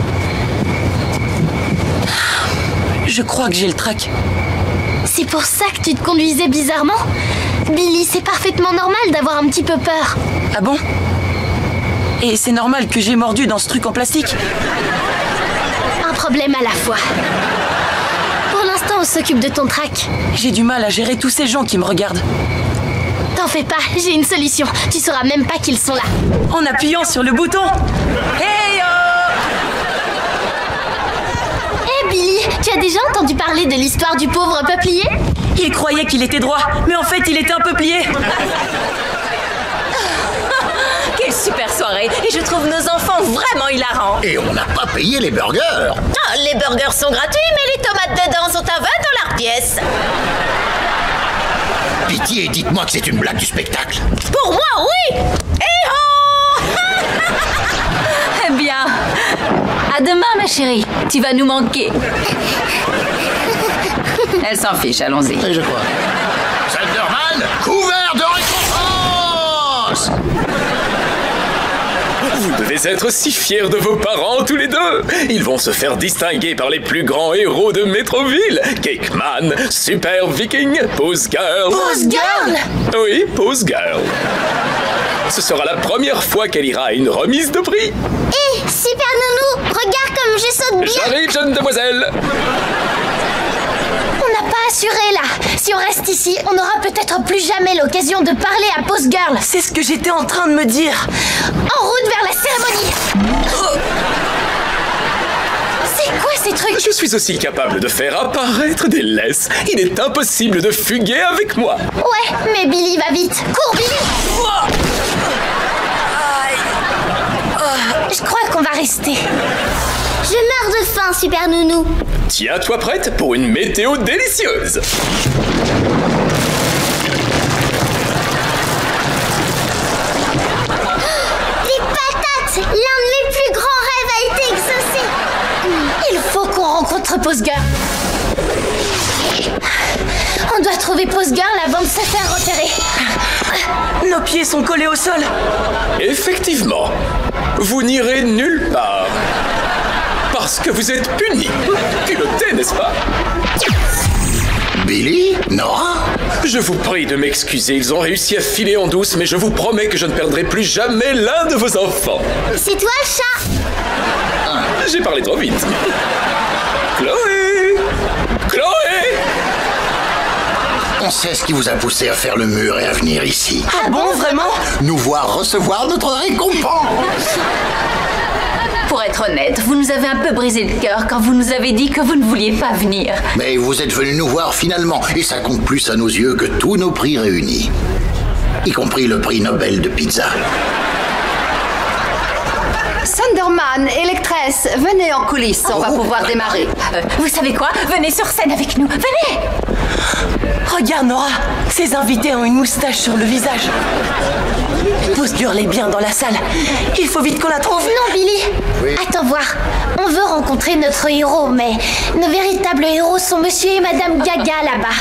Je crois que j'ai le trac. C'est pour ça que tu te conduisais bizarrement? Billy, c'est parfaitement normal d'avoir un petit peu peur. Ah bon? Et c'est normal que j'ai mordu dans ce truc en plastique? Un problème à la fois. Pour l'instant, on s'occupe de ton trac. J'ai du mal à gérer tous ces gens qui me regardent. T'en fais pas, j'ai une solution. Tu sauras même pas qu'ils sont là. En appuyant sur le bouton. Hey oh! Hey Billy, tu as déjà entendu parler de l'histoire du pauvre peuplier? Il croyait qu'il était droit, mais en fait il était un peuplier. Quelle super soirée! Et je trouve nos enfants vraiment hilarants. Et on n'a pas payé les burgers. Ah, les burgers sont gratuits, mais les tomates dedans sont à vingt dollars pièce. Pitié, dites-moi que c'est une blague du spectacle. Pour moi, oui. Et oh! Eh bien, à demain, ma chérie. Tu vas nous manquer. Elle s'en fiche, allons-y. Oui, je crois. Thunderman, couvert de récompenses! Vous devez être si fiers de vos parents tous les deux. Ils vont se faire distinguer par les plus grands héros de Metroville. Cake Man, Super Viking, Pose Girl. Pose Girl? Oui, Pose Girl. Ce sera la première fois qu'elle ira à une remise de prix. Hé, hey, Super Nounou, regarde comme je saute bien. J'arrive, jeune demoiselle. On n'a pas assuré là. Si on reste ici, on n'aura peut-être plus jamais l'occasion de parler à Pose Girl. C'est ce que j'étais en train de me dire. En route vers la cérémonie. truc. Je suis aussi capable de faire apparaître des laisses. Il est impossible de fuguer avec moi. Ouais, mais Billy va vite. Cours, Billy. Je crois qu'on va rester. Je meurs de faim, Super Nounou. Tiens-toi prête pour une météo délicieuse. Des patates. L'un de mes plus grands rêves a été exaucé. Il faut qu'on rencontre Posgirl. On doit trouver Posgirl avant de se faire repérer. Nos pieds sont collés au sol. Effectivement, vous n'irez nulle part. Parce que vous êtes punis. Culotté, n'est-ce pas? Billy? Nora? Je vous prie de m'excuser, ils ont réussi à filer en douce, mais je vous promets que je ne perdrai plus jamais l'un de vos enfants. C'est toi le chat. J'ai parlé trop vite. Chloé! Chloé! On sait ce qui vous a poussé à faire le mur et à venir ici. Ah bon, vraiment? Nous voir recevoir notre récompense. Pour être honnête, vous nous avez un peu brisé le cœur quand vous nous avez dit que vous ne vouliez pas venir. Mais vous êtes venus nous voir finalement, et ça compte plus à nos yeux que tous nos prix réunis. Y compris le prix Nobel de pizza. Thunderman, Electress, venez en coulisses, on va pouvoir démarrer. Euh, vous savez quoi? Venez sur scène avec nous. Venez! Regarde, Nora, ces invités ont une moustache sur le visage. Posgirl est bien dans la salle. Il faut vite qu'on la trouve. Non, Billy. Oui. Attends voir. On veut rencontrer notre héros, mais nos véritables héros sont Monsieur et Madame Gaga là-bas.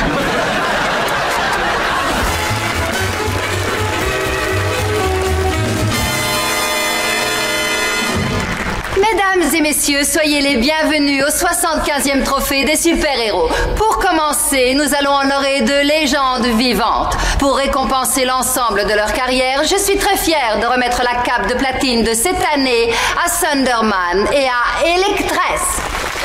Mesdames et messieurs, soyez les bienvenus au soixante-quinzième trophée des super-héros. Pour commencer, nous allons honorer deux légendes vivantes. Pour récompenser l'ensemble de leur carrière, je suis très fière de remettre la cape de platine de cette année à Thunderman et à Electress.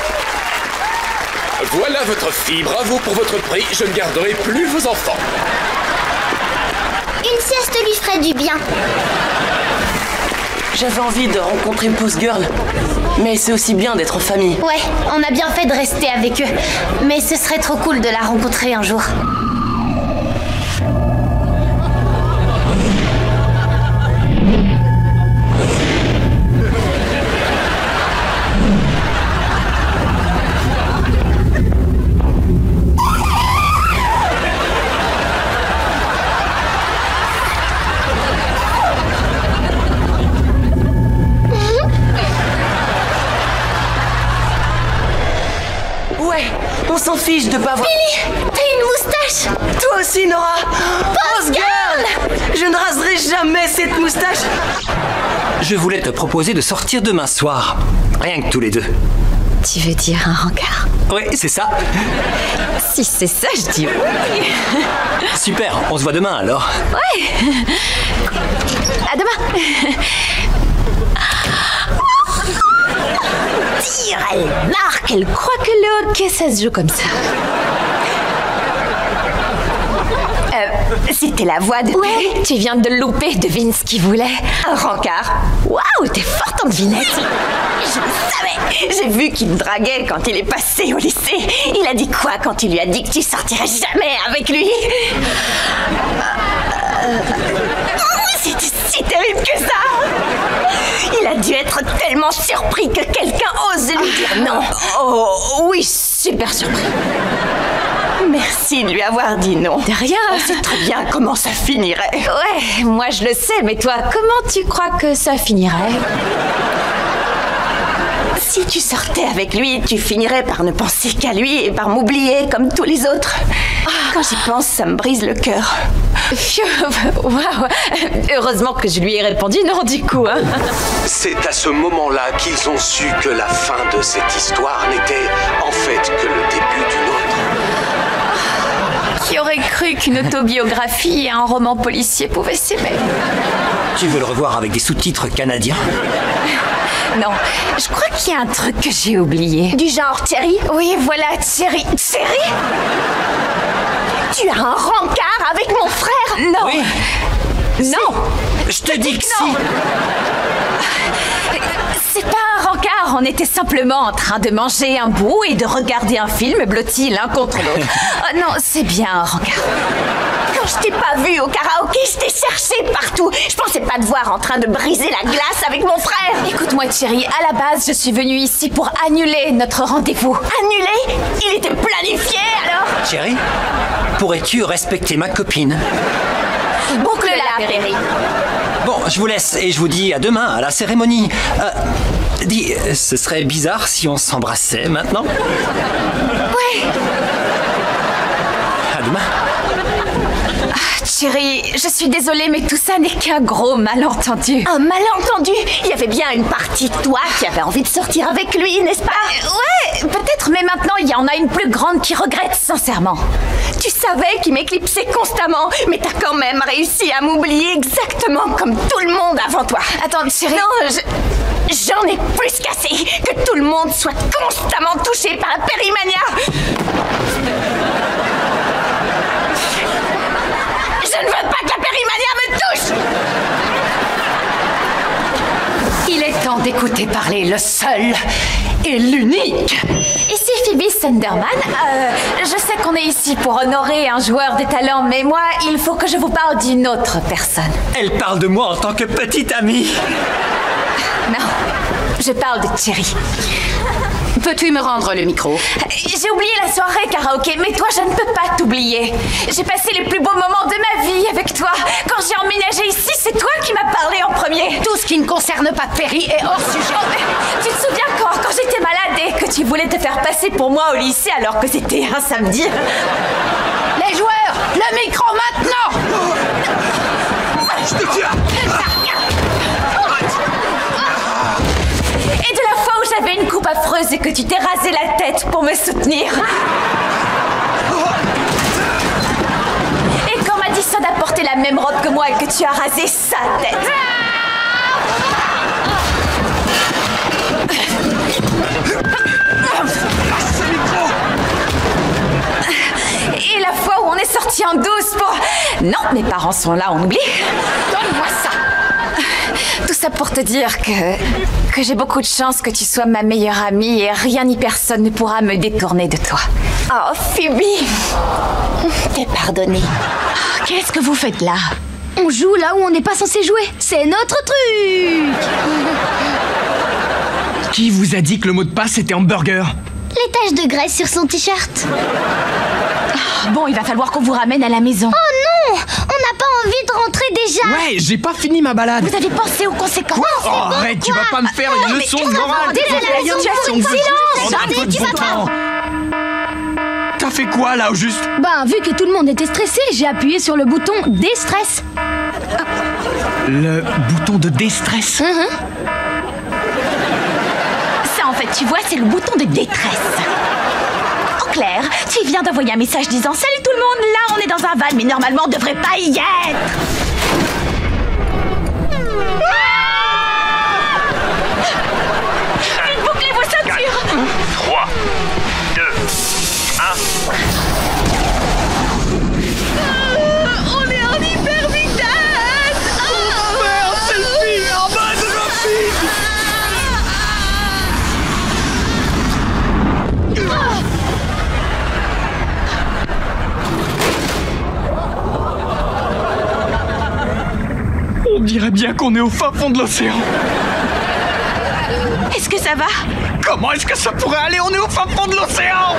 Voilà votre fille, bravo pour votre prix, je ne garderai plus vos enfants. Une sieste lui ferait du bien. J'avais envie de rencontrer Posgirl, mais c'est aussi bien d'être en famille. Ouais, on a bien fait de rester avec eux. Mais ce serait trop cool de la rencontrer un jour. On s'en fiche de pas voir... Billy, t'as une moustache. Toi aussi, Nora. Posgirl, je ne raserai jamais cette moustache. Je voulais te proposer de sortir demain soir. Rien que tous les deux. Tu veux dire un rencard? Oui, c'est ça. Si c'est ça, je dis oui. Super, on se voit demain alors. Ouais. À demain. Dire, elle marque, elle croit que le hockey, ça se joue comme ça. Euh, c'était la voix de... Ouais, tu viens de le louper, devine ce qu'il voulait. Un rencard. Waouh, t'es forte en devinette. Je le savais. J'ai vu qu'il me draguait quand il est passé au lycée. Il a dit quoi quand tu lui as dit que tu sortirais jamais avec lui? euh... C'était si terrible que ça. Il a dû être tellement surpris que quelqu'un ose lui dire non. Oh, oui, super surpris. Merci de lui avoir dit non. De rien. On sait très bien comment ça finirait. Ouais, moi je le sais, mais toi, comment tu crois que ça finirait? Si tu sortais avec lui, tu finirais par ne penser qu'à lui et par m'oublier comme tous les autres. Quand j'y pense, ça me brise le cœur. Waouh. Heureusement que je lui ai répondu non du coup. Hein. C'est à ce moment-là qu'ils ont su que la fin de cette histoire n'était en fait que le début d'une autre. Qui aurait cru qu'une autobiographie et un roman policier pouvaient s'aimer? Tu veux le revoir avec des sous-titres canadiens? Non, je crois qu'il y a un truc que j'ai oublié. Du genre Thierry? Oui, voilà, Thierry. Thierry? Tu as un rencard avec mon frère? Non. Oui. Non. Je te dis que non. si. C'est pas un rencard, on était simplement en train de manger un bout et de regarder un film blottis l'un contre l'autre. Oh non, c'est bien, regarde. Quand je t'ai pas vu au karaoké, je t'ai cherché partout. Je pensais pas te voir en train de briser la glace avec mon frère. Écoute-moi, chérie, à la base, je suis venue ici pour annuler notre rendez-vous. Annuler? Il était planifié, alors? Chérie, pourrais-tu respecter ma copine? Boucle-la, Perry. Bon, je vous laisse et je vous dis à demain, à la cérémonie. Euh, dis, ce serait bizarre si on s'embrassait maintenant? Ouais. À demain. Ah, chérie, je suis désolée, mais tout ça n'est qu'un gros malentendu. Un malentendu? Il y avait bien une partie de toi qui avait envie de sortir avec lui, n'est-ce pas? euh, Ouais, peut-être, mais maintenant, il y en a une plus grande qui regrette sincèrement. Tu savais qu'il m'éclipsait constamment, mais t'as quand même réussi à m'oublier exactement comme tout le monde avant toi. Attends, chérie... Non, je... J'en ai plus qu'assez que tout le monde soit constamment touché par la périmania. Je ne veux pas que la périmania me touche. Il est temps d'écouter parler le seul et l'unique. Ici Phoebe Sunderman. Euh, je sais qu'on est ici pour honorer un joueur de talent, mais moi, il faut que je vous parle d'une autre personne. Elle parle de moi en tant que petite amie. Non, je parle de Cherry. Peux-tu me rendre le micro? J'ai oublié la soirée karaoké, mais toi, je ne peux pas t'oublier. J'ai passé les plus beaux moments de ma vie avec toi. Quand j'ai emménagé ici, c'est toi qui m'as parlé en premier. Tout ce qui ne concerne pas Perry est hors sujet. Oh, mais tu te souviens quand, quand j'étais malade et que tu voulais te faire passer pour moi au lycée alors que c'était un samedi? Les joueurs, le micro maintenant! Je te tue! Et de la fois où j'avais une coupe affreuse et que tu t'es rasé la tête pour me soutenir. Et quand Madison a porté la même robe que moi et que tu as rasé sa tête. Et la fois où on est sortis en douce pour... Non, mes parents sont là, on oublie. Donne-moi ça. Tout ça pour te dire que, que j'ai beaucoup de chance que tu sois ma meilleure amie et rien ni personne ne pourra me détourner de toi. Oh, Phoebe, t'es pardonnée. Oh, qu'est-ce que vous faites là? On joue là où on n'est pas censé jouer. C'est notre truc. Qui vous a dit que le mot de passe était hamburger? Les taches de graisse sur son t-shirt. Bon, il va falloir qu'on vous ramène à la maison. Oh non! On n'a pas envie de rentrer déjà. Ouais, j'ai pas fini ma balade. Vous avez pensé aux conséquences? Oh, arrête, tu vas pas me faire une leçon de morale. Silence! Tu vas pas... T'as fait quoi là au juste? Ben, vu que tout le monde était stressé, j'ai appuyé sur le bouton déstress. Le bouton de déstress? Mm-hmm. Ça, en fait, tu vois, c'est le bouton de détresse. En clair, tu viens d'envoyer un message disant « Salut tout le monde, là, on est dans un van, mais normalement, on devrait pas y être !» Vite, bouclez vos ceintures! trois, deux, un... On est en hyper vitesse! Oh merde, c'est le film en mode rapide! On dirait bien qu'on est au fin fond de l'océan. Est-ce que ça va? Comment est-ce que ça pourrait aller? On est au fin fond de l'océan.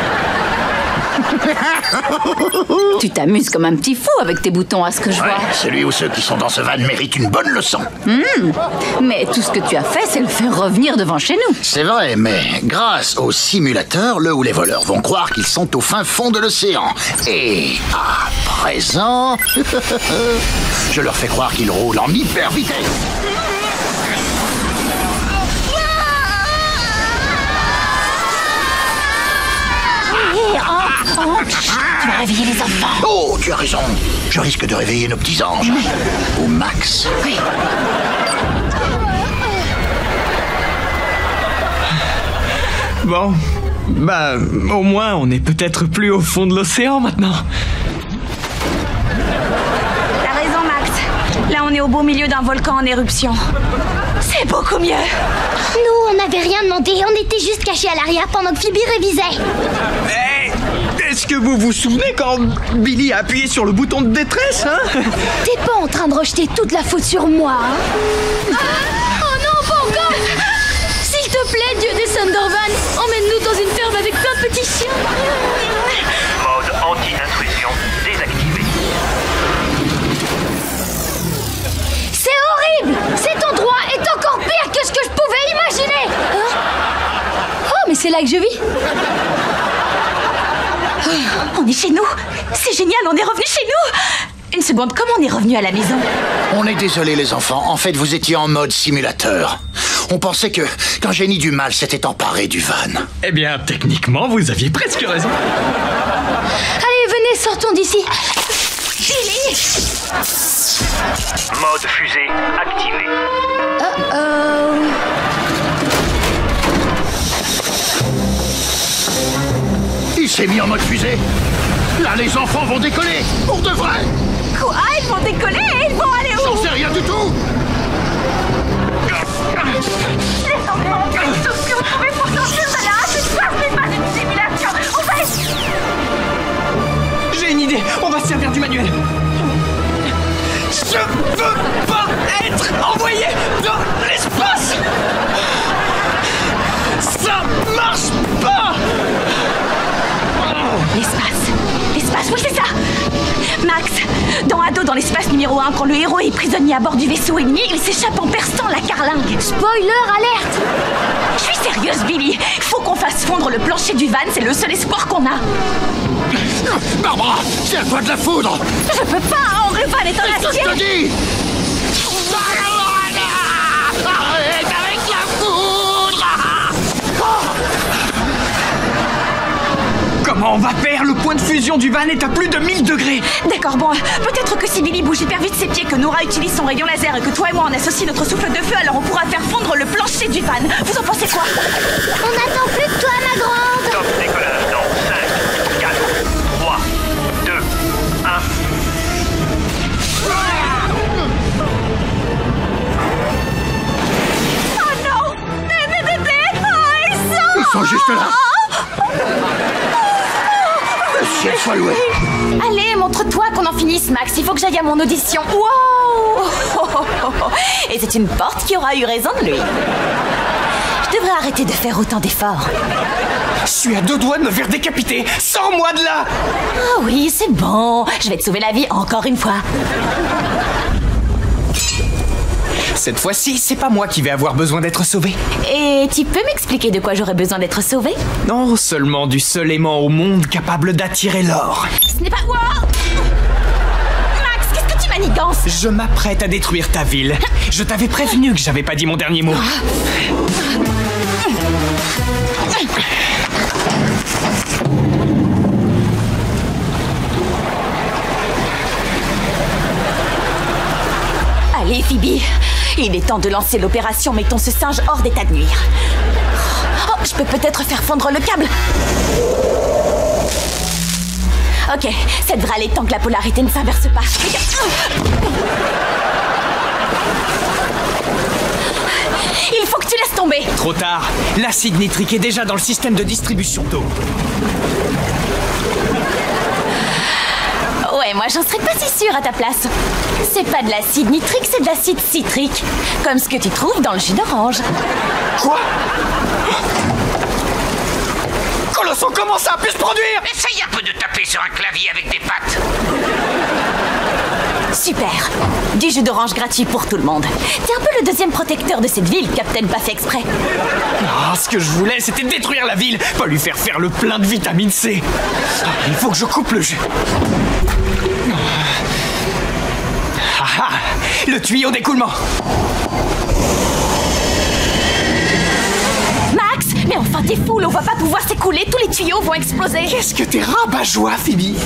Tu t'amuses comme un petit fou avec tes boutons à ce que je Ouais, vois. celui ou ceux qui sont dans ce van méritent une bonne leçon. Hmm. Mais tout ce que tu as fait, c'est le faire revenir devant chez nous. C'est vrai, mais grâce au simulateur, le ou les voleurs vont croire qu'ils sont au fin fond de l'océan. Et à présent, je leur fais croire qu'ils roulent en hyper vitesse. Oh, oh, tu vas réveiller les enfants. Oh, tu as raison. Je risque de réveiller nos petits anges. Ou Max. Oui. Bon, bah, au moins, on est peut-être plus au fond de l'océan maintenant. T'as raison, Max. Là, on est au beau milieu d'un volcan en éruption. C'est beaucoup mieux. Nous, on n'avait rien demandé, on était juste cachés à l'arrière pendant que Phoebe révisait. Hey, est-ce que vous vous souvenez quand Billy a appuyé sur le bouton de détresse, hein? T'es pas en train de rejeter toute la faute sur moi, hein? Ah, oh non, pas encore! S'il te plaît, Dieu des Thundervan, emmène-nous dans une ferme avec plein de petits chiens. Mode anti-intrusion désactivé. C'est horrible! Cet endroit est encore pire que ce que je pouvais imaginer! Hein? Oh, mais c'est là que je vis! Oh, on est chez nous! C'est génial, on est revenu chez nous! Une seconde, comment on est revenu à la maison? On est désolé les enfants, en fait vous étiez en mode simulateur. On pensait que qu'un génie du mal s'était emparé du van. Eh bien, techniquement, vous aviez presque raison. Allez, venez, sortons d'ici! Billy! Mode fusée activé. Uh-oh. Il s'est mis en mode fusée. Là, les enfants vont décoller, pour de vrai. Quoi? Ils vont décoller? Ils vont aller où? J'en sais rien du tout. Les enfants, faites tout ce que vous pouvez pour sortir de là. C'est pas, c'est pas une simulation. On va... J'ai une idée, on va se servir du manuel. Je veux pas être envoyé dans l'espace. Ça marche pas. L'espace. L'espace, oui c'est ça. Max, dans Ado dans l'espace numéro un, quand le héros est prisonnier à bord du vaisseau ennemi, il s'échappe en perçant la carlingue. Spoiler alerte! Je suis sérieuse, Billy. Faut qu'on fasse fondre le plancher du van, c'est le seul espoir qu'on a. Barbara, c'est à toi de la foudre. Je peux pas, hein, le van est en acier. Je te dis. Arrête avec la foudre. Comment on va faire? Le point de fusion du van est à plus de mille degrés. D'accord, bon, peut-être que si Billy bouge hyper vite ses pieds, que Nora utilise son rayon laser et que toi et moi on associe notre souffle de feu, alors on pourra faire fondre le plancher du van. Vous en pensez quoi? On n'attend plus que toi, ma grande. Top décollage dans cinq, quatre, trois, deux, un. Oh non! Oh, ils sont... Ils sont juste là. Le ciel soit loué. Allez, montre-toi qu'on en finisse, Max. Il faut que j'aille à mon audition. Wow! Et c'est une porte qui aura eu raison de lui. Je devrais arrêter de faire autant d'efforts. Je suis à deux doigts de me faire décapiter. Sors-moi de là. Ah oui, c'est bon. Je vais te sauver la vie encore une fois. Cette fois-ci, c'est pas moi qui vais avoir besoin d'être sauvé. Et tu peux m'expliquer de quoi j'aurais besoin d'être sauvé? Non, seulement du seul aimant au monde capable d'attirer l'or. Ce n'est pas... Wow! Max, qu'est-ce que tu manigances? Je m'apprête à détruire ta ville. Je t'avais prévenu que j'avais pas dit mon dernier mot. Allez, Phoebe. Il est temps de lancer l'opération Mettons ce singe hors d'état de nuire. Oh, je peux peut-être faire fondre le câble. Ok, ça devrait aller tant que la polarité ne s'inverse pas. Il faut que tu laisses tomber. Trop tard. L'acide nitrique est déjà dans le système de distribution d'eau. Ouais, moi j'en serais pas si sûre à ta place. C'est pas de l'acide nitrique, c'est de l'acide citrique. Comme ce que tu trouves dans le jus d'orange. Quoi? Colosson, comment ça a pu se produire? Essaye un peu de taper sur un clavier avec des pattes. Super. Du jus d'orange gratuit pour tout le monde. T'es un peu le deuxième protecteur de cette ville, Captain pas fait exprès. Ah, ce que je voulais, c'était détruire la ville, pas lui faire faire le plein de vitamine C. Ah, il faut que je coupe le jus. Ah ah, le tuyau d'écoulement. Max, mais enfin t'es fou, on va pas pouvoir s'écouler, tous les tuyaux vont exploser. Qu'est-ce que t'es rabat-joie, Phoebe?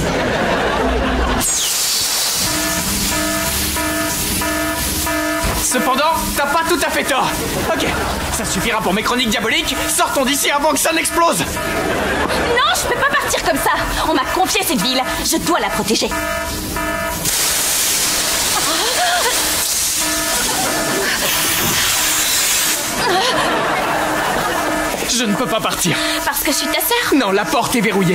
Cependant, t'as pas tout à fait tort. Ok, ça suffira pour mes chroniques diaboliques. Sortons d'ici avant que ça n'explose. Non, je peux pas partir comme ça. On m'a confié cette ville. Je dois la protéger. Je ne peux pas partir. Parce que je suis ta sœur? Non, la porte est verrouillée.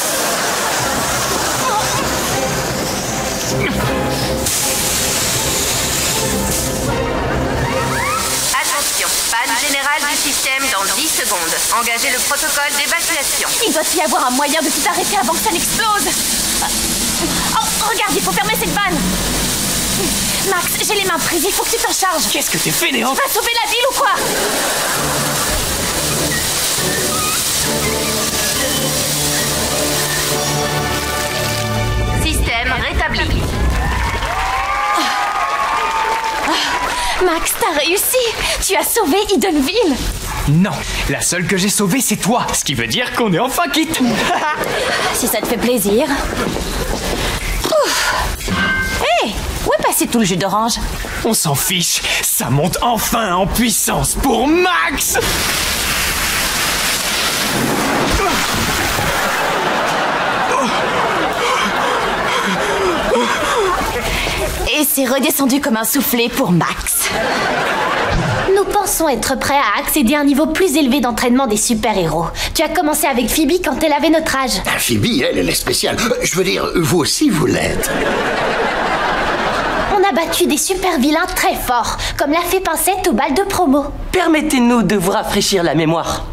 Attention, panne générale du système dans dix secondes. Engagez le protocole d'évacuation. Il doit y avoir un moyen de tout arrêter avant que ça n'explose. Oh, regarde, il faut fermer cette vanne. Max, j'ai les mains prises, il faut que tu t'en charges. Qu'est-ce que t'es fainéante? Tu vas sauver la ville ou quoi? Système rétabli. Max, t'as réussi. Tu as sauvé Edenville. Non, la seule que j'ai sauvée, c'est toi. Ce qui veut dire qu'on est enfin quitte. Si ça te fait plaisir. Hé, hey, où est passé tout le jus d'orange? On s'en fiche. Ça monte enfin en puissance pour Max. Et c'est redescendu comme un soufflet pour Max. Nous pensons être prêts à accéder à un niveau plus élevé d'entraînement des super-héros. Tu as commencé avec Phoebe quand elle avait notre âge. Ah, Phoebe, elle, elle est spéciale. Je veux dire, vous aussi, vous l'êtes. On a battu des super-vilains très forts, comme la fée Pincette au bal de promo. Permettez-nous de vous rafraîchir la mémoire.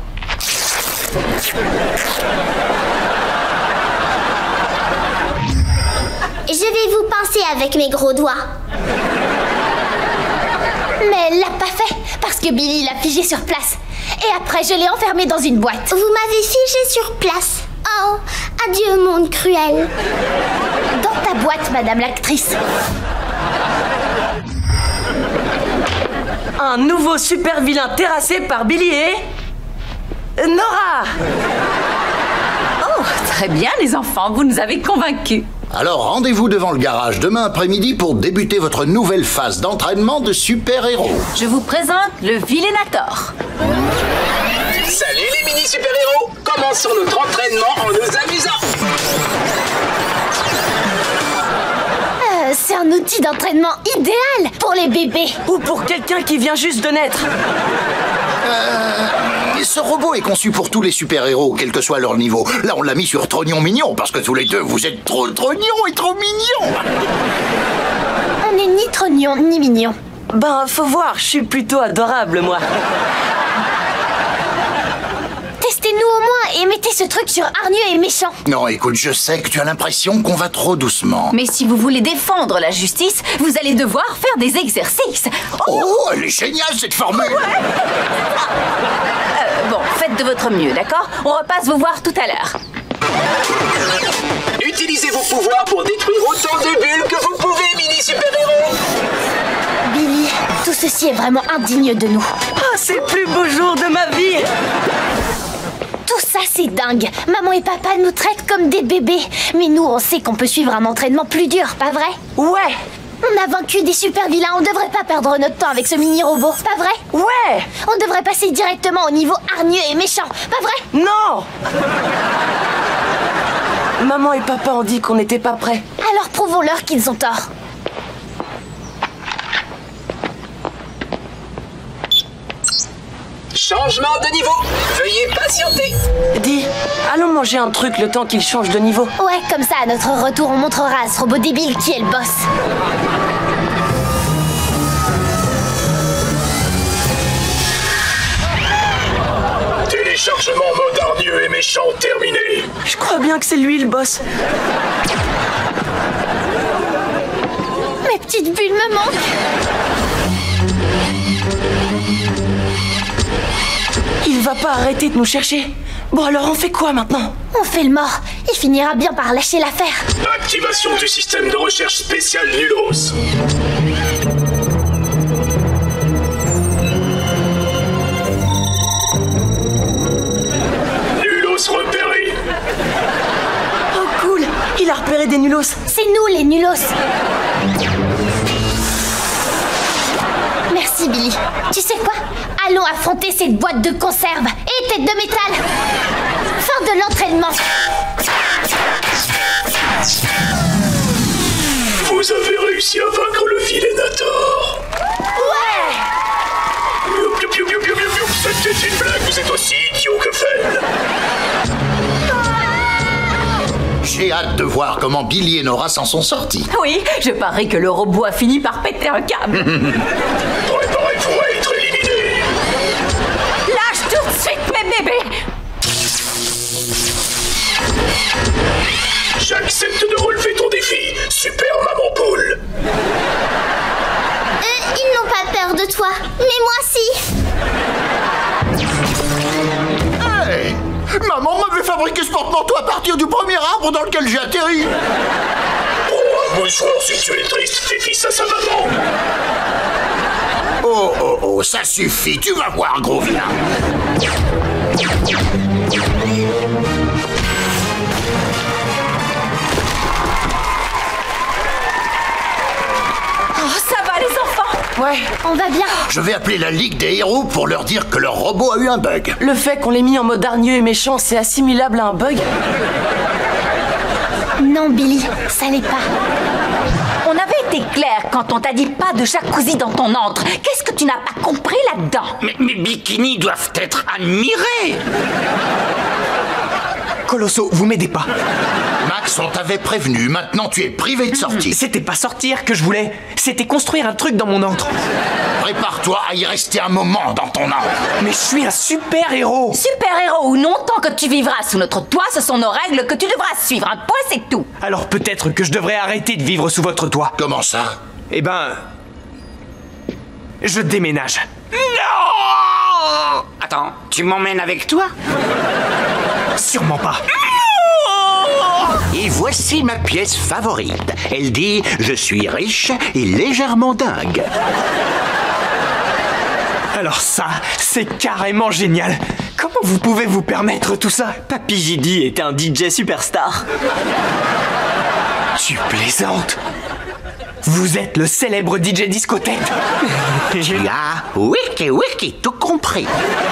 Je vais vous pincer avec mes gros doigts. Mais elle l'a pas fait, parce que Billy l'a figé sur place. Et après, je l'ai enfermé dans une boîte. Vous m'avez figé sur place. Oh, adieu monde cruel. Dans ta boîte, madame l'actrice. Un nouveau super vilain terrassé par Billy et... Nora. Oh, très bien les enfants, vous nous avez convaincus. Alors rendez-vous devant le garage demain après-midi pour débuter votre nouvelle phase d'entraînement de super-héros. Je vous présente le Villainator. Salut les mini super-héros. Commençons notre entraînement en nous amusant. Euh, c'est un outil d'entraînement idéal pour les bébés. Ou pour quelqu'un qui vient juste de naître. Euh... Ce robot est conçu pour tous les super-héros, quel que soit leur niveau. Là, on l'a mis sur Trognon Mignon, parce que tous les deux, vous êtes trop trognons et trop mignons. On n'est ni trognon, ni mignon. Ben, faut voir, je suis plutôt adorable, moi. Testez-nous au moins et mettez ce truc sur hargneux et méchant. Non, écoute, je sais que tu as l'impression qu'on va trop doucement. Mais si vous voulez défendre la justice, vous allez devoir faire des exercices. Oh, oh elle est géniale, cette formule. Ouais. euh, Bon, faites de votre mieux, d'accord? On repasse vous voir tout à l'heure. Utilisez vos pouvoirs pour détruire autant de bulles que vous pouvez, mini super-héros. Billy, tout ceci est vraiment indigne de nous. Ah, c'est le plus beau jour de ma vie. Tout ça, c'est dingue. Maman et papa nous traitent comme des bébés. Mais nous, on sait qu'on peut suivre un entraînement plus dur, pas vrai? Ouais. On a vaincu des super vilains, on devrait pas perdre notre temps avec ce mini-robot, pas vrai? Ouais. On devrait passer directement au niveau hargneux et méchant, pas vrai? Non. Maman et papa ont dit qu'on n'était pas prêts. Alors prouvons-leur qu'ils ont tort. Changement de niveau. Veuillez patienter. Dis, allons manger un truc le temps qu'il change de niveau. Ouais, comme ça, à notre retour, on montrera à ce robot débile qui est le boss. Téléchargement mode hargneux et méchant terminé. Je crois bien que c'est lui le boss. Mes petites bulles me manquent. Il va pas arrêter de nous chercher. Bon alors on fait quoi maintenant? On fait le mort. Il finira bien par lâcher l'affaire. Activation du système de recherche spécial Nulos. Nulos repéré. Oh cool, il a repéré des Nulos. C'est nous les Nulos. Merci Billy. Tu sais quoi? Allons affronter cette boîte de conserve et tête de métal. Fin de l'entraînement. Vous avez réussi à vaincre le Villainator. Ouais. C'était une blague, vous êtes aussi idiot J'ai hâte de voir comment Billy et Nora s'en sont sortis. Oui, je parie que le robot a fini par péter un câble. Préparez-vous à être éliminé. Lâche tout de suite mes bébés. J'accepte de relever ton défi, super maman poule. Euh, ils n'ont pas peur de toi, mais moi si. Hey, maman m'avait fabriqué ce porte-manteau à partir du premier arbre dans lequel j'ai atterri. Oh, un mouchoir si tu es triste, fais fils à sa maman. Oh, oh, oh, ça suffit, tu vas voir, gros vilain. Oh, ça va les enfants? Ouais. On va bien. Je vais appeler la Ligue des héros pour leur dire que leur robot a eu un bug. Le fait qu'on l'ait mis en mode hargneux et méchant, c'est assimilable à un bug? Non, Billy, ça l'est pas. On avait été clair quand on t'a dit pas de jacuzzi dans ton antre. Qu'est-ce que tu n'as pas compris là-dedans? Mais mes bikinis doivent être admirés. Colosso, vous m'aidez pas. Max, on t'avait prévenu, maintenant tu es privé de sortie. C'était pas sortir que je voulais, c'était construire un truc dans mon antre. Prépare-toi à y rester un moment dans ton antre. Mais je suis un super-héros. Super-héros ou non, tant que tu vivras sous notre toit, ce sont nos règles que tu devras suivre. Un point, c'est tout. Alors peut-être que je devrais arrêter de vivre sous votre toit. Comment ça? Eh ben... je déménage. Non! Attends, tu m'emmènes avec toi? Sûrement pas. Et voici ma pièce favorite. Elle dit « Je suis riche et légèrement dingue ». Alors ça, c'est carrément génial. Comment vous pouvez vous permettre tout ça? Papy J D est un D J superstar. Tu plaisantes? Vous êtes le célèbre D J discothèque. Tu as wiki wiki tout compris.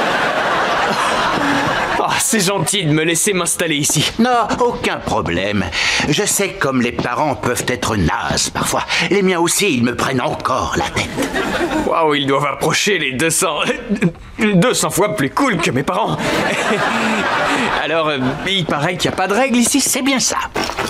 Oh, c'est gentil de me laisser m'installer ici. Non, aucun problème. Je sais comme les parents peuvent être nazes parfois. Les miens aussi, ils me prennent encore la tête. Waouh, ils doivent approcher les deux cents... deux cents fois plus cool que mes parents. Alors, euh, il paraît qu'il n'y a pas de règles ici. C'est bien ça.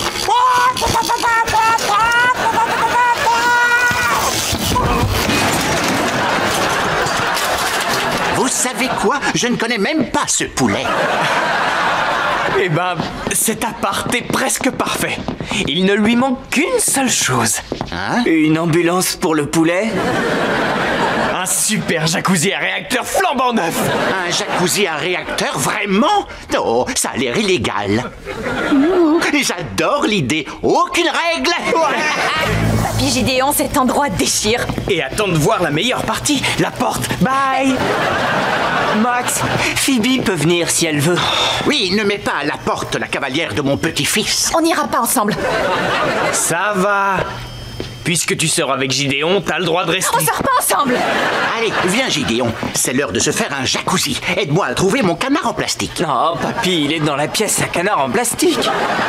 Vous savez quoi? Je ne connais même pas ce poulet. Eh ben, cet appart est presque parfait. Il ne lui manque qu'une seule chose. Hein? Une ambulance pour le poulet? Un super jacuzzi à réacteur flambant neuf. Un jacuzzi à réacteur, vraiment? Non, ça a l'air illégal. Ouh, j'adore l'idée. Aucune règle. Papy Gédéon, cet endroit déchire. Et attends de voir la meilleure partie, la porte. Bye. Max, Phoebe peut venir si elle veut. Oui, ne mets pas à la porte la cavalière de mon petit-fils. On n'ira pas ensemble. Ça va. Puisque tu sors avec Gideon, t'as le droit de rester. On sort pas ensemble. Allez, viens Gideon. C'est l'heure de se faire un jacuzzi. Aide-moi à trouver mon canard en plastique. Non, papy, il est dans la pièce à canard en plastique.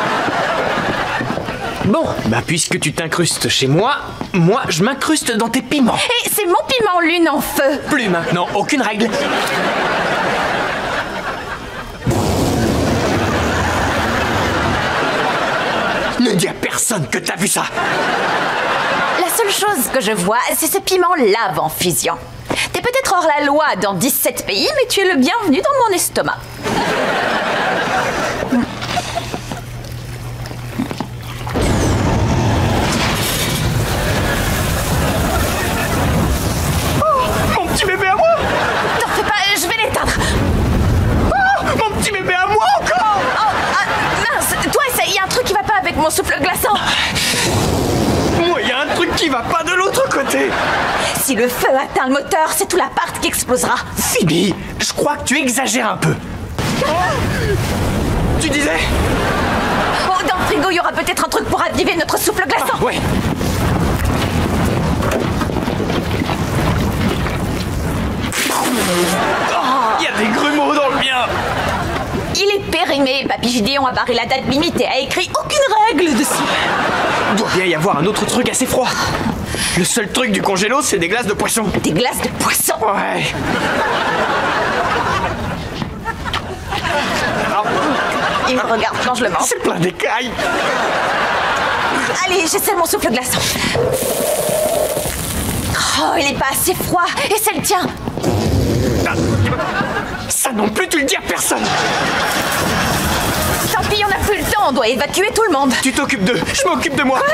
Bon, bah puisque tu t'incrustes chez moi, moi je m'incruste dans tes piments. Et c'est mon piment lune en feu. Plus maintenant, aucune règle. Ne dis à personne que t'as vu ça. La seule chose que je vois, c'est ce piment lave en fusion. T'es peut-être hors la loi dans dix-sept pays, mais tu es le bienvenu dans mon estomac. Mon petit bébé à moi! T'en fais pas, je vais l'éteindre. Oh, mon petit bébé à moi encore! Oh, ah, mince, toi, il y a un truc qui va pas avec mon souffle glaçant. Moi, il y a un truc qui va pas de l'autre côté. Si le feu atteint le moteur, c'est tout l'appart qui explosera. Phoebe, je crois que tu exagères un peu. Tu disais? Oh, dans le frigo, il y aura peut-être un truc pour aviver notre souffle glaçant. Ah, ouais. Il y a des grumeaux dans le mien. Il est périmé. Papy Gideon a barré la date limite et a écrit aucune règle dessus. Il doit bien y avoir un autre truc assez froid. Le seul truc du congélo, c'est des glaces de poisson. Des glaces de poisson? Ouais. Il me regarde quand je le mange. C'est plein d'écailles. Allez, j'essaie mon souffle glaçant. Oh, il est pas assez froid. Et c'est le tien. Ah, ça non plus, tu le dis à personne. Tant pis, on n'a plus le temps. On doit évacuer tout le monde. Tu t'occupes d'eux, je m'occupe de moi.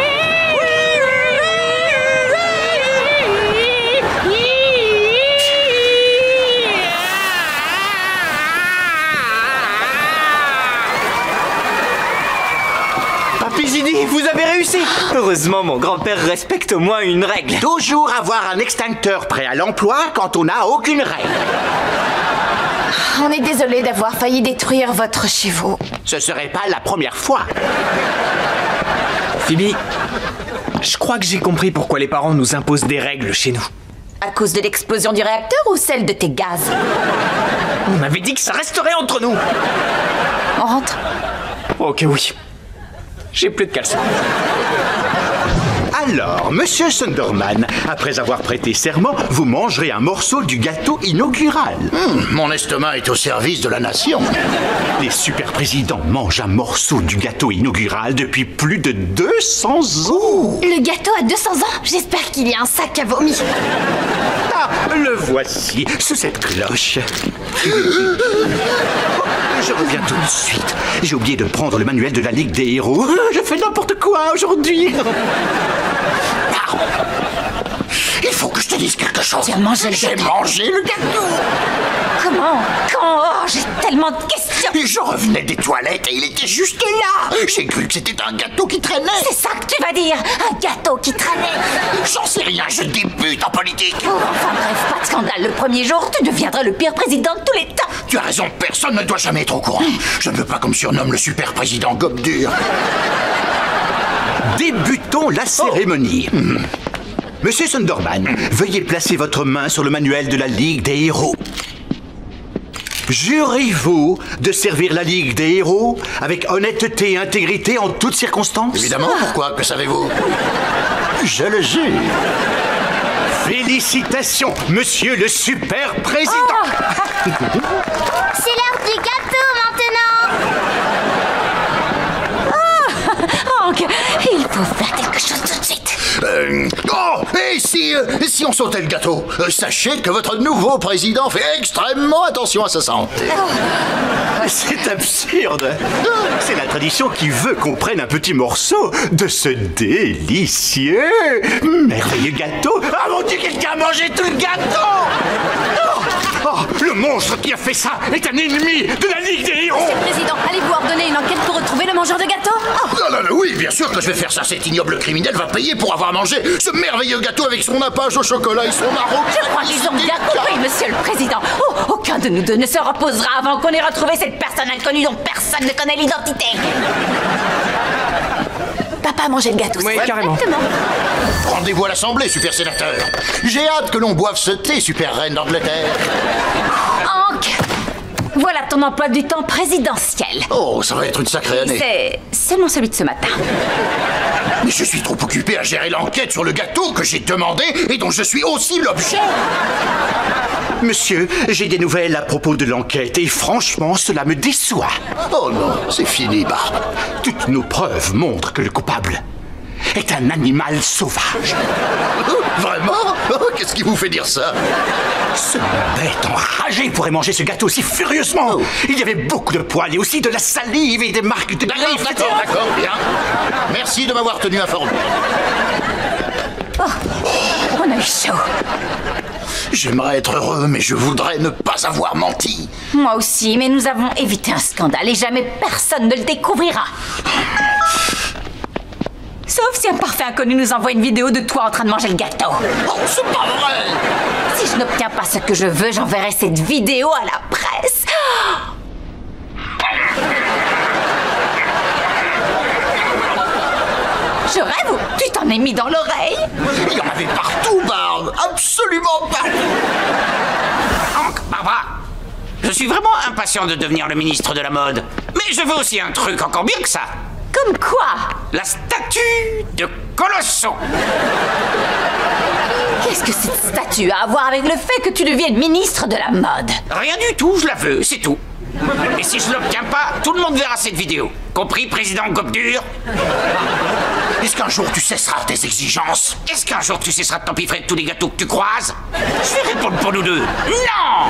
Zidi, vous avez réussi. Heureusement, mon grand-père respecte au moins une règle. Toujours avoir un extincteur prêt à l'emploi quand on n'a aucune règle. On est désolé d'avoir failli détruire votre chevaux. Ce serait pas la première fois. Phoebe, je crois que j'ai compris pourquoi les parents nous imposent des règles chez nous. À cause de l'explosion du réacteur ou celle de tes gaz? On avait dit que ça resterait entre nous. On rentre? Ok, oui. J'ai plus de caleçon. Alors, monsieur Sunderman, après avoir prêté serment, vous mangerez un morceau du gâteau inaugural. Mmh, mon estomac est au service de la nation. Les super-présidents mangent un morceau du gâteau inaugural depuis plus de deux cents ans. Le gâteau a deux cents ans? J'espère qu'il y a un sac à vomi. Ah, le voici, sous cette cloche. Je reviens tout de suite. J'ai oublié de prendre le manuel de la Ligue des héros. Je fais n'importe quoi aujourd'hui. Il faut que je te dise quelque chose. Tu as mangé le J'ai gâteau. mangé le gâteau. Comment? Quand? Oh, j'ai tellement de questions. Je revenais des toilettes et il était juste là. J'ai cru que c'était un gâteau qui traînait. C'est ça que tu vas dire? Un gâteau qui traînait? J'en sais rien, je débute en politique. Oh, enfin bref, pas de scandale. Le premier jour, tu deviendras le pire président de tous les temps. Tu as raison, personne ne doit jamais être au courant. Je ne veux pas qu'on me surnomme le super président gobe dur. Débutons la cérémonie. Oh. Mmh. Monsieur Sunderman, veuillez placer votre main sur le manuel de la Ligue des héros. Jurez-vous de servir la Ligue des héros avec honnêteté et intégrité en toutes circonstances? Évidemment, pourquoi? Que savez-vous? Je le jure. Félicitations, monsieur le super président. Oh. C'est l'heure du gâteau maintenant. Ah, Hank, il faut faire quelque chose tout de suite. Euh, oh, et si, euh, si on sautait le gâteau? euh, Sachez que votre nouveau président fait extrêmement attention à sa santé. C'est absurde. C'est la tradition qui veut qu'on prenne un petit morceau de ce délicieux, merveilleux gâteau. Ah mon Dieu, quelqu'un a mangé tout le gâteau! Oh, oh, le monstre qui a fait ça est un ennemi de la Ligue des héros! Monsieur le Président, allez-vous ordonner une enquête pour retrouver le mangeur de gâteau? Oh. Non, non, non, oui, bien sûr que je vais faire ça. Cet ignoble criminel va payer pour avoir mangé ce merveilleux gâteau avec son nappage au chocolat et son arôme. Je crois qu'ils ont bien compris, monsieur le président. Oh, aucun de nous deux ne se reposera avant qu'on ait retrouvé cette personne inconnue dont personne ne connaît l'identité. Papa a mangé le gâteau, oui, c'est carrément. Exactement. Rendez-vous à l'Assemblée, super sénateur. J'ai hâte que l'on boive ce thé, super reine d'Angleterre. Hank, voilà ton emploi du temps présidentiel. Oh, ça va être une sacrée année. C'est seulement celui de ce matin. Mais je suis trop occupé à gérer l'enquête sur le gâteau que j'ai demandé et dont je suis aussi l'objet. Monsieur, j'ai des nouvelles à propos de l'enquête et franchement, cela me déçoit. Oh non, c'est fini, Barbe. Toutes nos preuves montrent que le coupable est un animal sauvage. Vraiment? Oh, qu'est-ce qui vous fait dire ça? Ce bête enragé pourrait manger ce gâteau si furieusement. Oh. Il y avait beaucoup de poils et aussi de la salive et des marques de griffes. D'accord, d'accord, d'accord, bien. Merci de m'avoir tenu informé. Oh, on a eu chaud. J'aimerais être heureux, mais je voudrais ne pas avoir menti. Moi aussi, mais nous avons évité un scandale et jamais personne ne le découvrira. Sauf si un parfait inconnu nous envoie une vidéo de toi en train de manger le gâteau. Oh, c'est pas vrai! Si je n'obtiens pas ce que je veux, j'enverrai cette vidéo à la presse. Je rêve ou tu t'en es mis dans l'oreille? Il y en avait partout, Barbe! Absolument partout! Hank, Barbara, je suis vraiment impatient de devenir le ministre de la mode. Mais je veux aussi un truc encore mieux que ça. Comme quoi? La statue de Colosso. Qu'est-ce que cette statue a à voir avec le fait que tu deviennes ministre de la mode? Rien du tout, je la veux, c'est tout. Et si je l'obtiens pas, tout le monde verra cette vidéo. Compris, président Gobdur? Est-ce qu'un jour tu cesseras tes exigences? Est-ce qu'un jour tu cesseras de t'empiffrer de tous les gâteaux que tu croises? Je vais répondre pour nous deux. Non!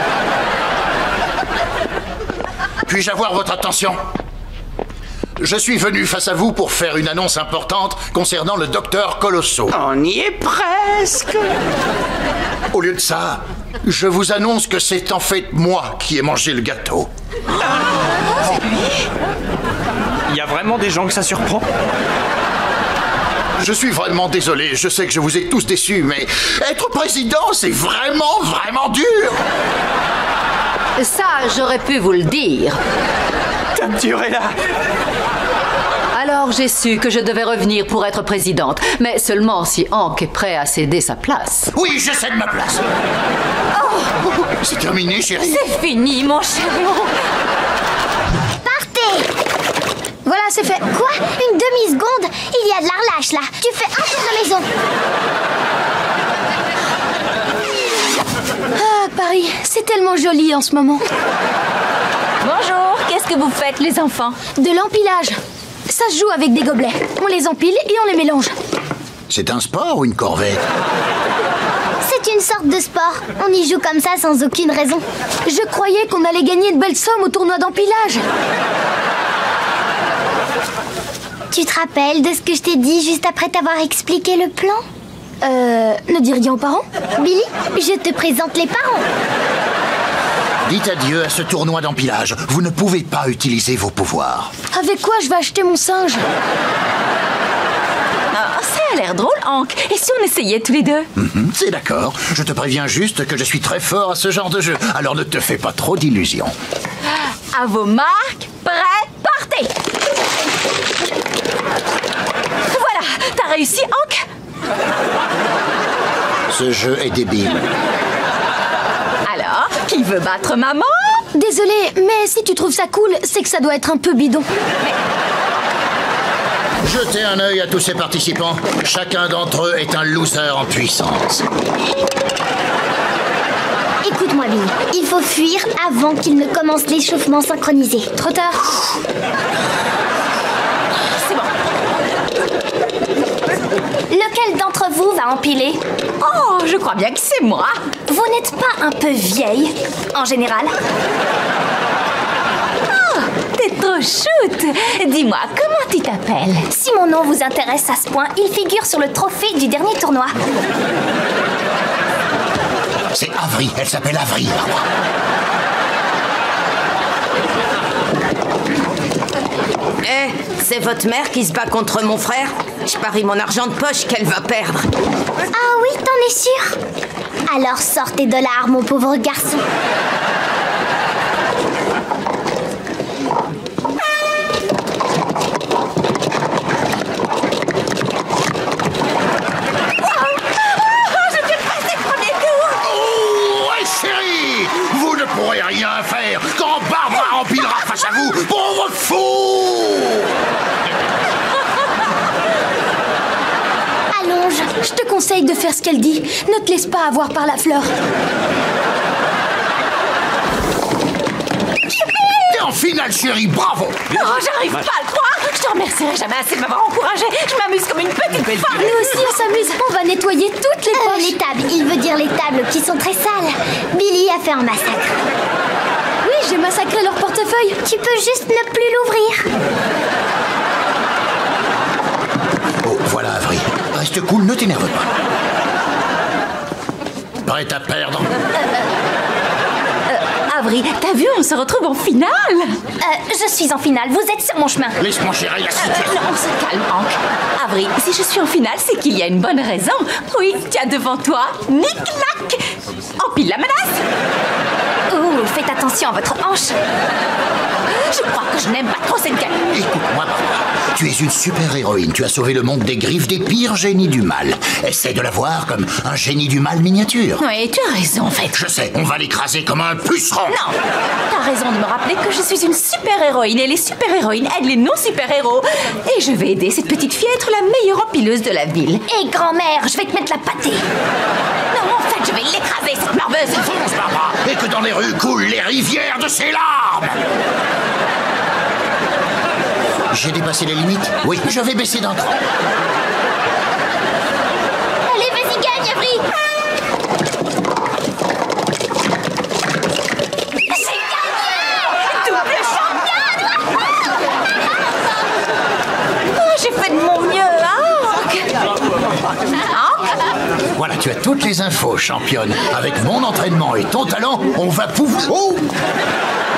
Puis-je avoir votre attention? Je suis venu face à vous pour faire une annonce importante concernant le docteur Colosso. On y est presque. Au lieu de ça, je vous annonce que c'est en fait moi qui ai mangé le gâteau. C'est lui? Il y a vraiment des gens que ça surprend? Je suis vraiment désolé, je sais que je vous ai tous déçus, mais être président, c'est vraiment, vraiment dur. Ça, j'aurais pu vous le dire. T'as là. Alors j'ai su que je devais revenir pour être présidente, mais seulement si Hank est prêt à céder sa place. Oui, je cède ma place. Oh, c'est terminé, chérie. C'est fini, mon chéri. Partez. Voilà, c'est fait. Quoi? Une demi-seconde? Il y a de la relâche, là. Tu fais un tour de maison. Ah, Paris, c'est tellement joli en ce moment. Bonjour, qu'est-ce que vous faites, les enfants? De l'empilage. Ça se joue avec des gobelets. On les empile et on les mélange. C'est un sport ou une corvette? C'est une sorte de sport. On y joue comme ça sans aucune raison. Je croyais qu'on allait gagner de belles sommes au tournoi d'empilage. Tu te rappelles de ce que je t'ai dit juste après t'avoir expliqué le plan? Euh... Ne dis rien aux parents? Billy, je te présente les parents. Dites adieu à ce tournoi d'empilage. Vous ne pouvez pas utiliser vos pouvoirs. Avec quoi je vais acheter mon singe? Ah, ça a l'air drôle, Hank. Et si on essayait tous les deux? Mm-hmm, c'est d'accord. Je te préviens juste que je suis très fort à ce genre de jeu. Alors ne te fais pas trop d'illusions. À vos marques, prêts, partez! Voilà, t'as réussi, Hank? Ce jeu est débile. Alors, qui veut battre maman? Désolée, mais si tu trouves ça cool, c'est que ça doit être un peu bidon. Mais... Jetez un œil à tous ces participants. Chacun d'entre eux est un loser en puissance. Écoute-moi, Billy. Il faut fuir avant qu'il ne commence l'échauffement synchronisé. Trop tard. C'est bon. Lequel d'entre vous va empiler? Oh, je crois bien que c'est moi. Vous n'êtes pas un peu vieille, en général? Oh, t'es trop chouette. Dis-moi, comment tu t'appelles? Si mon nom vous intéresse à ce point, il figure sur le trophée du dernier tournoi. C'est Avery, elle s'appelle Avery. Eh, hey, c'est votre mère qui se bat contre mon frère? Je parie mon argent de poche qu'elle va perdre. Ah oui, t'en es sûr? Alors sortez de l'arme, mon pauvre garçon. Rien faire quand Barbara empilera face à vous, pauvre fou! Allonge, je te conseille de faire ce qu'elle dit. Ne te laisse pas avoir par la fleur. T'es en finale, chérie, bravo! Oh, j'arrive pas à le croire. Je te remercierai jamais assez de m'avoir encouragé. Je m'amuse comme une petite femme. Nous aussi, on s'amuse. On va nettoyer toutes les poches. Euh, les tables, il veut dire les tables qui sont très sales. Billy a fait un massacre. Oui, j'ai massacré leur portefeuille. Tu peux juste ne plus l'ouvrir. Oh, voilà, Avery. Reste cool, ne t'énerve pas. Prête à perdre? Avery, t'as vu, on se retrouve en finale. Euh, je suis en finale, vous êtes sur mon chemin. Laisse-moi gérer la situation. Euh, non, on se calme, Hank. Avery, si je suis en finale, c'est qu'il y a une bonne raison. Oui, tiens devant toi, Nick-Nack. Empile la menace. Ouh, faites attention à votre hanche. Je crois que je n'aime pas trop cette game. Écoute-moi, Barbara. Tu es une super-héroïne. Tu as sauvé le monde des griffes des pires génies du mal. Essaie de la voir comme un génie du mal miniature. Oui, tu as raison, en fait. Je sais, on va l'écraser comme un puceron. Non, t'as raison de me rappeler que je suis une super-héroïne et les super-héroïnes aident les non-super-héros. Et je vais aider cette petite fille à être la meilleure empileuse de la ville. Et grand-mère, je vais te mettre la pâtée. Non, en fait, je vais l'écraser, cette marveuse. Fonce, Barbara, et que dans les rues coulent les rivières de ses larmes. armes. J'ai dépassé les limites? Oui, je vais baisser d'un cran. Allez, vas-y, gagne, Avery. J'ai gagné! Double championne! Oh, j'ai fait de mon mieux, Hank! Hank? Voilà, tu as toutes les infos, championne. Avec mon entraînement et ton talent, on va pouvoir... Oh!